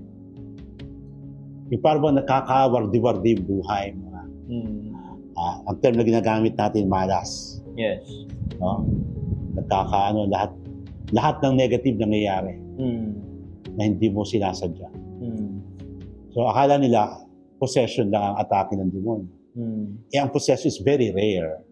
Yung parang ba nakakawardi-wardi yung buhay. Mga, Hmm. ah, ang term na ginagamit natin, malas. Yes. No? Nagkakaano, lahat, lahat ng negative nangyayari Hmm. na hindi mo sinasadya. Hmm. So, akala nila, possession lang ang atake ng demonyo. Hmm. Eh, ang possession is very rare.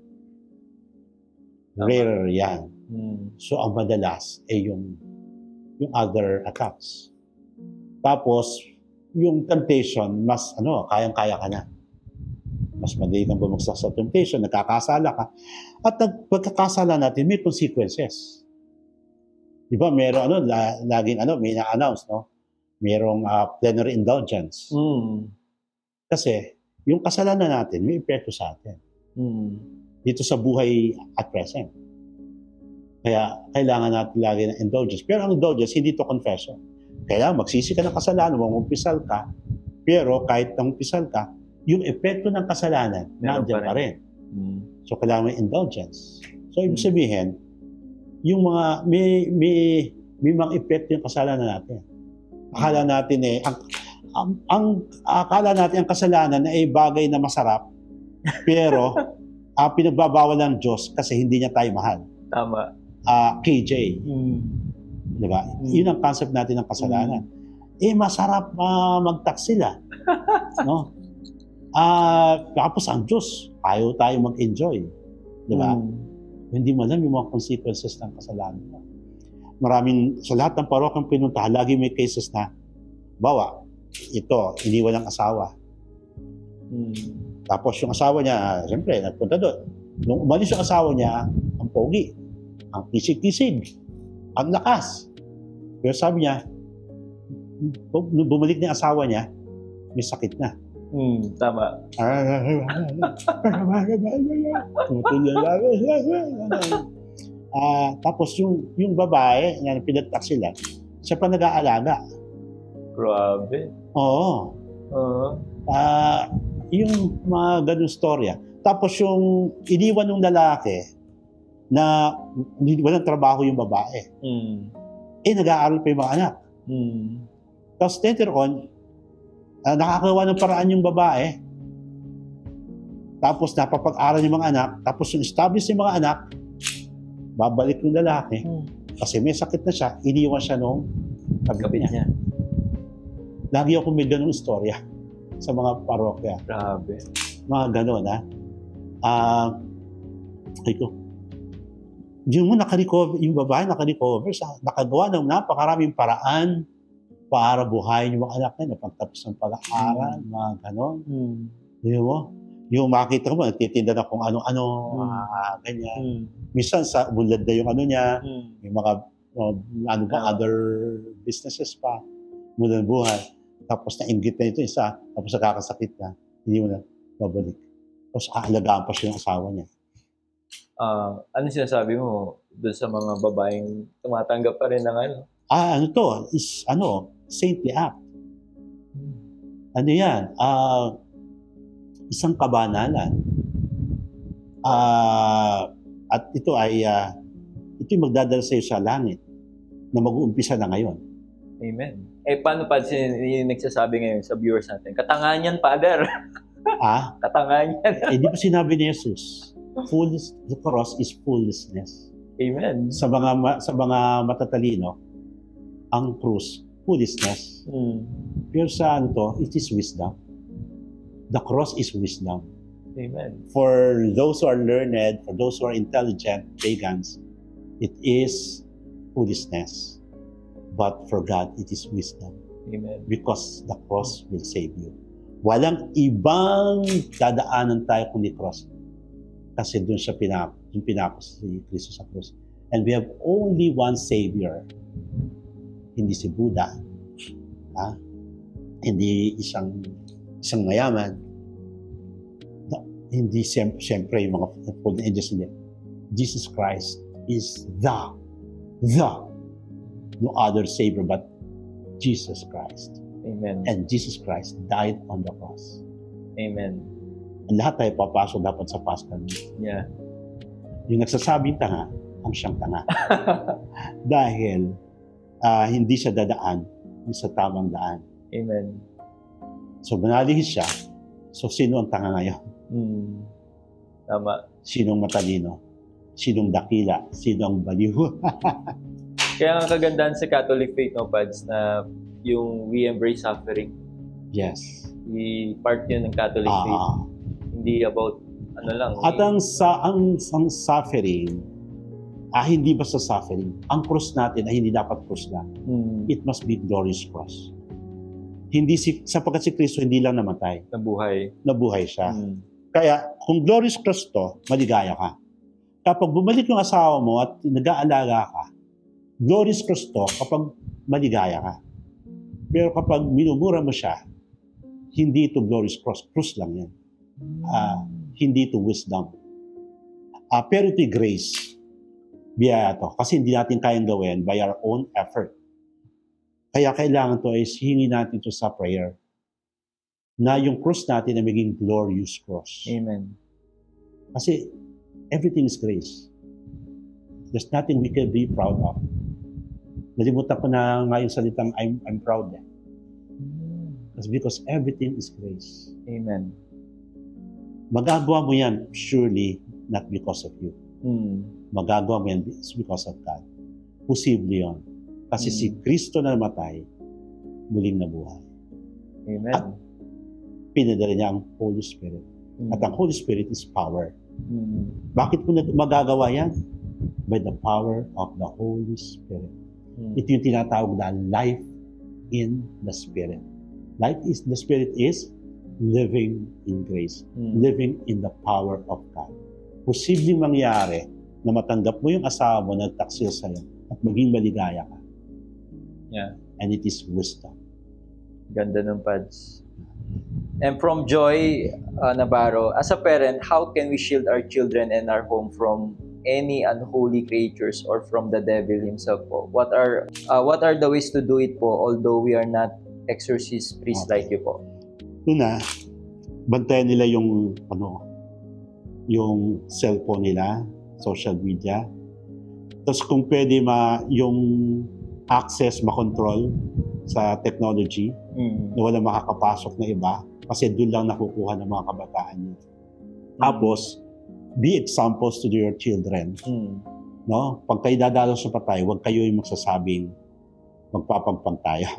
Tama. Rare yan. Hmm. So, ang madalas ay yung, yung other attacks. Tapos, yung temptation, mas ano, kayang-kaya ka na. Mas madali kang bumagsak sa temptation, nagkakasala ka. At nag- pagkakasala natin, may consequences. Di ba, meron ano, la, laging ano, may na-announce, no? Merong uh, plenary indulgence. Hmm. Kasi, yung kasalanan natin, may epekto sa atin. Hmm. Dito sa buhay at present. Kaya, kailangan natin lagi ng indulgence. Pero ang indulgence, hindi to confession. Kaya magsisi ka ng kasalanan, umpisal ka, pero kahit umpisal ka, yung epekto ng kasalanan, Meron nandiyan pa pa rin. Hmm. So, kailangan may indulgence. So, ibig Hmm. sabihin, yung mga, may, may, may mga epekto yung kasalanan natin. Akala natin eh, ang, ang, ang akala natin ang kasalanan ay bagay na masarap, pero uh, pinagbabawal ng Diyos kasi hindi niya tayo mahal. Tama. Uh, K J. Hmm. Di ba? Yun ang concept natin ng kasalanan. Eh, masarap uh, mag-taxila. No? Ah, tapos ang Diyos, ayaw tayo mag-enjoy. Di ba? Hmm. Hindi mo alam yung mga consequences ng kasalanan mo. Maraming, sa lahat ng parokang pinuntahan, lagi may cases na, bawa, ito, iniwan ng asawa. Hmm. Tapos yung asawa niya, siyempre, nagpunta doon. Nung umalis yung asawa niya, ang pogi, ang kisig-kisig, ang lakas. Pero sabi niya, nung bumalik na yung asawa niya, may sakit na. Mm, tama. Ah, tapos yung yung babae na pinagtak sila, siya pa nag-aalaga. Grabe. Oo. Oo. Ah, yung mga ganung storya. Tapos yung iniwan ng lalaki na hindi walang trabaho yung babae. Mm. Eh, nag-aaral pa yung mga anak. Mm. Tapos later on, ah, nakakagawa ng paraan yung babae. Tapos napapag-aral yung mga anak. Tapos yung established yung mga anak, babalik yung lalaki. Mm. Kasi may sakit na siya, iniwan siya nung Kapit kabit niya. niya. Lagi ako may ganung istorya sa mga parokya. Grabe. Mga ganon, ha? Ah, ay ko. Yung mo naka-recover, yung babae naka-recover, sa, nakagawa ng napakaraming paraan para buhayin yung mga anak niya, napagtapos ng pag-aaral, mga ganon. Mm. Yun mo? Yung makita mo, nagtitinda na kung ano-ano, Mm. ah, ganyan. Mm. Minsan sa bulad na yung ano niya, Mm. yung mga, uh, ano ba, Ah. other businesses pa, mula ng buhay. Tapos nainggit na ito isa, tapos nakakasakit na, hindi mo na babalik. Tapos aalagaan pa siya ng asawa niya. Ah, ano sinasabi mo doon sa mga babaeng tumatanggap pa rin ng ano? Ah, ano to, is, ano, saintly act. Ano yan, ah, isang kabanalan. Ah, at ito ay, ah, ito yung magdadala sa iyo sa langit na mag-uumpisa na ngayon. Amen. Eh, paano pa sin- yung nagsasabi ngayon sa viewers natin? Katangahan yan, Father. Ah, Katangahan yan. eh di ba sinabi ni Jesus, fools, the cross is foolishness. Amen. Sa mga ma- sa mga matatalino, ang krus, foolishness. Mm. Pero sa ano to, it is wisdom. The cross is wisdom. Amen. For those who are learned, for those who are intelligent, pagans, it is foolishness. But for God, it is wisdom. Amen. Because the cross will save you. Walang ibang dadaanan tayo kundi cross. Kasi doon siya pinako, doon pinako si Kristo sa cross. And we have only one Savior. Hindi si Buddha. Ha? Hindi isang isang mayaman. No, hindi siyempre, siyempre yung mga fallen angels, hindi. Jesus Christ is the, the, no other Savior but Jesus Christ. Amen. And Jesus Christ died on the cross. Amen. Ang lahat tayo papasok dapat sa Paschal. Yeah. Yung nagsasabing tanga, ang siyang tanga. Dahil ah, hindi siya dadaan sa tamang daan. Amen. So manalihis siya. So sino ang tanga ngayon? Mm. Tama. Sinong matalino? Sinong dakila? Sino ang baliw? Kaya ang kagandahan sa Catholic faith, no, Pads, na yung we embrace suffering. Yes. I part yun ng Catholic faith. Ah, Hindi about ano lang. at ang sa ang, ang suffering, ah, hindi basta suffering. Ang cross natin ay hindi dapat cross lang. Mm. It must be glorious cross. Hindi si sapagkat si Kristo hindi lang namatay, Nabuhay. nabuhay siya. Mm. Kaya kung glorious cross to, maligaya ka. Kapag bumalik yung asawa mo at nag-aalaga ka, glorious cross to kapag maligaya ka. Pero kapag minumura mo siya, hindi ito glorious cross. Cross lang yan. Ah, hindi ito wisdom. Ah, pero ito grace. Biyaya to. Kasi hindi natin kayang gawin by our own effort. Kaya kailangan to is hingi natin to sa prayer. Na yung cross natin ay maging glorious cross. Amen. Kasi everything is grace. There's nothing we can be proud of. Nalimutan ko na nga yung salitang I'm, I'm proud. Eh. That's because everything is grace. Amen. Magagawa mo yan, surely, not because of you. Mm. Magagawa mo yan, it's because of God. Posible yun. Kasi Mm. si Kristo na namatay, muling nabuhay. Amen. At pinadala niya ang Holy Spirit. Mm. At ang Holy Spirit is power. Mm. Bakit mo nag- magagawa yan? By the power of the Holy Spirit. Mm. Ito yung tinatawag na life in the Spirit. Life is the Spirit is living in grace. Mm. Living in the power of God. Posibleng mangyari na matanggap mo yung asawa mo na nagtaksil sa'yo at maging maligaya ka. Yeah. And it is wisdom. Ganda ng Pads. And from Joy uh, Navarro, as a parent, how can we shield our children and our home from any unholy creatures or from the devil himself po? What are uh, what are the ways to do it po, although we are not exorcist priests Okay. like you po? Una, bantayan nila yung ano, yung cellphone nila, social media. Tapos kung pwede ma yung access makontrol sa technology Mm. na wala makakapasok na iba kasi doon lang nakukuha ng mga kabataan niyo. Tapos, be examples to your children. Mm. No? Pag kayo dadalo sa patay, huwag kayo yung magsasabing magpapagpag tayo.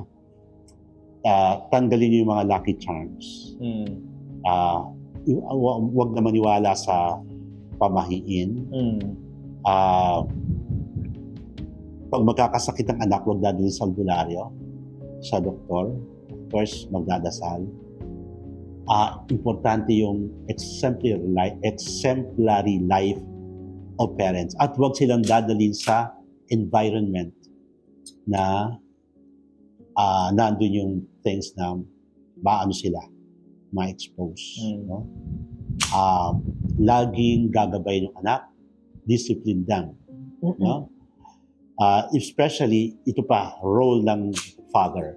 Uh, tanggalin niyo yung mga lucky charms. Mm. Uh, huwag na maniwala sa pamahiin. Mm. Uh, pag magkakasakit ang anak, huwag dadalhin sa albularyo, sa doktor. Of course, magdadasal. Uh, importante yung exemplary life, exemplary life of parents. At huwag silang dadalhin sa environment na uh, nandun yung things na maano sila, ma-expose. Mm. No? Uh, laging gagabay ng anak, discipline lang. No? Uh, especially, ito pa, role ng father,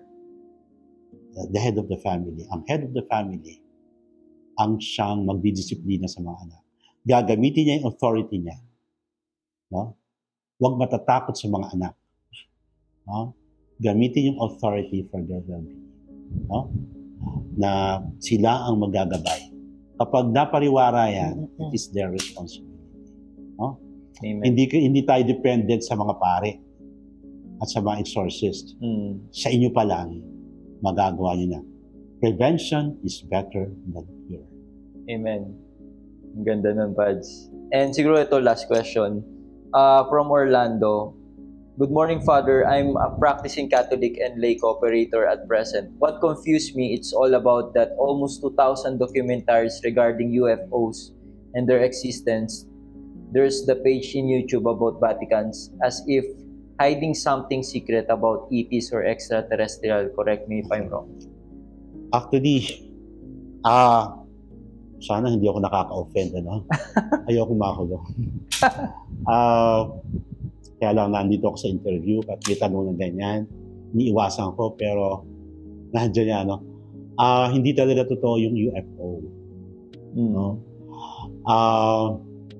the head of the family. Ang head of the family, ang siyang magdidisiplina sa mga anak. Gagamitin niya yung authority niya. No? Huwag matatakot sa mga anak. No? Gamitin yung authority for their well-being. No? Na sila ang magagabay. Kapag napariwara yan, it is their responsibility. No? Amen. Hindi hindi tayo dependent sa mga pare at sa mga exorcist. Mm. Sa inyo pa lang, magagawa niyo na. Prevention is better than cure. Amen. Ang ganda nun, Pads. And siguro ito, last question. Uh, from Orlando. Good morning, Father. I'm a practicing Catholic and lay cooperator at present. What confused me, it's all about that almost two thousand documentaries regarding U F Os and their existence. There's the page in YouTube about Vaticans as if hiding something secret about E Ts or extraterrestrial. Correct me if I'm wrong. Actually, ah, sana hindi ako nakaka-offend, ano? Ayoko makulo. Ah, kaya lang nandito ako sa interview at may tanong na ganyan. Iniiwasan ko pero nandiyan yan, no? Ah, hindi talaga totoo yung U F O. Mm. No? Ah,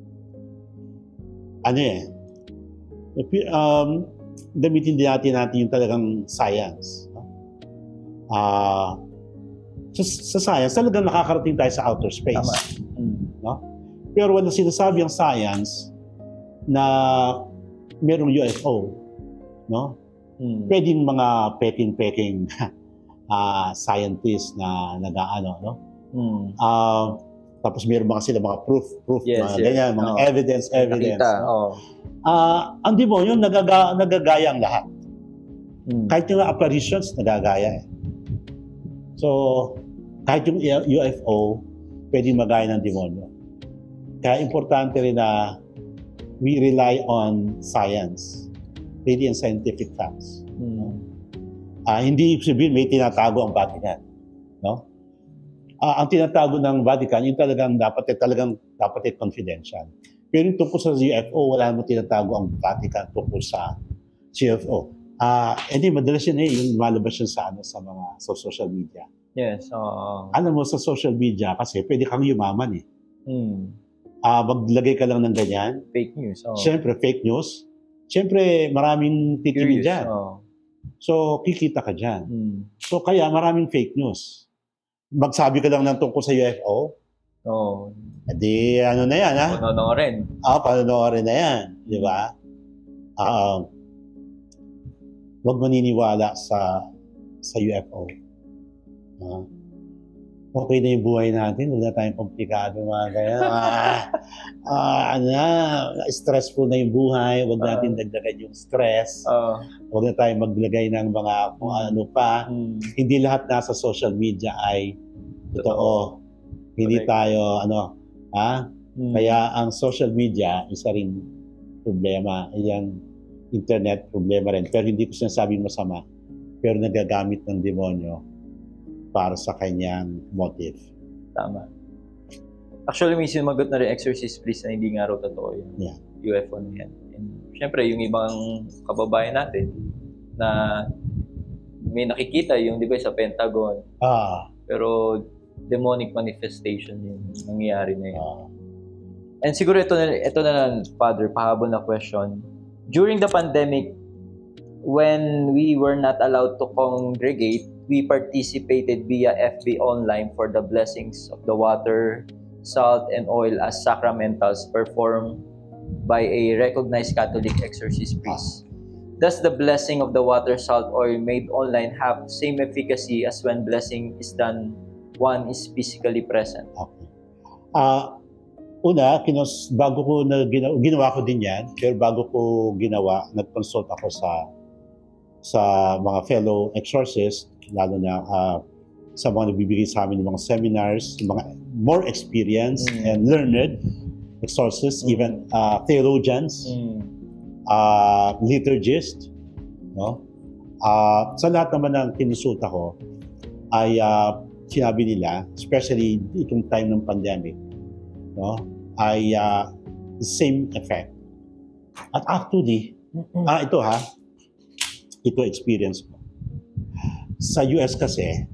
ano eh, um, gamitin din natin natin yung talagang science. No? Ah, sa, sa science, talagang nakakarating tayo sa outer space. Tama. Mm. No? Pero wala sinasabi ang science na merong U F O. No? Mm. Pwedeng mga peking-peking uh, scientists na nag-aano, no? Mm. Uh, tapos meron mga sila mga proof, proof, Yes, mga yes. ganyan, mga Oh. evidence, evidence. Nakita. No? Oh. Ah, ang demonyo nagaga, nagagaya ang lahat. Mm. Kahit yung apparitions, nagagaya eh. So, kahit yung U F O, pwedeng magaya ng demonyo. Kaya importante rin na we rely on science, really and scientific facts. Mm. Ah, hindi ibig sabihin may tinatago ang Vatican, no? Ah, ang tinatago ng Vatican, yung talagang dapat eh, talagang dapat eh, confidential. Pero yung tungkol sa U F O, wala namang tinatago ang Vatican tungkol sa U F O. Ah, hindi madalas yun eh, yung lumalabas yun sa ano sa mga sa social media. Yes. Oh. Alam mo sa social media kasi pwede kang yumaman eh. Mm. Ah, maglagay ka lang ng ganyan. Fake news. Oh. Siyempre fake news. Siyempre maraming titingin Curious. diyan. Oh. So kikita ka diyan. Mm. So kaya maraming fake news. Magsabi ka lang ng tungkol sa U F O, Oh. edi ano na yan, ha? Panonoorin. Ah, panonoorin na yan, di ba? Ah, huwag maniniwala sa sa U F O. Ah, okay na yung buhay natin, wala na tayong komplikado mga kaya. Ah, ah, ano na, stressful na yung buhay, huwag natin dagdagan yung stress. Oh. Huwag na tayong maglagay ng mga kung ano pa. Mm. Hindi lahat nasa social media ay totoo. Hindi Correct. tayo, ano, ha? Mm. Kaya ang social media, isa ring problema. Yung internet, problema rin. Pero hindi ko sinasabing masama. Pero nagagamit ng demonyo para sa kanyang motive. Tama. Actually, may sumagot na rin, exorcist priest, na hindi nga raw totoo yun. Yeah. U F O na yan. And syempre, yung ibang kababayan natin na may nakikita yung, di ba, sa Pentagon. Ah. Pero demonic manifestation yung nangyayari na yun. Ah. And siguro ito na, ito na lang, Father, pahabol na question. During the pandemic, when we were not allowed to congregate, we participated via F B online for the blessings of the water, salt, and oil as sacramentals performed by a recognized Catholic exorcist priest. Does the blessing of the water, salt, oil made online have same efficacy as when blessing is done one is physically present? Okay. Uh, una, kinos, bago ko na ginawa, ginawa ko din yan, pero bago ko ginawa, nag-consult ako sa sa mga fellow exorcists, lalo na uh, sa mga nagbibigay sa amin ng mga seminars, mga more experienced mm. and learned exorcists, mm. even uh, theologians, mm. uh, liturgists, no? Uh, sa lahat naman ng kinonsulta ko ay uh, sinabi nila, especially itong time ng pandemic, no, ay uh, the same effect. At actually, mm-hmm. ah, ito ha, ito experience ko. Sa U S kasi,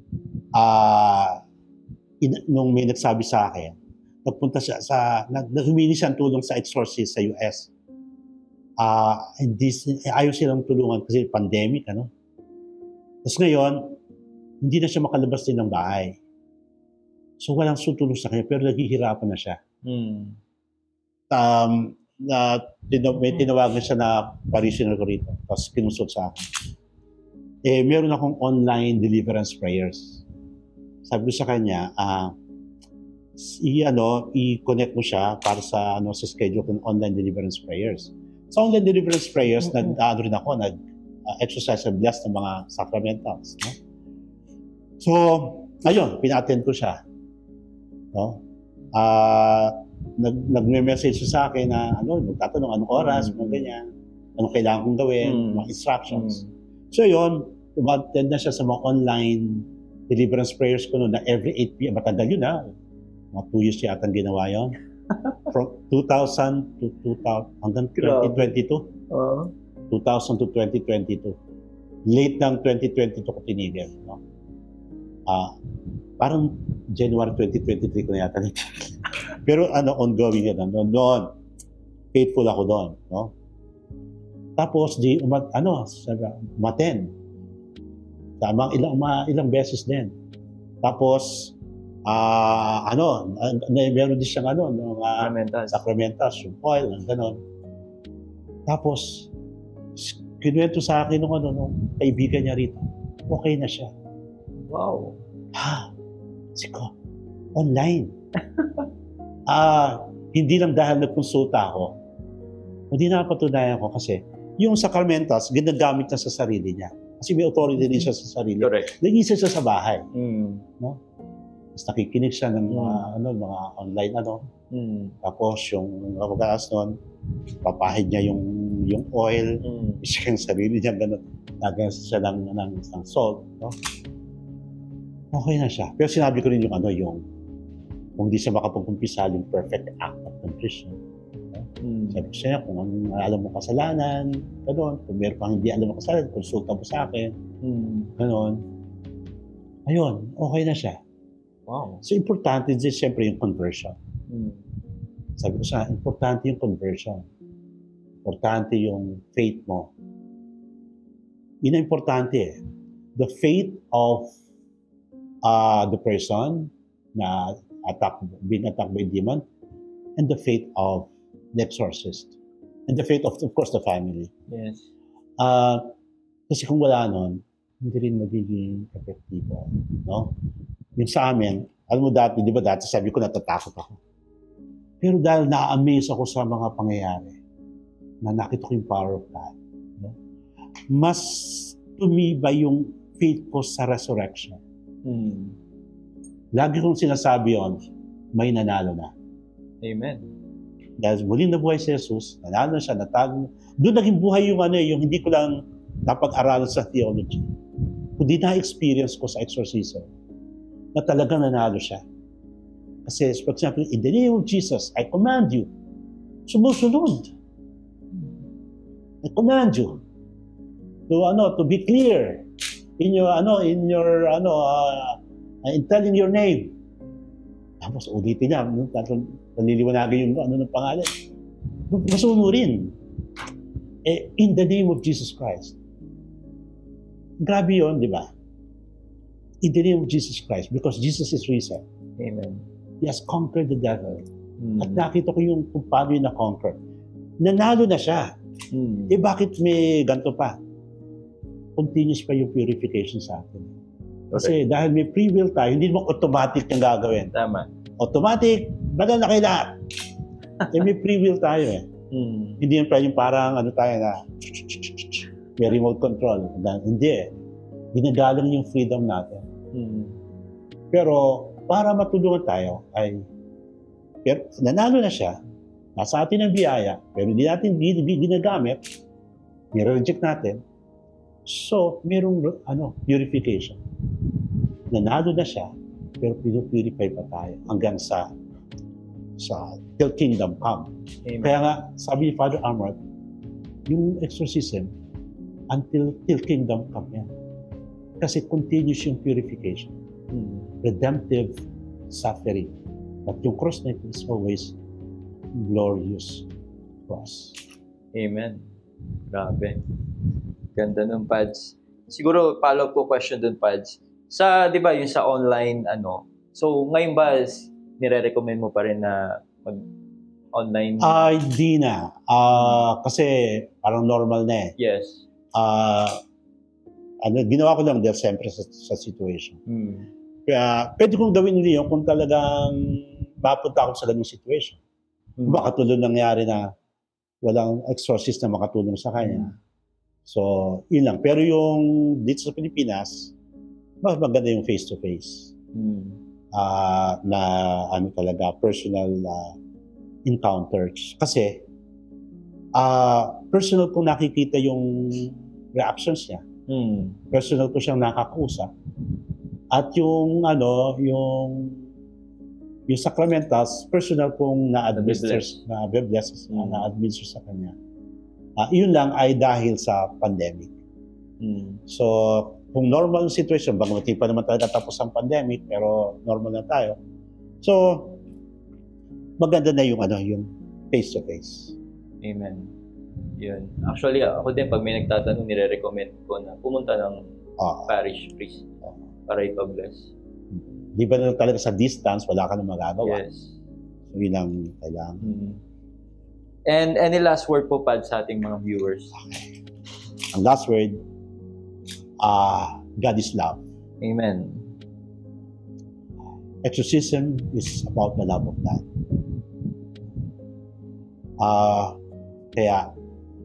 ah, uh, nung may nagsabi sa akin, nagpunta siya sa, naghumingi siya ng tulong sa exorcist sa U S. Ah, uh, hindi, ayaw silang tulungan kasi pandemic, ano. Tapos ngayon, hindi na siya makalabas din ng bahay. So walang tutulong sa kanya, pero naghihirapan na siya. Hmm. Um, na, may tinawagan siya na parishioner ko rito, tapos kinusot sa akin. Eh, meron akong online deliverance prayers. Sabi ko sa kanya, ah, uh, i, ano, i-connect mo siya para sa, ano, sa schedule ng online deliverance prayers. Sa online deliverance prayers, mm-hmm. nag-ano rin ako, nag-exercise uh, and bless ng mga sacramentals. No? So, ayun, pina-attend ko siya. No? Uh, nag, nag-message siya sa akin na, ano, magtatanong anong oras, mm-hmm. mga ganyan, anong kailangan kong gawin, mm-hmm. mga instructions. Mm-hmm. So, yun, umattend na siya sa mga online deliverance prayers ko noon na every eight p.m. Matagal yun, ha? Mga two years yata ang ginawa yun. From two thousand to two thousand, hanggang twenty twenty-two. Uh-huh. two thousand to twenty twenty-two. Late ng twenty twenty-two ko tinigil, no? Ah, parang January twenty twenty-three ko na yata. Pero ano, ongoing yan. Doon, doon. Faithful ako doon, no? Tapos, di, umat, ano, umaten. Tamang ilang, ma, ilang beses din. Tapos, ah, uh, ano, meron din siyang ano, mga sacramentals, sacramentals, yung oil, gano'n. Tapos, kinuwento sa akin nung, ano, nung kaibigan niya rito, okay na siya. Wow. Ha? Siko, online. Ah, hindi lang dahil nagkonsulta ako. Hindi napatunayan ko kasi yung sacramentals, ginagamit niya sa sarili niya. Kasi may authority din siya sa sarili. Correct. Nag-isa siya sa bahay. Mm. No? Tapos nakikinig siya ng mga, mm. ano, mga online ano. Mm. Tapos yung kapagaas nun, papahid niya yung yung oil, mm. siya yung sarili niya, gano'n. Nagas siya ng, ng, ng salt. No? Okay na siya. Pero sinabi ko rin yung ano, yung kung di siya makapag-umpisa yung perfect act of contrition. No? Mm. Sabi ko siya, kung alam mo kasalanan, gano'n. Kung meron pang hindi alam mo kasalanan, konsulta mo sa akin. Mm. Gano'n. Ayun, okay na siya. Wow. So, importante din siyempre yung conversion. Mm. Sabi ko siya, importante yung conversion. Importante yung faith mo. Yun ang importante eh. The faith of uh, the person na attack, being attacked by demon, and the faith of the exorcist. And the faith of, of course, the family. Yes. Uh, kasi kung wala nun, hindi rin magiging epektibo. No? Yung sa amin, alam mo dati, di ba dati sabi ko natatakot ako. Pero dahil na-amaze ako sa mga pangyayari, na nakita ko yung power of God, no? Mas tumibay yung faith ko sa resurrection. Hmm. Lagi kong sinasabi yun, may nanalo na. Amen. Dahil muling nabuhay si Jesus, nanalo na siya, natago. Doon naging buhay yung ano, yung hindi ko lang napag-aralan sa theology. kundi na-experience ko sa exorcism na talagang nanalo siya. Kasi, for example, in the name of Jesus, I command you, sumusunod. I command you to ano to be clear in your ano in your ano uh, in telling your name. Tapos ulitin niya, no? Naliliwanagin yung ano ng pangalan. Masunurin. Eh, in the name of Jesus Christ. Grabe yun, di ba? In the name of Jesus Christ, because Jesus is risen. Amen. He has conquered the devil. Mm. At nakita ko yung kung paano yung na-conquer. Nanalo na siya. Mm. Eh bakit may ganito pa? Continuous pa yung purification sa atin. Kasi dahil may free will tayo, hindi mo automatic yung gagawin. Tama. Automatic, bagal na kayo lahat. Eh may free will tayo eh. Mm. Hindi yung yung parang ano tayo na may remote control. Hindi eh. Ginagalang yung freedom natin. Mm. Pero para matulungan tayo ay pero nanalo na siya, nasa atin ang biyaya, pero hindi natin ginagamit, nire-reject natin. So, merong ano, purification. Nanalo na siya, pero pinupurify pa tayo hanggang sa sa till kingdom come. Amen. Kaya nga, sabi ni Father Amrat, yung exorcism, until till kingdom come yan. Kasi continuous yung purification. Mm. Redemptive suffering. But yung cross na ito is always glorious cross. Amen. Grabe. Ganda nun, Pads. Siguro, follow-up ko question dun, Pads. Sa, di ba, yung sa online, ano, so, ngayon ba, nire-recommend mo pa rin na mag-online? Ay, di na. Uh, kasi parang normal na eh. Yes. Uh, ano, ginawa ko lang dahil siyempre sa, sa situation. Hmm. Kaya, pwede kong gawin yun kung talagang mapunta ako sa ganung situation. Hmm. Baka tulad nangyari na walang exorcist na makatulong sa kanya. Hmm. So, yun lang. Pero yung dito sa Pilipinas, mas maganda yung face-to-face. Hmm. Uh, na ano talaga, personal uh, encounters. Kasi, uh, personal kong nakikita yung reactions niya. Hmm. Personal ko siyang nakakausap. At yung ano, yung yung sacramentals, personal kong na-administer, na-bless, mm. na-administer sa kanya. Uh, yun lang ay dahil sa pandemic. Mm. So, kung normal situation, bago hindi pa naman talaga tapos ang pandemic, pero normal na tayo. So, maganda na yung ano, yung face-to-face. Amen. Yun. Actually, ako din, pag may nagtatanong, nire-recommend ko na pumunta ng Uh, parish priest uh, para ipa-bless. Di ba na talaga sa distance, wala ka na magagawa. Yes. So, yun ang kailangan. Mm-hmm. And any last word po, Pad, sa ating mga viewers? Okay. Ang last word, uh, God is love. Amen. Exorcism is about the love of God. Uh, kaya,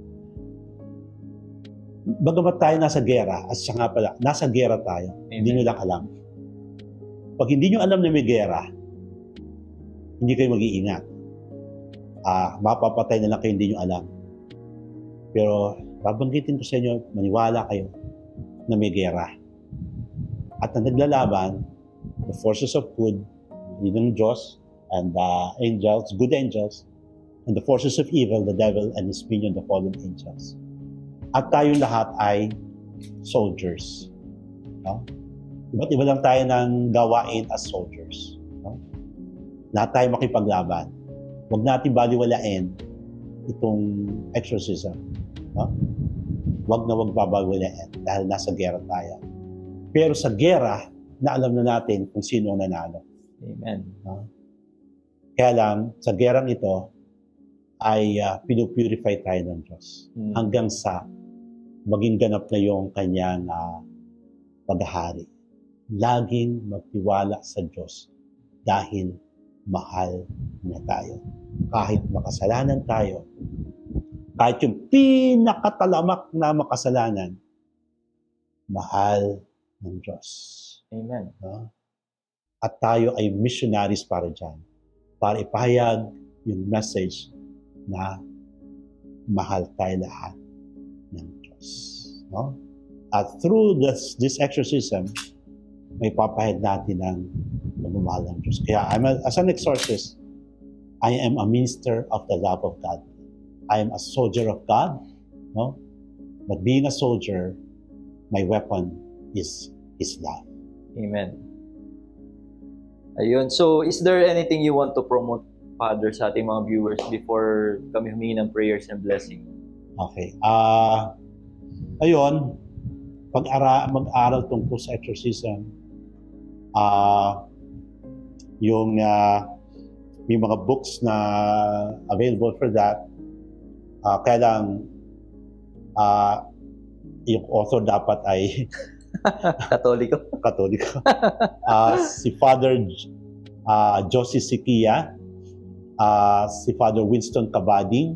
bagamat tayo nasa gera, at siya nga pala, nasa gera tayo, Amen. Hindi nyo lang alam. Pag hindi nyo alam na may gera, hindi kayo mag-iingat. Ah, mapapatay na lang kayo, hindi nyo alam. Pero, babanggitin ko sa inyo, maniwala kayo na may gera. At na naglalaban, the forces of good, yun ang Diyos, and the angels, good angels, and the forces of evil, the devil and his minion, the fallen angels. At tayong lahat ay soldiers. No? Iba't iba lang tayo ng gawain as soldiers. No? Lahat tayo makipaglaban. Huwag natin baliwalain itong exorcism. No? Huwag na huwag babaliwalain dahil nasa gera tayo. Pero sa gera, na alam na natin kung sino ang nanalo. Amen. No? Kaya lang, sa gerang ito, ay uh, pinupurify tayo ng Diyos. Hmm. Hanggang sa maging ganap na yung kanyang uh, paghahari. Laging magtiwala sa Diyos dahil mahal na tayo. Kahit makasalanan tayo, kahit yung pinakatalamak na makasalanan, mahal ng Diyos. Amen. No? At tayo ay missionaries para dyan. Para ipahayag yung message na mahal tayo lahat ng Diyos. No? At through this, this exorcism, may papahid natin ng pagmamahal ng Diyos. Kaya I'm a, as an exorcist, I am a minister of the love of God. I am a soldier of God, no? But being a soldier, my weapon is His love. Amen. Ayun. So, is there anything you want to promote, Father, sa ating mga viewers before kami humingi ng prayers and blessing? Okay. Ah, uh, ayun, pag-ara mag-aral tungkol sa exorcism, ah, uh, yung uh, may mga books na available for that. Uh, kaya lang, uh, yung author dapat ay Katoliko. Katoliko. Uh, si Father uh, Josie Siquia, uh, si Father Winston Cabading,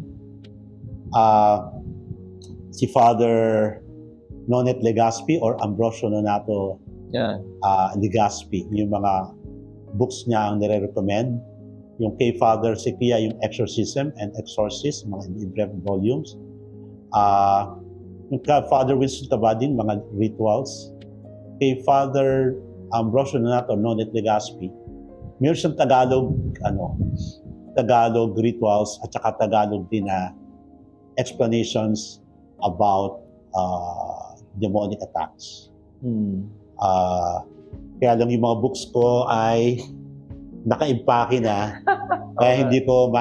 uh, si Father Nonet Legaspi or Ambrosio Nonato yeah. uh, Legaspi. Yung mga books niya ang nire-recommend. Yung kay Father Siquia, yung Exorcism and Exorcist, mga library volumes. Uh, yung kay Father Winston Cabading, mga rituals. Kay Father Ambrosio Nonato, Nonet Legaspi, meron siyang Tagalog, ano, Tagalog rituals at saka Tagalog din na explanations about uh, demonic attacks. Hmm. Uh, kaya lang yung mga books ko ay nakaimpake na, kaya hindi ko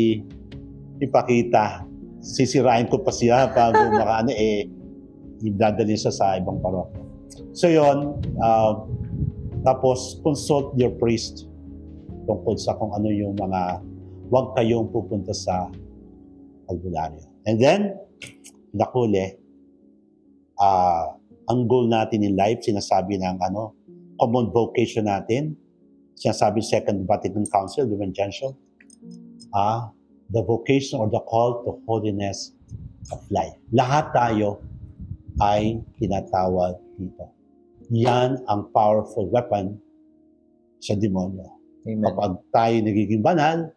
mai-ipakita. Sisirain ko pa siya bago makaano eh, idadalhin siya sa ibang parokya. So yun, uh, tapos consult your priest tungkol sa kung ano yung mga, huwag kayong pupunta sa albularyo. And then, nakuli, uh, ang goal natin in life, sinasabi ng ano, common vocation natin, sinasabi Second Vatican Council, Lumen Gentium, ah, the vocation or the call to holiness of life. Lahat tayo ay tinatawag dito. Yan ang powerful weapon sa demonyo. Amen. Kapag tayo nagiging banal,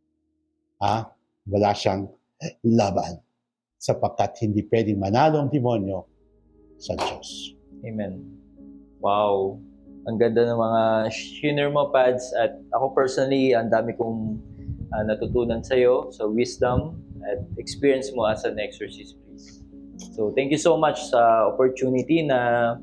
ah, wala siyang laban. Sapagkat hindi pwedeng manalo ang demonyo sa Diyos. Amen. Wow. Ang ganda ng mga shiner mo, Pads. At ako personally, ang dami kong uh, natutunan sa'yo sa wisdom at experience mo as an exorcist priest. So, thank you so much sa opportunity na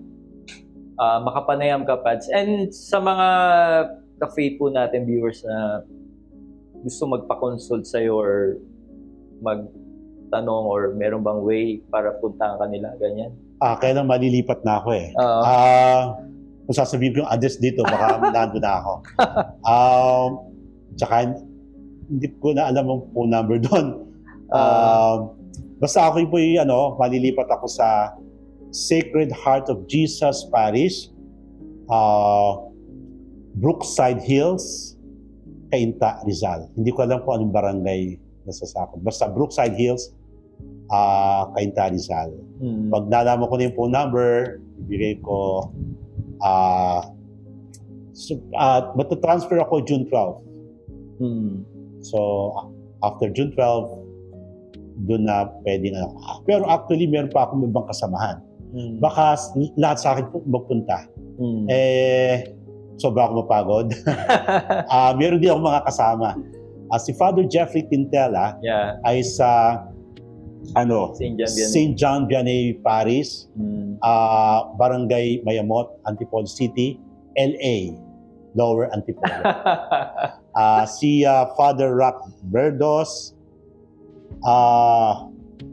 uh, makapanayam ka, Pads. And sa mga ka-faithful natin viewers na gusto magpa-consult sa'yo or magtanong or meron bang way para puntahan kanila, ganyan? Ah, kaya lang malilipat na ako eh. Oo. Ah, kung sasabihin ko yung address dito, baka nandun na ako. Um, tsaka, hindi ko na alam ang phone number doon. Um, basta ako po yung, ano, malilipat ako sa Sacred Heart of Jesus Parish, uh, Brookside Hills, Cainta, Rizal. Hindi ko alam kung anong barangay nasasakot. Basta Brookside Hills, uh, Cainta, Rizal. Hmm. Pag nalaman ko na yung phone number, ibigay ko, uh, so, uh, matatransfer ako June twelfth. Hmm. So, after June twelfth, doon na pwede na. Pero actually, meron pa akong ibang kasamahan. Hmm. Baka lahat sa akin magpunta. Hmm. Eh, sobra ako mapagod. uh, meron din ako mga kasama. Uh, si Father Jeffrey Tintela yeah. ay sa ano, Saint John Vianney, Saint John Vianney Parish, hmm. uh, Barangay Mayamot, Antipolo City, L A, Lower Antipolo. uh, si uh, Father Rock Verdos, uh,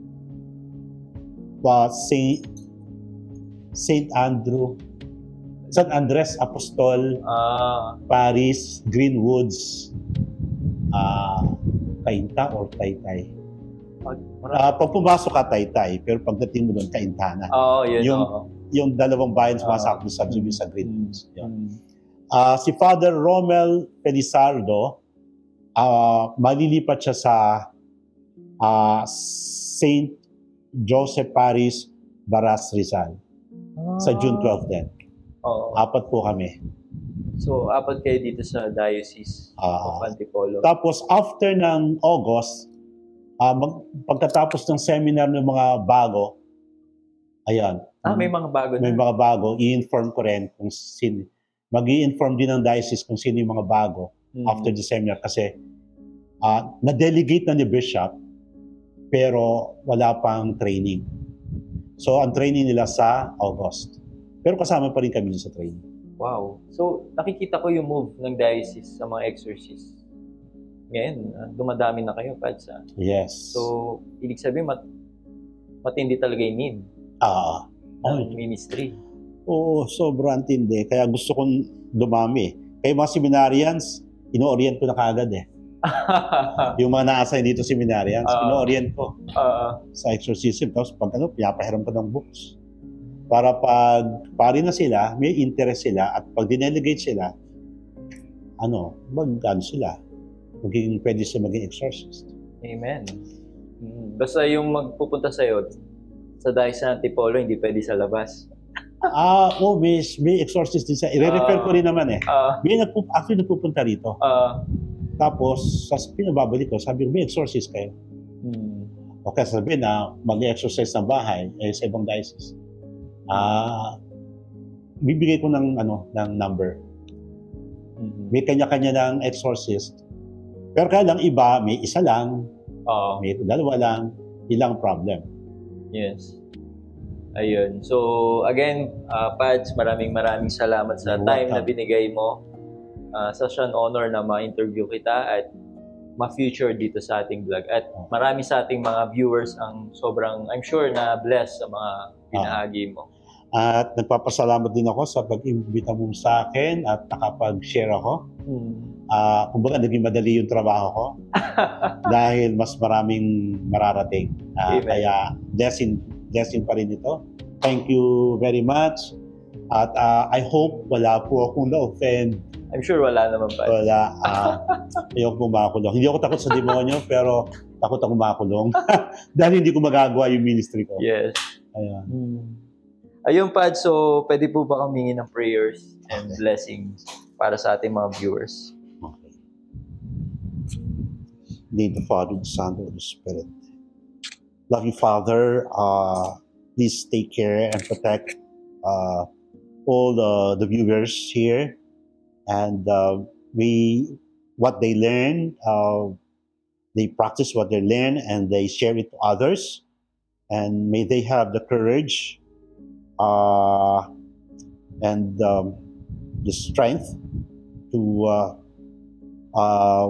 uh, Saint Saint Andrew, San Andres Apostol, ah. Paris, Greenwoods, uh, Cainta or Taytay. Uh, pag pumasok ka, Taytay, pero pagdating mo doon, Cainta na. Oo, oh, yun. Yung, oh. yung dalawang bayan sumasakot sa subsidy sa Greenwoods. Mm. Uh, si Father Romel Pelizardo, uh, malilipat siya sa uh, Saint Joseph Parish, Baras, Rizal. Ah. Sa June twelfth din. Oo. Apat po kami. So, apat kayo dito sa Diocese uh, of Antipolo. Tapos, after ng August, uh, mag, pagkatapos ng seminar ng mga bago, ayan, Ah, may mga bago May na. mga bago, i-inform ko rin kung sino, mag-i-inform din ng diocese kung sino yung mga bago Mm. after the seminar kasi ah, na-delegate na ni Bishop pero wala pang training. So, ang training nila sa August. Pero kasama pa rin kami sa training. Wow. So, nakikita ko yung move ng diocese sa mga exorcists. Ngayon, ah, dumadami na kayo, Pads. ah. Yes. So, ibig sabihin, mat matindi talaga yung need Ah, ng ministry. oo, sobrang tindi. Kaya gusto kong dumami. Kaya mga seminarians, ino-orient ko na kagad eh. Yung mga na-assign dito seminarians, Ah. ino-orient ko Ah, sa exorcism. Tapos pag ano, pinapahiram ko ng books. Para pag pari na sila, may interest sila at pag dinelegate sila, ano, mag ano sila, magiging pwede sila maging exorcist. amen. Mm, Basta yung magpupunta sa'yo, sa diocese ng Antipolo, hindi pwede sa labas. Ah, oh, may, may exorcist din sa, i-refer Ah. ko rin naman eh. Ah, May nagpup actually nagpupunta rito. ah, Tapos, sa pinababalik ko, sabi ko, may exorcist kayo. mm, Okay, sabihin na mag-exorcise ng bahay eh, sa ibang diocese. Ah, bibigay ko ng ano ng number. mm, May kanya-kanya ng exorcist. Pero kaya lang iba, may isa lang, ah, may dalawa lang, ilang problem. yes. Ayun. So, again, uh, Pads, maraming maraming salamat sa You're time na welcome. binigay mo. Uh, such an honor na ma-interview kita at ma-feature dito sa ating vlog. At marami sa ating mga viewers ang sobrang, I'm sure, na blessed sa mga pinahagi mo. At nagpapasalamat din ako sa pag-imbita mo sa akin at nakapag-share ako. Hmm. Ah, kumbaga naging madali yung trabaho ko dahil mas maraming mararating. Ah, Amen. kaya blessing, blessing pa rin ito. Thank you very much. At ah, I hope wala po akong na-offend. I'm sure wala naman, Pads. Wala. Uh, ayoko makulong. Hindi ako takot sa demonyo, pero takot ako makulong. Dahil hindi ko magagawa yung ministry ko. Yes. Ayan. Hmm. Ayun, Pads, so pwede po ba kamingin ng prayers and Okay. blessings para sa ating mga viewers? Okay. In the name of the Father, the Son, and the Spirit. Love you, Father. Uh, please take care and protect uh, all the, the viewers here. And uh, we, what they learn, uh, they practice what they learn and they share it to others. And may they have the courage uh, and um, the strength to uh, uh,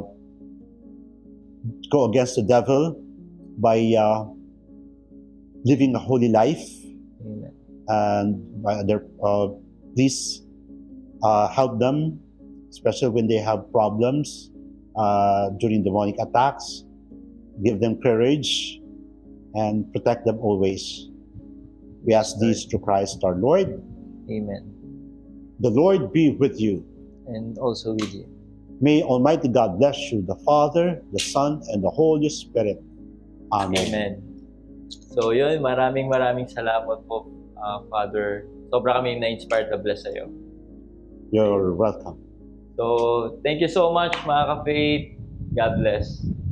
go against the devil by uh, living a holy life. Amen. And by their, uh, please uh, help them, especially when they have problems uh, during demonic attacks. Give them courage and protect them always. We ask this through Christ our Lord. Amen. The Lord be with you. And also with you. May Almighty God bless you, the Father, the Son, and the Holy Spirit. Amen. Amen. So yun, maraming maraming salamat po, uh, Father. Sobra kami na-inspired na bless sa'yo. You're welcome. So, thank you so much, mga ka-faith. God bless.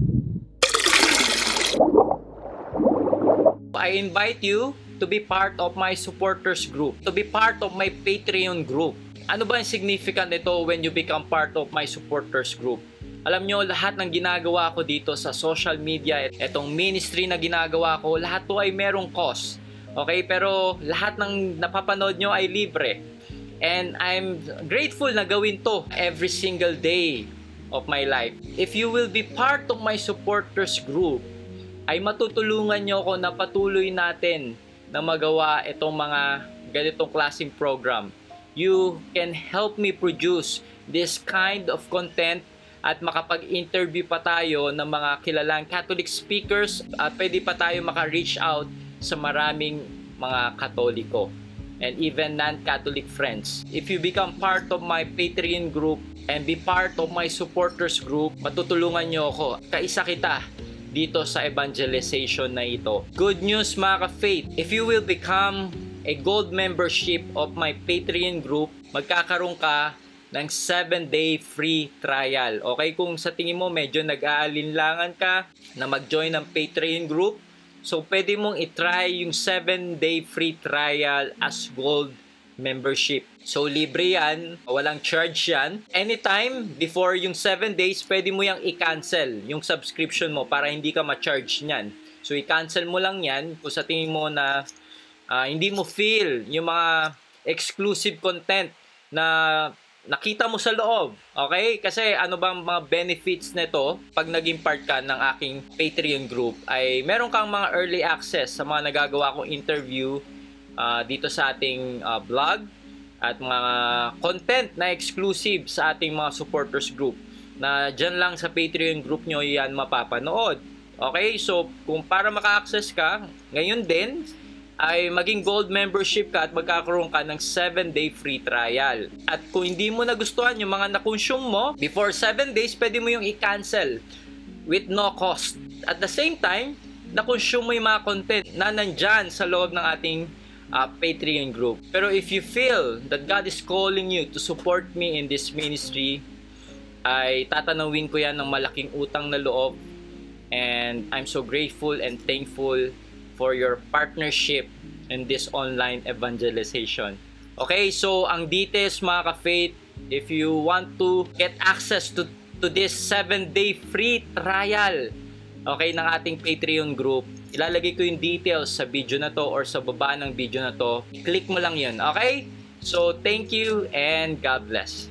I invite you to be part of my supporters group, to be part of my Patreon group. Ano ba ang significant nito when you become part of my supporters group? Alam nyo, lahat ng ginagawa ko dito sa social media, etong ministry na ginagawa ko, lahat to ay merong cost. Okay? Pero lahat ng napapanood nyo ay libre. And I'm grateful na gawin to every single day of my life. If you will be part of my supporters group, ay matutulungan nyo ako na patuloy natin na magawa itong mga ganitong klaseng program. You can help me produce this kind of content at makapag-interview pa tayo ng mga kilalang Catholic speakers at pwede pa tayo maka-reach out sa maraming mga Katoliko and even non-Catholic friends. If you become part of my Patreon group and be part of my supporters group, matutulungan nyo ako. Kaisa kita dito sa evangelization na ito. Good news, mga ka-faith. If you will become a gold membership of my Patreon group, magkakaroon ka ng seven day free trial. Okay, kung sa tingin mo medyo nag-aalinlangan ka na mag-join ng Patreon group, So, pwede mong itry yung seven day free trial as gold membership. So, libre yan. Walang charge yan. Anytime, before yung seven days, pwede mo yung i-cancel yung subscription mo para hindi ka ma-charge niyan. So, i-cancel mo lang yan kung sa tingin mo na uh, hindi mo feel yung mga exclusive content na nakita mo sa loob. Okay? Kasi ano bang mga benefits nito pag naging part ka ng aking Patreon group ay meron kang mga early access sa mga nagagawa kong interview uh, dito sa ating uh, blog at mga content na exclusive sa ating mga supporters group na dyan lang sa Patreon group nyo yan mapapanood. Okay? So, kung para maka-access ka, ngayon din, ay maging gold membership ka at magkakaroon ka ng seven day free trial. At kung hindi mo nagustuhan yung mga na-consume mo, before seven days, pwede mo yung i-cancel with no cost. At the same time, na-consume mo yung mga content na nandyan sa loob ng ating uh, Patreon group. Pero if you feel that God is calling you to support me in this ministry, ay tatanawin ko yan ng malaking utang na loob. And I'm so grateful and thankful for your partnership in this online evangelization. Okay, so ang details mga ka-faith, if you want to get access to, to this seven day free trial, okay, ng ating Patreon group, ilalagay ko yung details sa video na to or sa baba ng video na to. Click mo lang yun, okay? So, thank you and God bless.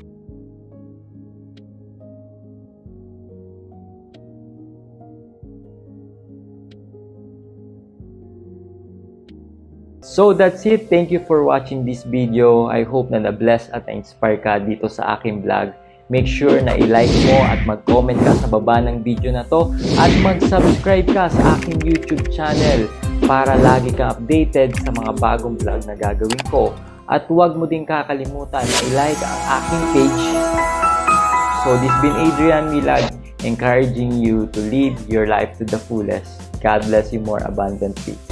So that's it. Thank you for watching this video. I hope na na-bless at na-inspire ka dito sa aking vlog. Make sure na i-like mo at mag-comment ka sa baba ng video na to at mag-subscribe ka sa aking YouTube channel para lagi kang updated sa mga bagong vlog na gagawin ko. At huwag mo din kakalimutan na i-like ang aking page. So this been Adrian Milag, encouraging you to live your life to the fullest. God bless you more abundantly.